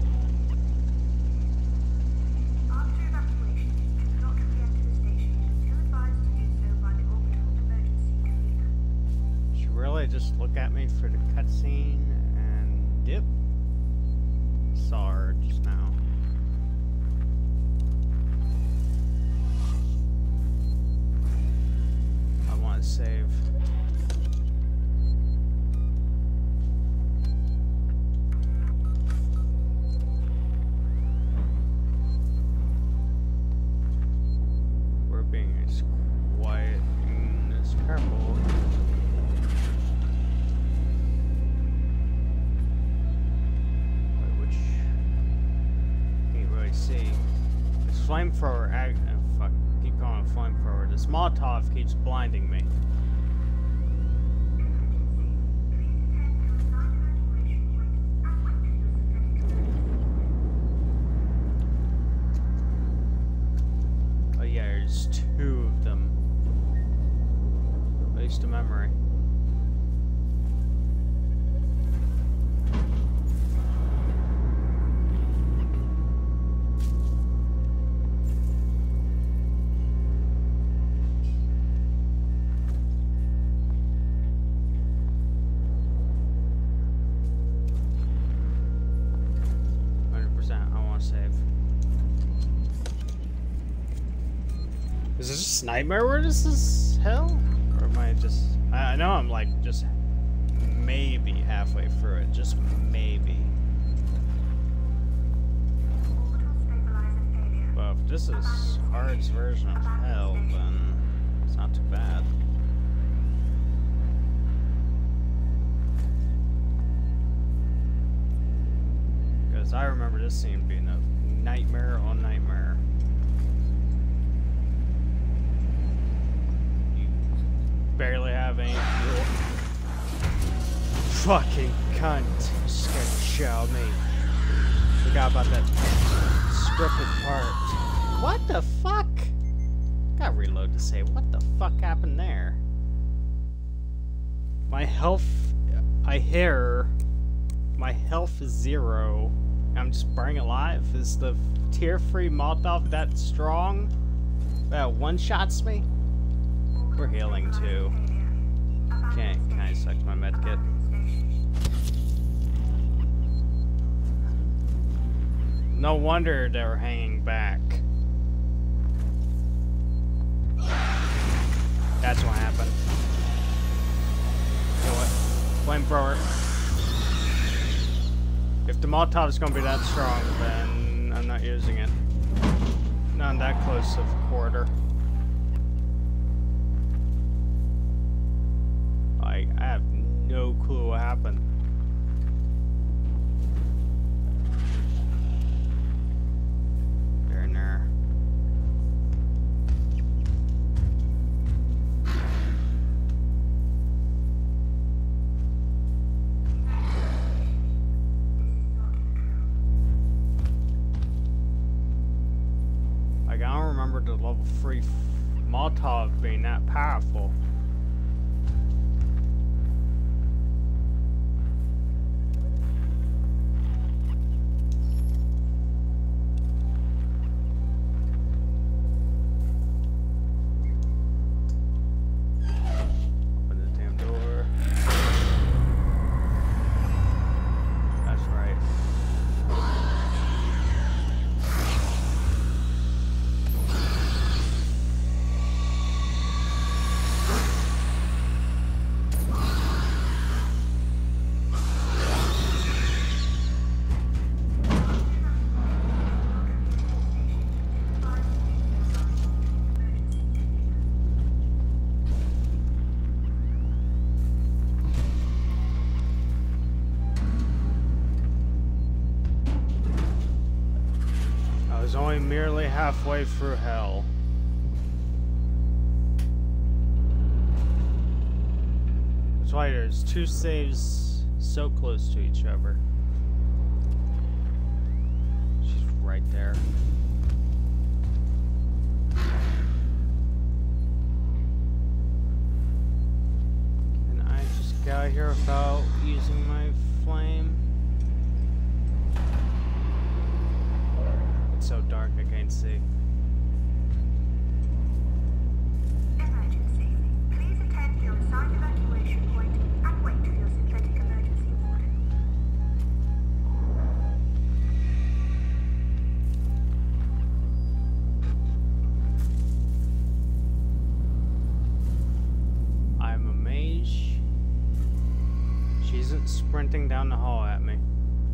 After evacuation, do not re-enter the station until advised to do so by the orbital emergency convener. She really just look at me for the cutscene and dip. Saw her just now. I want to save. We're being as quiet and as careful. Wait, which can't really see. This flamethrower, fuck, keep calling it flamethrower. This Molotov keeps blinding me. Oh yeah, there's two of them. At least to memory. Is this just Nightmare where this is hell? Or am I just... I know I'm like just maybe halfway through it. Just maybe. But if this is Hard's version of hell, then it's not too bad. Because I remember this scene being a nightmare on nightmare. Barely have any fuel. Fucking cunt. Scared the shit out of me. Forgot about that scripted part. What the fuck? Gotta reload to say what the fuck happened there. My health, I hear my health is 0. I'm just burning alive. Is the tier-free Molotov that strong? That one-shots me? We're healing too. Can I suck my medkit? No wonder they were hanging back. That's what happened. You know what? Flamethrower. If the Molotov is gonna be that strong, then I'm not using it. Not that close of quarter. I have no clue what happened. There and there. Like, I don't remember the level 3 Molotov being that powerful. was only merely halfway through hell. That's why there's two saves so close to each other. She's right there. Can I just get out of here without using my flame? It's so dark I can't see. Emergency. Please attend your assigned evacuation point and wait for your synthetic emergency warning. I'm a mage. She isn't sprinting down the hall at me.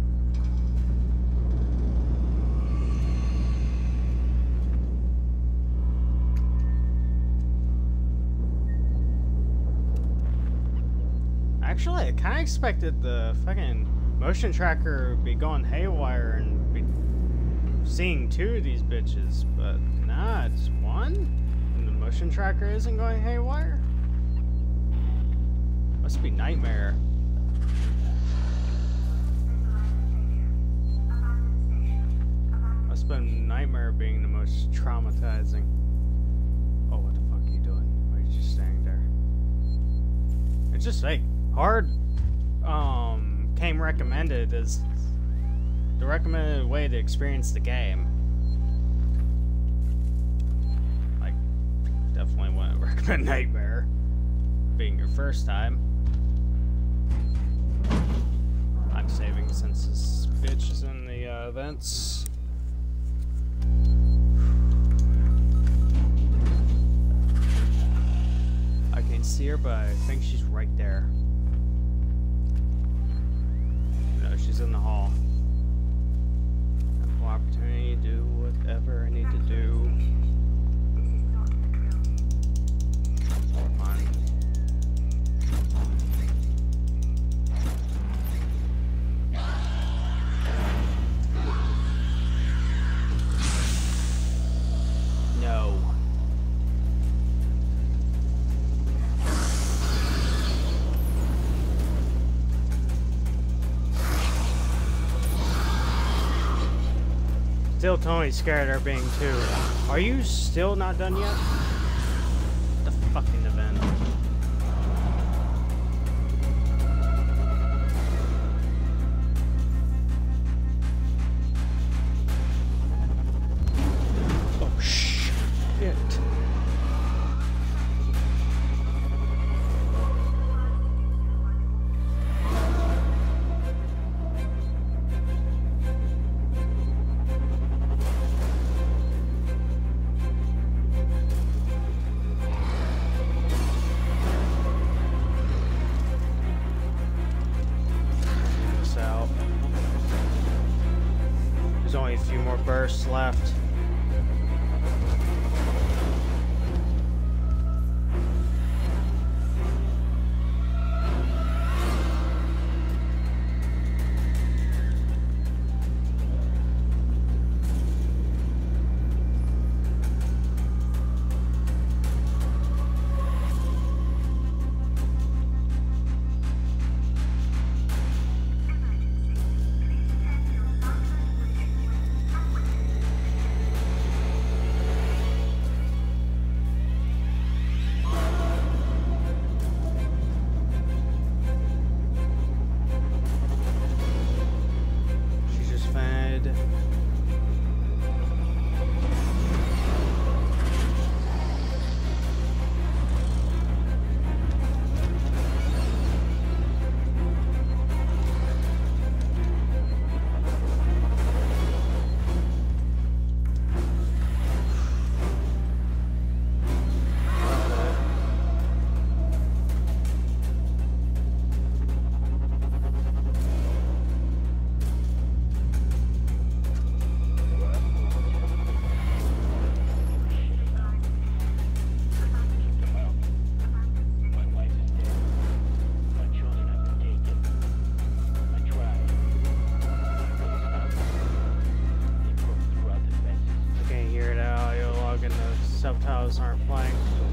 Actually, I kind of expected the fucking motion tracker to be going haywire and be seeing two of these bitches, but nah, it's one? And the motion tracker isn't going haywire? Must be Nightmare. Must have been Nightmare being the most traumatizing. Oh, what the fuck are you doing? Why are you just standing there? It's just like hard came recommended as the recommended way to experience the game. Like, definitely wouldn't recommend Nightmare being your first time. I'm saving since this bitch is in the events. I can't see her, but I think she's right there. No, she's in the hall. Ample opportunity to do whatever I need to do. Come on. No. Still totally scared of her being two. Are you still not done yet? The fucking event. Oh shit. There's only a few more bursts left. subtitles aren't playing.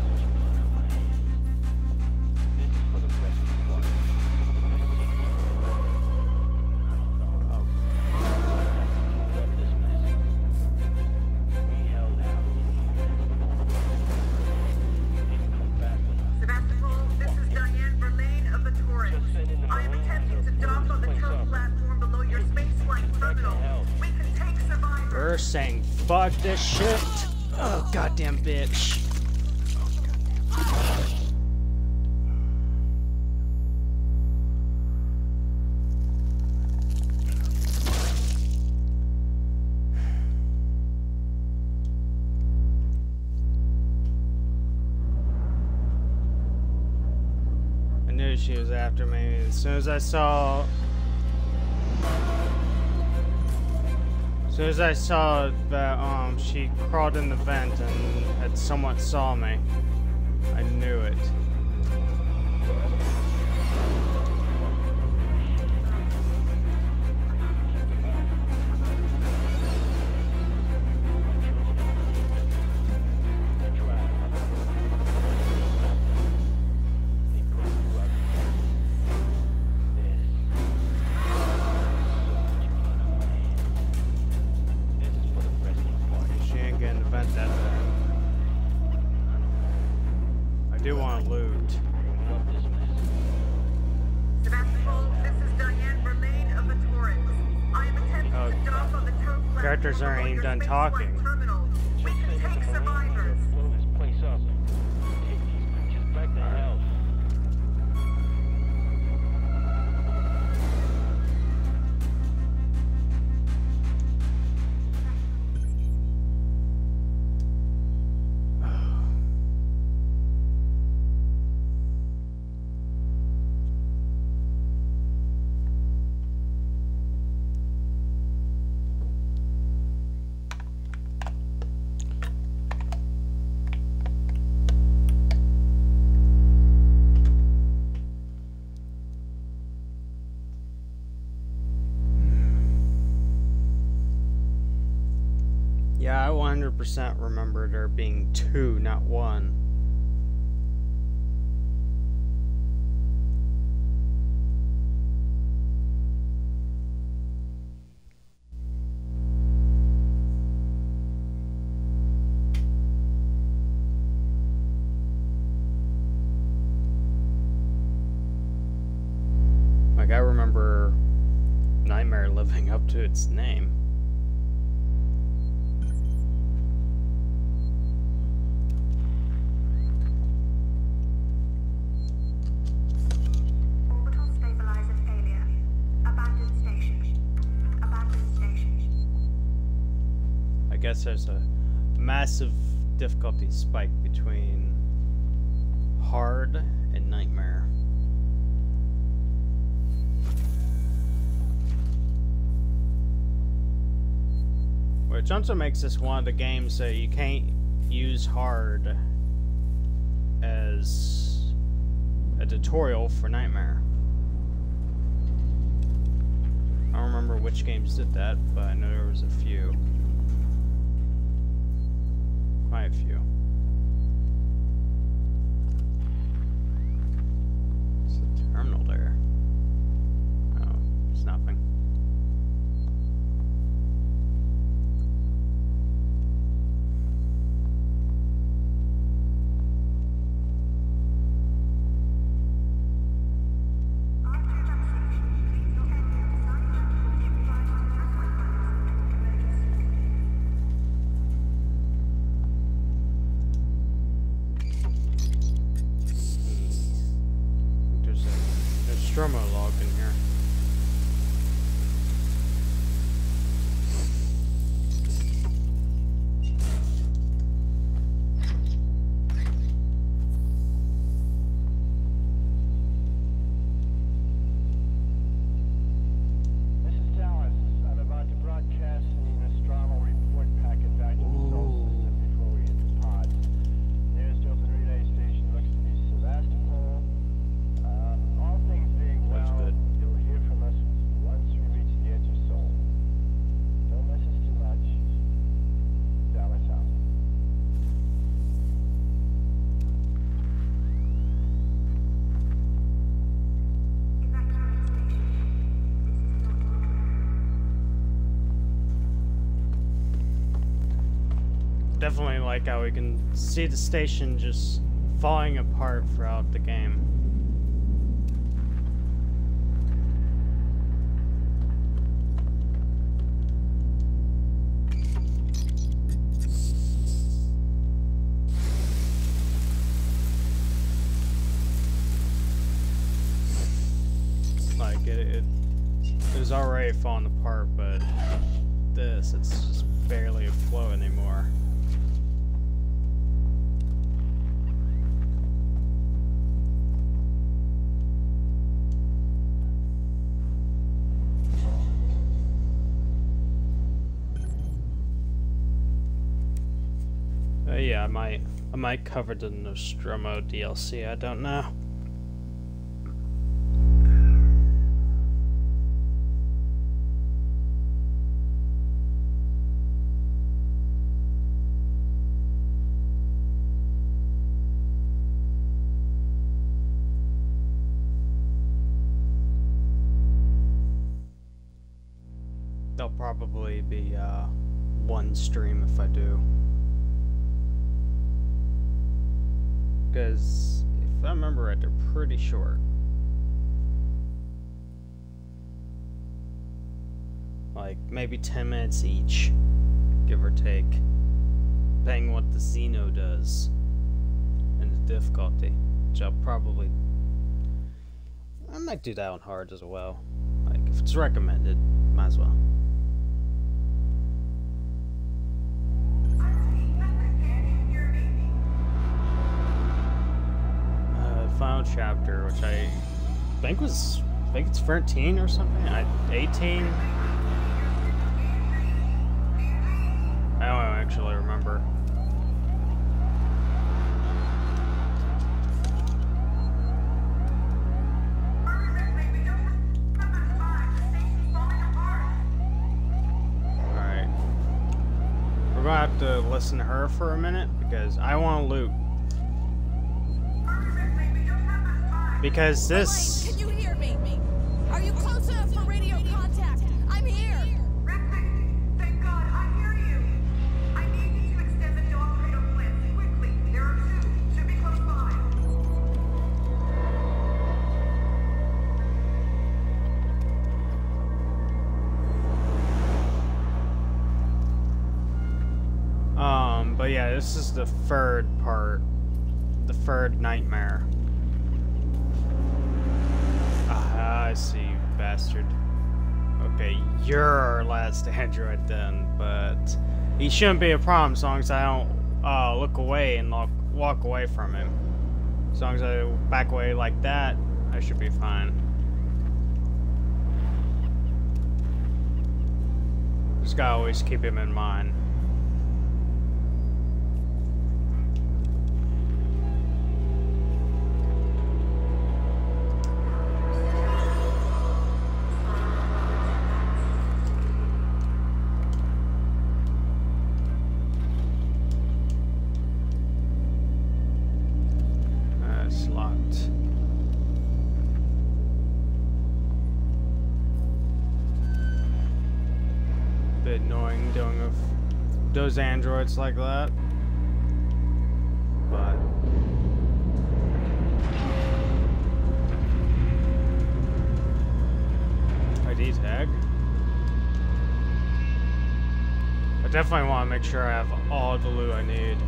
Sebastopol, this is Diane Verlaine of the Torrens. I am attempting to dock on the tow platform below your spaceflight terminal. We can take survivors. We're saying fuck this shit. Oh, goddamn bitch. I knew she was after me as soon as I saw that she crawled in the vent and had somewhat saw me. I knew it. Characters aren't even done talking. We can take survivors. Blow this place up. Take these creatures back to hell. Yeah, I 100% remember there being 2, not 1. Like, I remember Nightmare living up to its name. Orbital stabilizer failure. Abandoned station. Abandoned station. I guess there's a massive difficulty spike between hard and Nightmare. Which also makes this one of the games that you can't use hard as a tutorial for Nightmare. I don't remember which games did that, but I know there was a few. Quite a few. It's a terminal there. Oh, it's nothing. Nostromo log in here. This is Dallas. I'm about to broadcast the Nostromo report packet back to the Sol system before we hit the pods. Nearest open relay station looks to be Sebastopol. All things being well, you'll hear definitely like how we can see the station just falling apart throughout the game. Like it was already falling apart, but it's just barely afloat anymore. Yeah, I might cover the Nostromo DLC. I don't know. There'll probably be one stream if I do. Because if I remember right, they're pretty short. Like maybe 10 minutes each, give or take. Depending what the Xeno does and the difficulty, which I might do that on hard as well. Like if it's recommended, might as well. Final chapter, which I think it's 13 or something. 18. I don't actually remember. Alright. We're gonna have to listen to her for a minute because I want to loot. Because this... Can you hear me? Are you close enough for radio contact? I'm here! Thank God, I hear you! I need you to extend the dog cradle plant quickly. There are two. Should be close by. But yeah, this is the third part. The third nightmare. I see, you bastard. Okay, you're our last android then, but he shouldn't be a problem as long as I don't look away and walk away from him. As long as I back away like that, I should be fine. Just gotta always keep him in mind. Annoying dealing with those androids like that, but ID tag. I definitely want to make sure I have all the loot I need.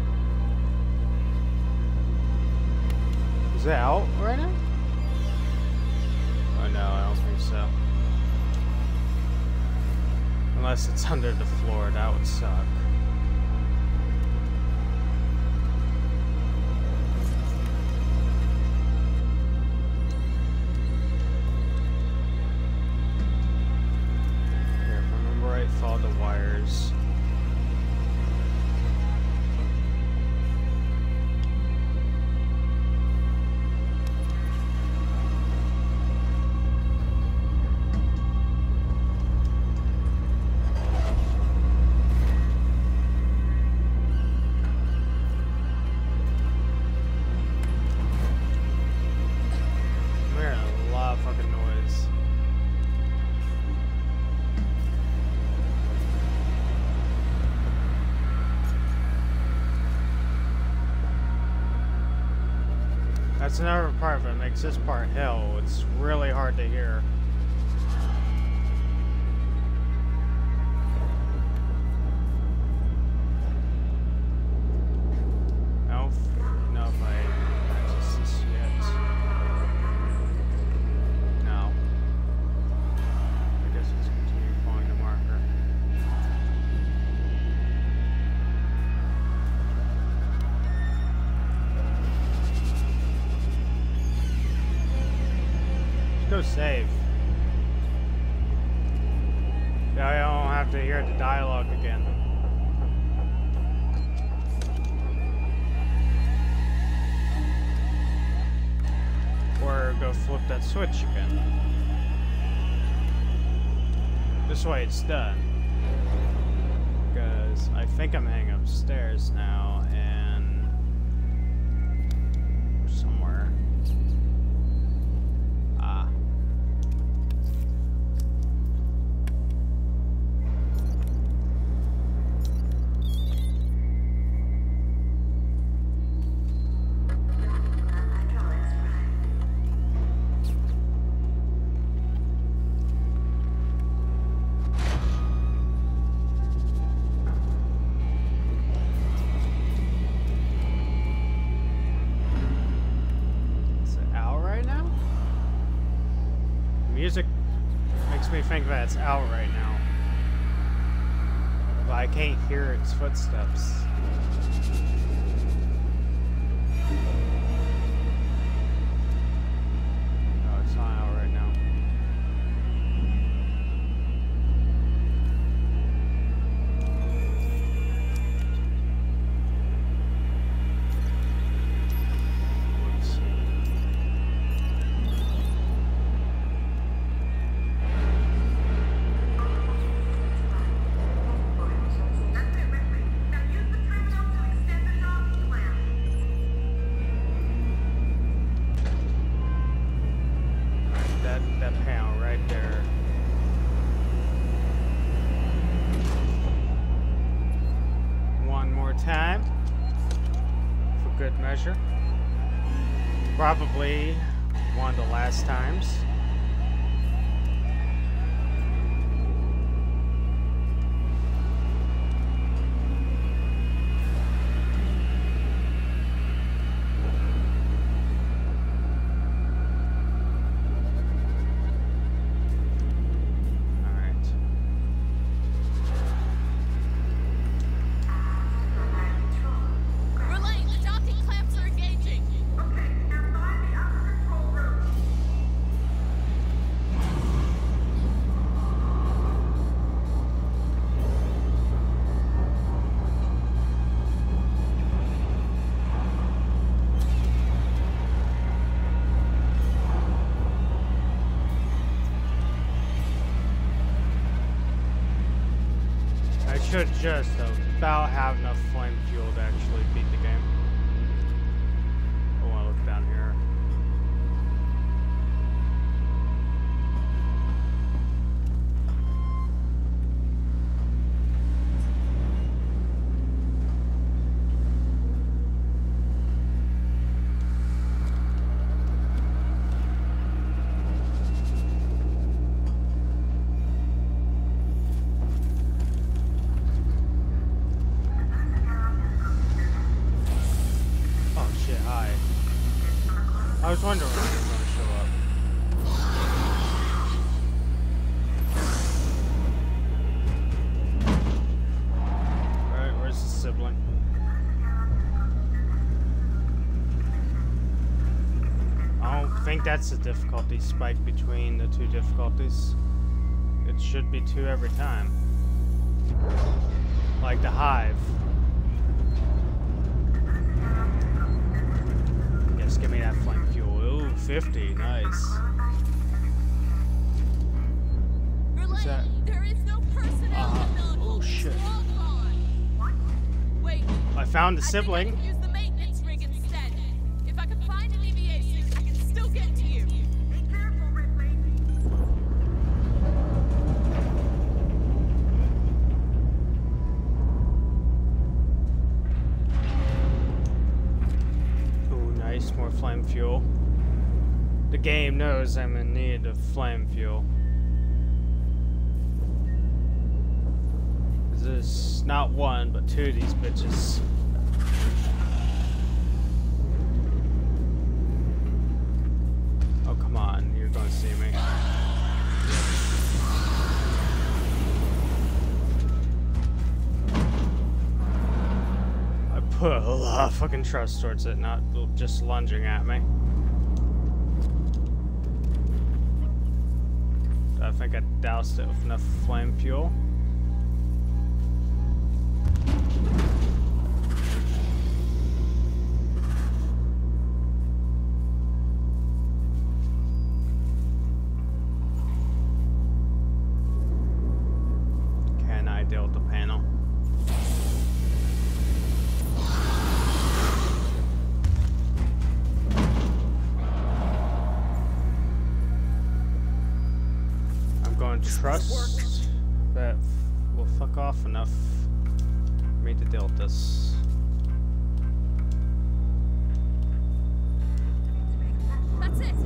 Is it out right now? Oh no, I don't think so. Unless it's under the floor, that would suck. Here, if I remember right, follow the wires. That's another part that makes this part hell. It's really hard to hear. I don't know if I access this yet. No. I guess it's continue following the marker. Go save. Now I don't have to hear the dialogue again. Or go flip that switch again. This way it's done. Because I think I'm heading upstairs now and somewhere. Music makes me think that it's out right now, but I can't hear its footsteps. No, it's not out right now. That panel right there. One more time for good measure. Probably one of the last times. Should just about have enough flame fuel to actually beat the game. I want to look down here. I was wondering when it was going to show up. Alright, where's the sibling? I don't think that's the difficulty spike between the two difficulties. It should be 2 every time. Like the Hive. Yes, give me that flame fuel. Ooh, 50, nice. What's that? There is no personnel Oh shit. Wait. I found the sibling. I can use the maintenance rig instead. If I can find an deviation, I can still get to you. Be careful, Ripley. Ooh, nice, more flame fuel. The game knows I'm in need of flame fuel. There's not one, but two of these bitches. Oh, come on. You're gonna see me. I put a lot of fucking trust towards it, not just lunging at me. I think I doused it with enough flame fuel. Can I deal with the panel? I'm going to trust that will fuck off enough for me to deal with this. That's it.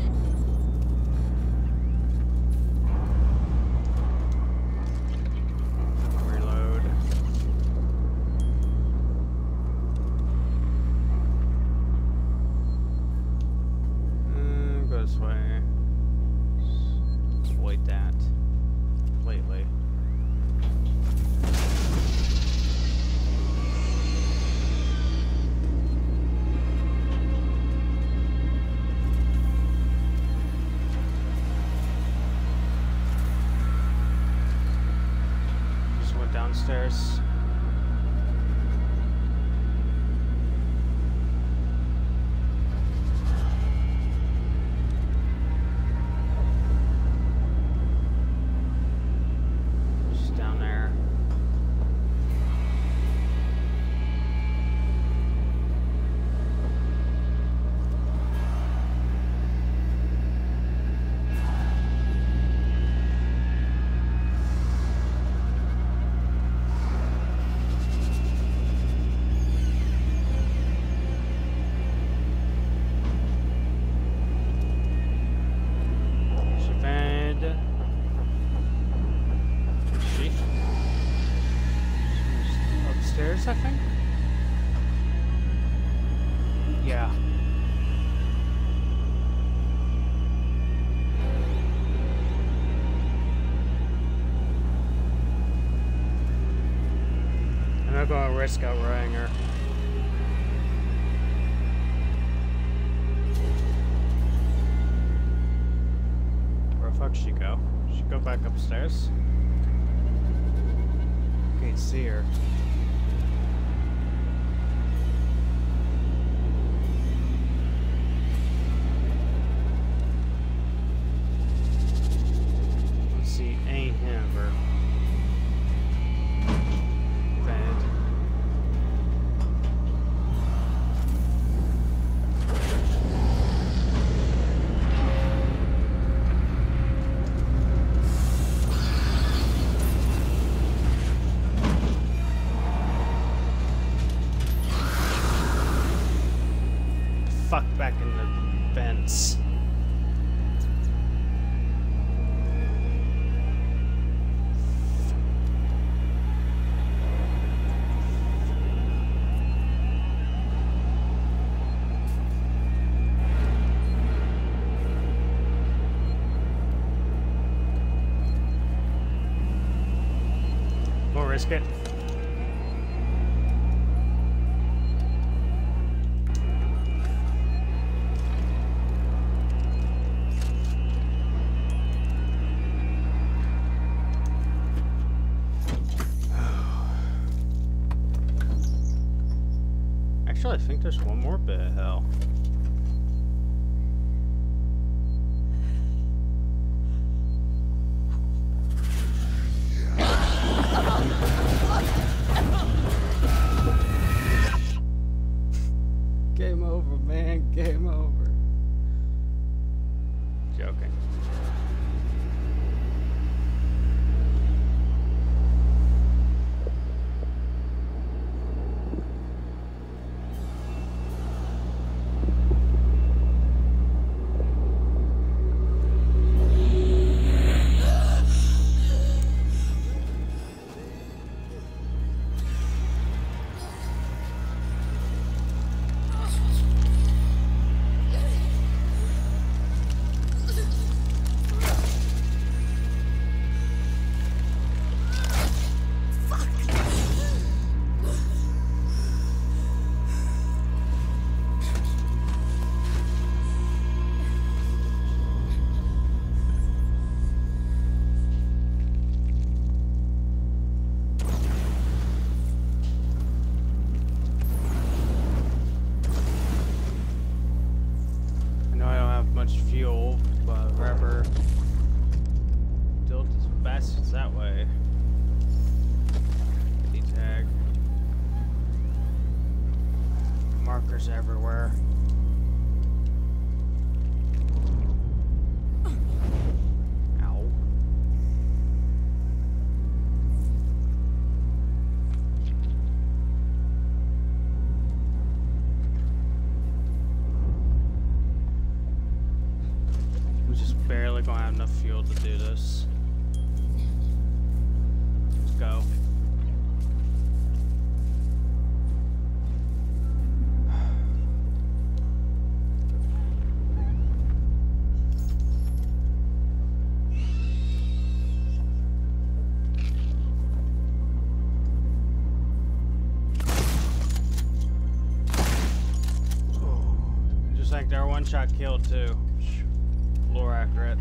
Reload. Go this way. Avoid that. Lately. Just went downstairs. Just down there. Siobhan. She? She's upstairs, I think? Yeah. I'm not gonna risk outrunning her. Where the fuck she go? She go back upstairs? Can't see her. Let's see, ain't him or Bad. Fuck back in the vents. We'll risk it. Actually, I think there's one more bit of hell. Game over, man. Game over. Joking. fuckers everywhere. Ow. We're just barely gonna have enough fuel to do this. Let's go. Just like their one-shot kill too. Lore accurate.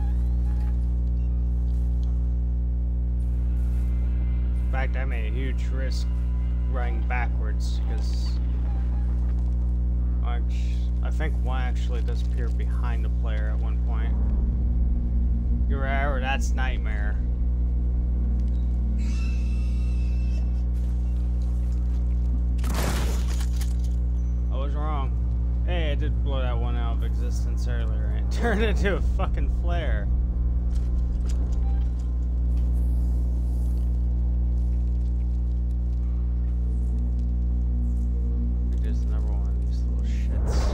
In fact, I made a huge risk running backwards because I think one actually does appear behind the player at one point. You're right, or that's Nightmare. I was wrong. Hey, I did blow that one out of existence earlier and it turned into a fucking flare. There's another one of these little shits.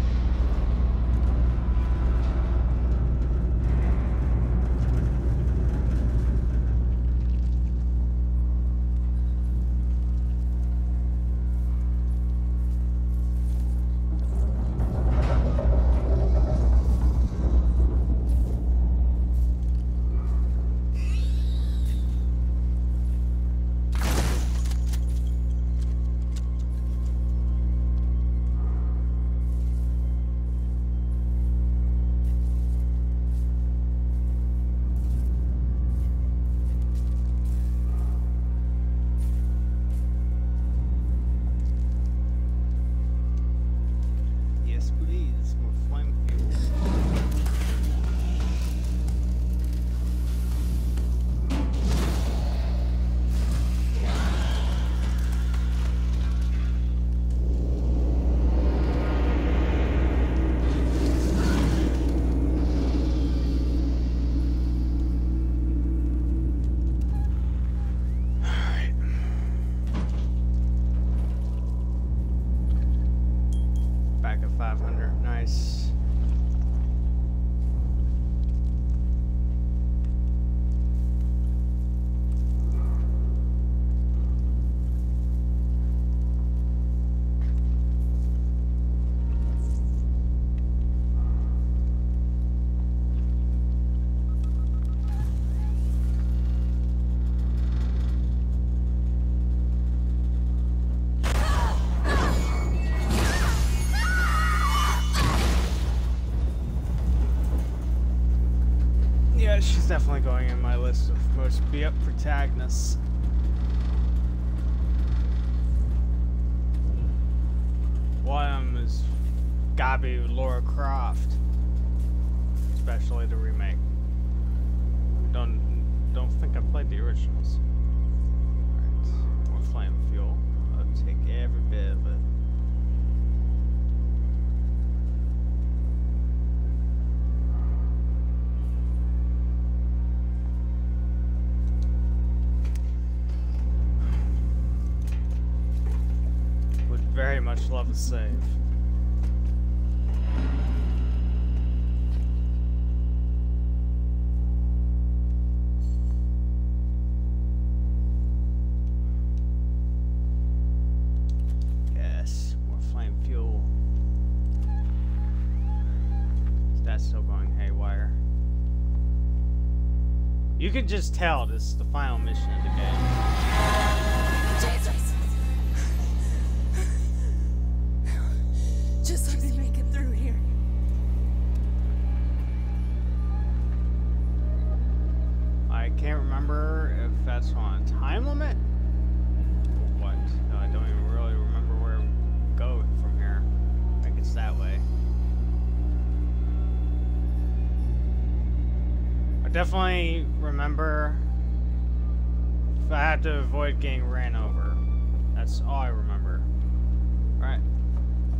Yes, please. More flame fuel. Back at 500. Nice. Yeah, she's definitely going in my list of most beat-up protagonists. One of them is gotta be Lara Croft, especially the remake. Don't think I played the originals. Alright, more flame fuel. I'll take every bit of it. Would very much love a save. Yes, more flame fuel. That's still going haywire. You can just tell this is the final mission of the game. Jesus! Just let me make it through here. I can't remember if that's on a time limit or what. No, I don't even really remember where we go from here. I think it's that way. I definitely remember if I had to avoid getting ran over. That's all I remember. Right.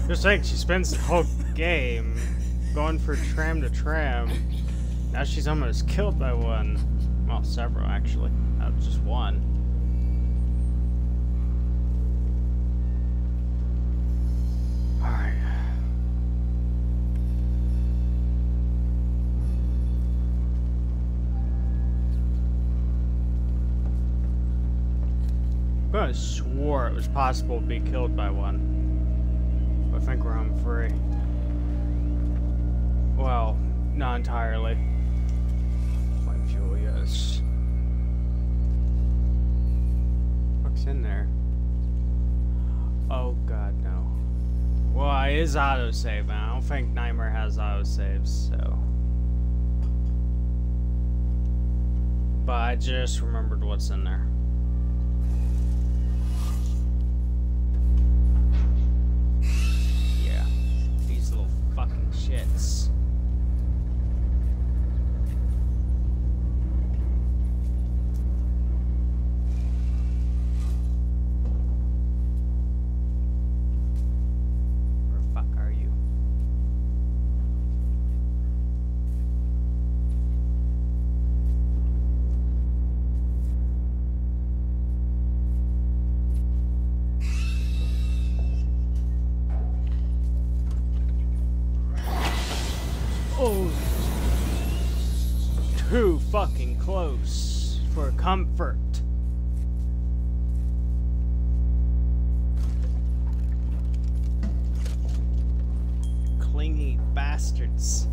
Just like she spends the whole game going for tram to tram. Now she's almost killed by one. Well, several actually. Not just one. Alright. I could have swore it was possible to be killed by one. I think we're home free. Well, not entirely. Like fuel, yes. What's in there? Oh god, no. Well, it is autosave, and I don't think Nightmare has autosaves, so. But I just remembered what's in there. Fucking shits. Where the fuck are you? Oh, too fucking close for comfort. Clingy bastards.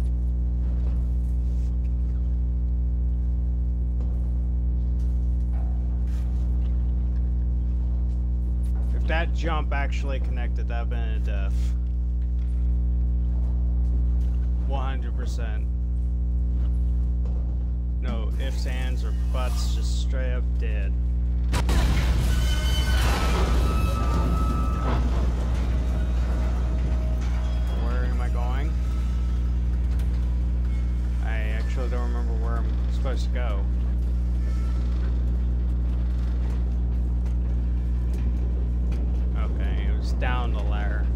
If that jump actually connected, that'd been a death. 100%. No ifs, ands, or buts, just straight up dead. Where am I going? I actually don't remember where I'm supposed to go. Okay, it was down the ladder.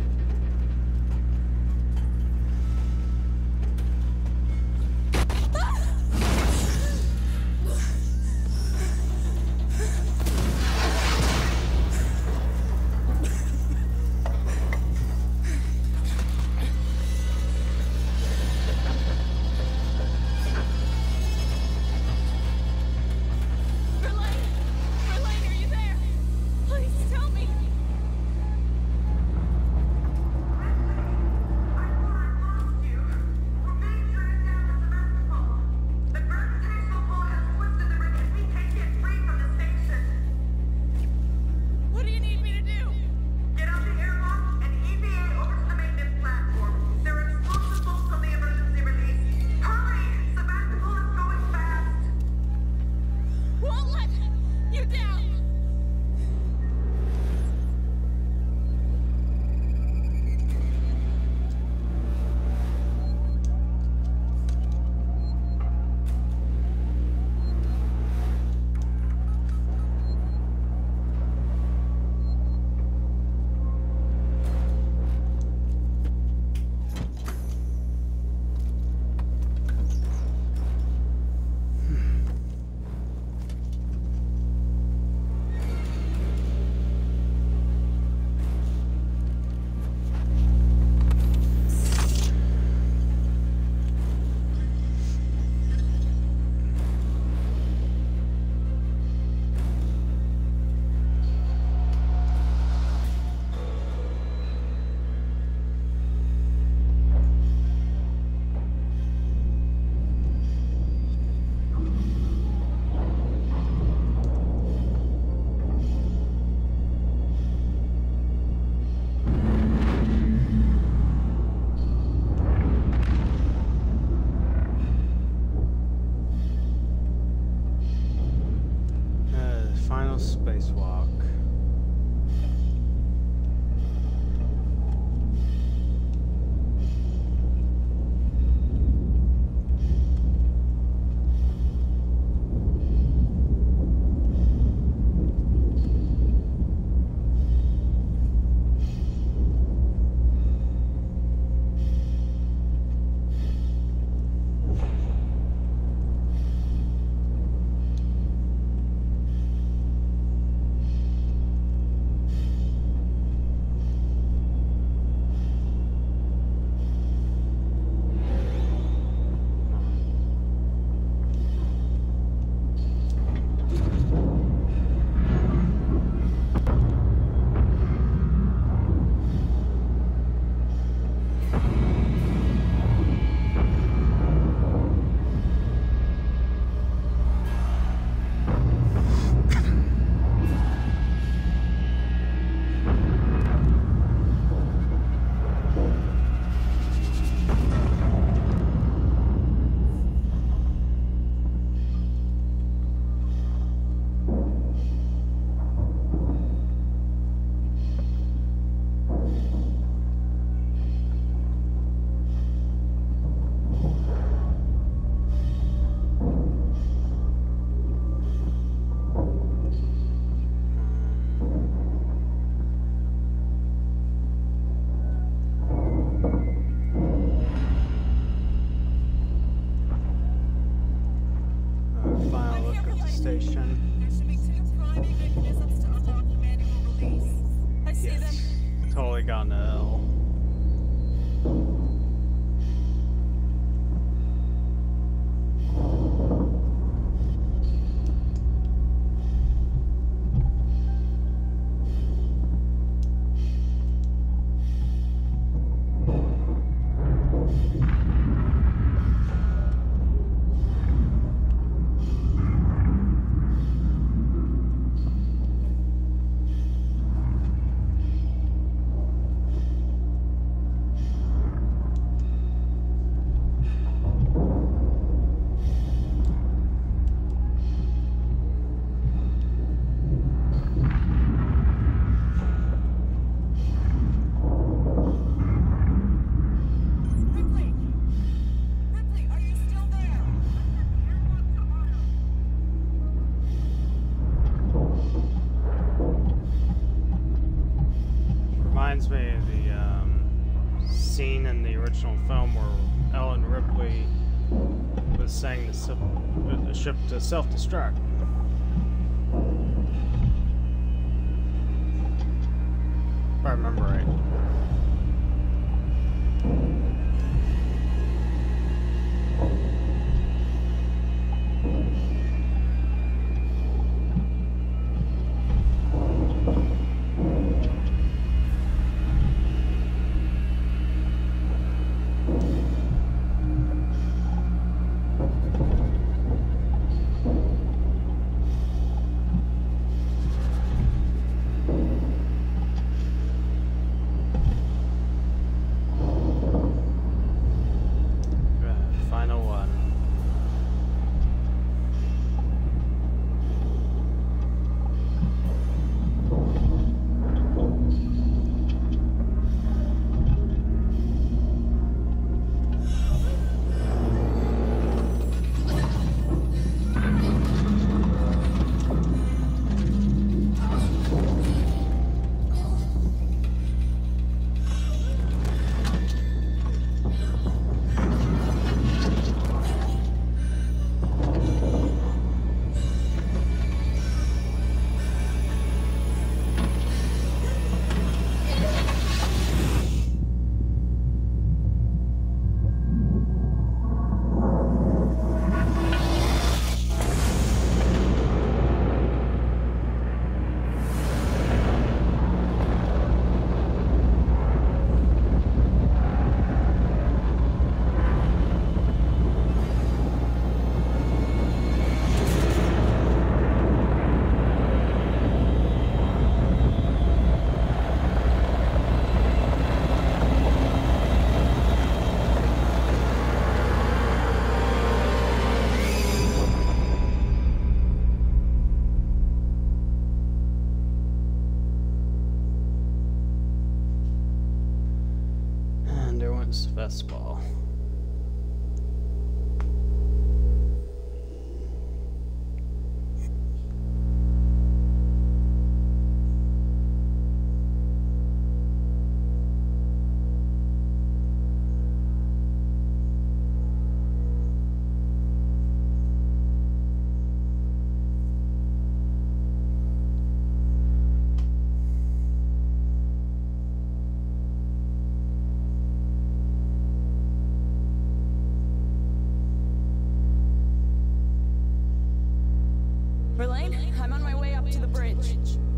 Spacewalk. station. There should be 2 priming mechanisms to unlock the manual release. I see them. Totally gone to hell. Ripley! Ripley, are you still there? Reminds me of the scene in the original film where Ellen Ripley was saying the ship to self-destruct. If I remember right. Final one. And there went Vespal. Verlaine, I'm on my way up to the bridge.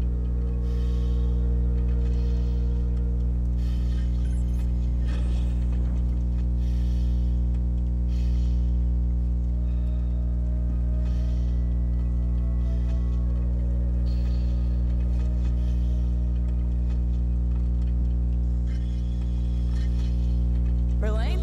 Verlaine?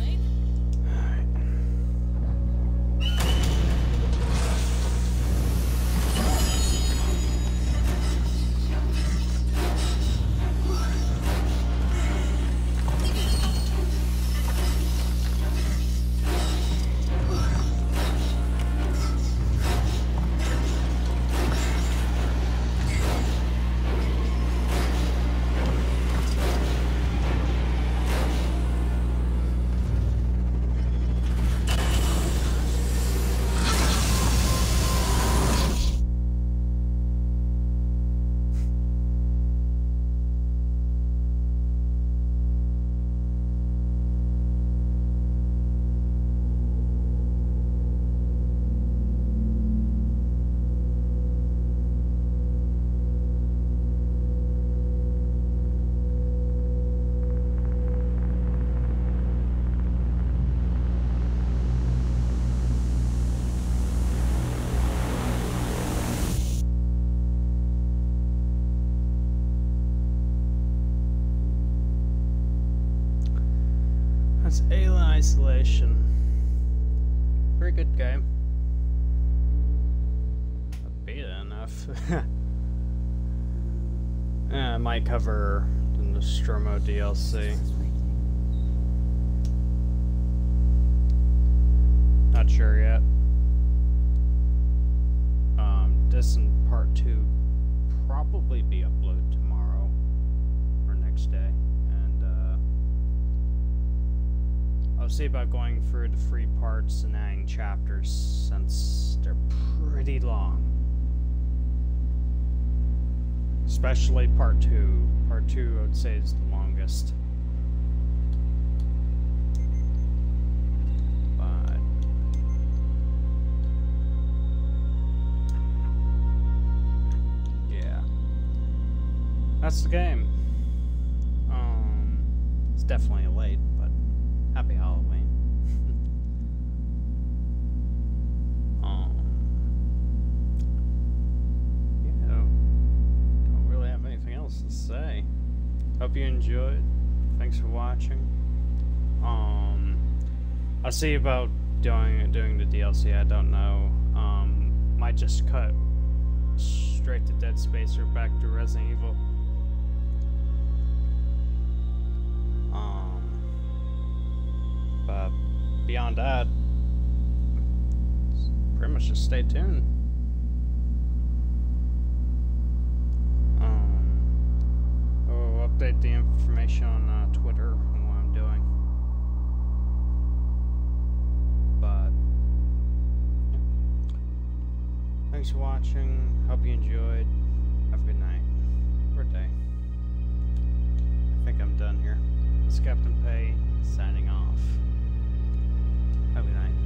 It's Alien Isolation. Pretty good game. I beat it enough. I might cover the Nostromo DLC. Not sure yet. This and part 2 probably be uploaded tomorrow or next day, and I'll see about going through the 3 parts and adding chapters since they're pretty long. Especially part 2. Part 2 I would say is the longest. But yeah. That's the game. It's definitely late, but happy Halloween. Yeah, don't really have anything else to say. Hope you enjoyed. Thanks for watching. I'll see about doing the DLC. I don't know. Might just cut straight to Dead Space or back to Resident Evil. But beyond that, pretty much just stay tuned. We'll update the information on Twitter and what I'm doing. But yeah. Thanks for watching. Hope you enjoyed. Have a good night or day. I think I'm done here. This is Captain Pay signing off. Have a good night.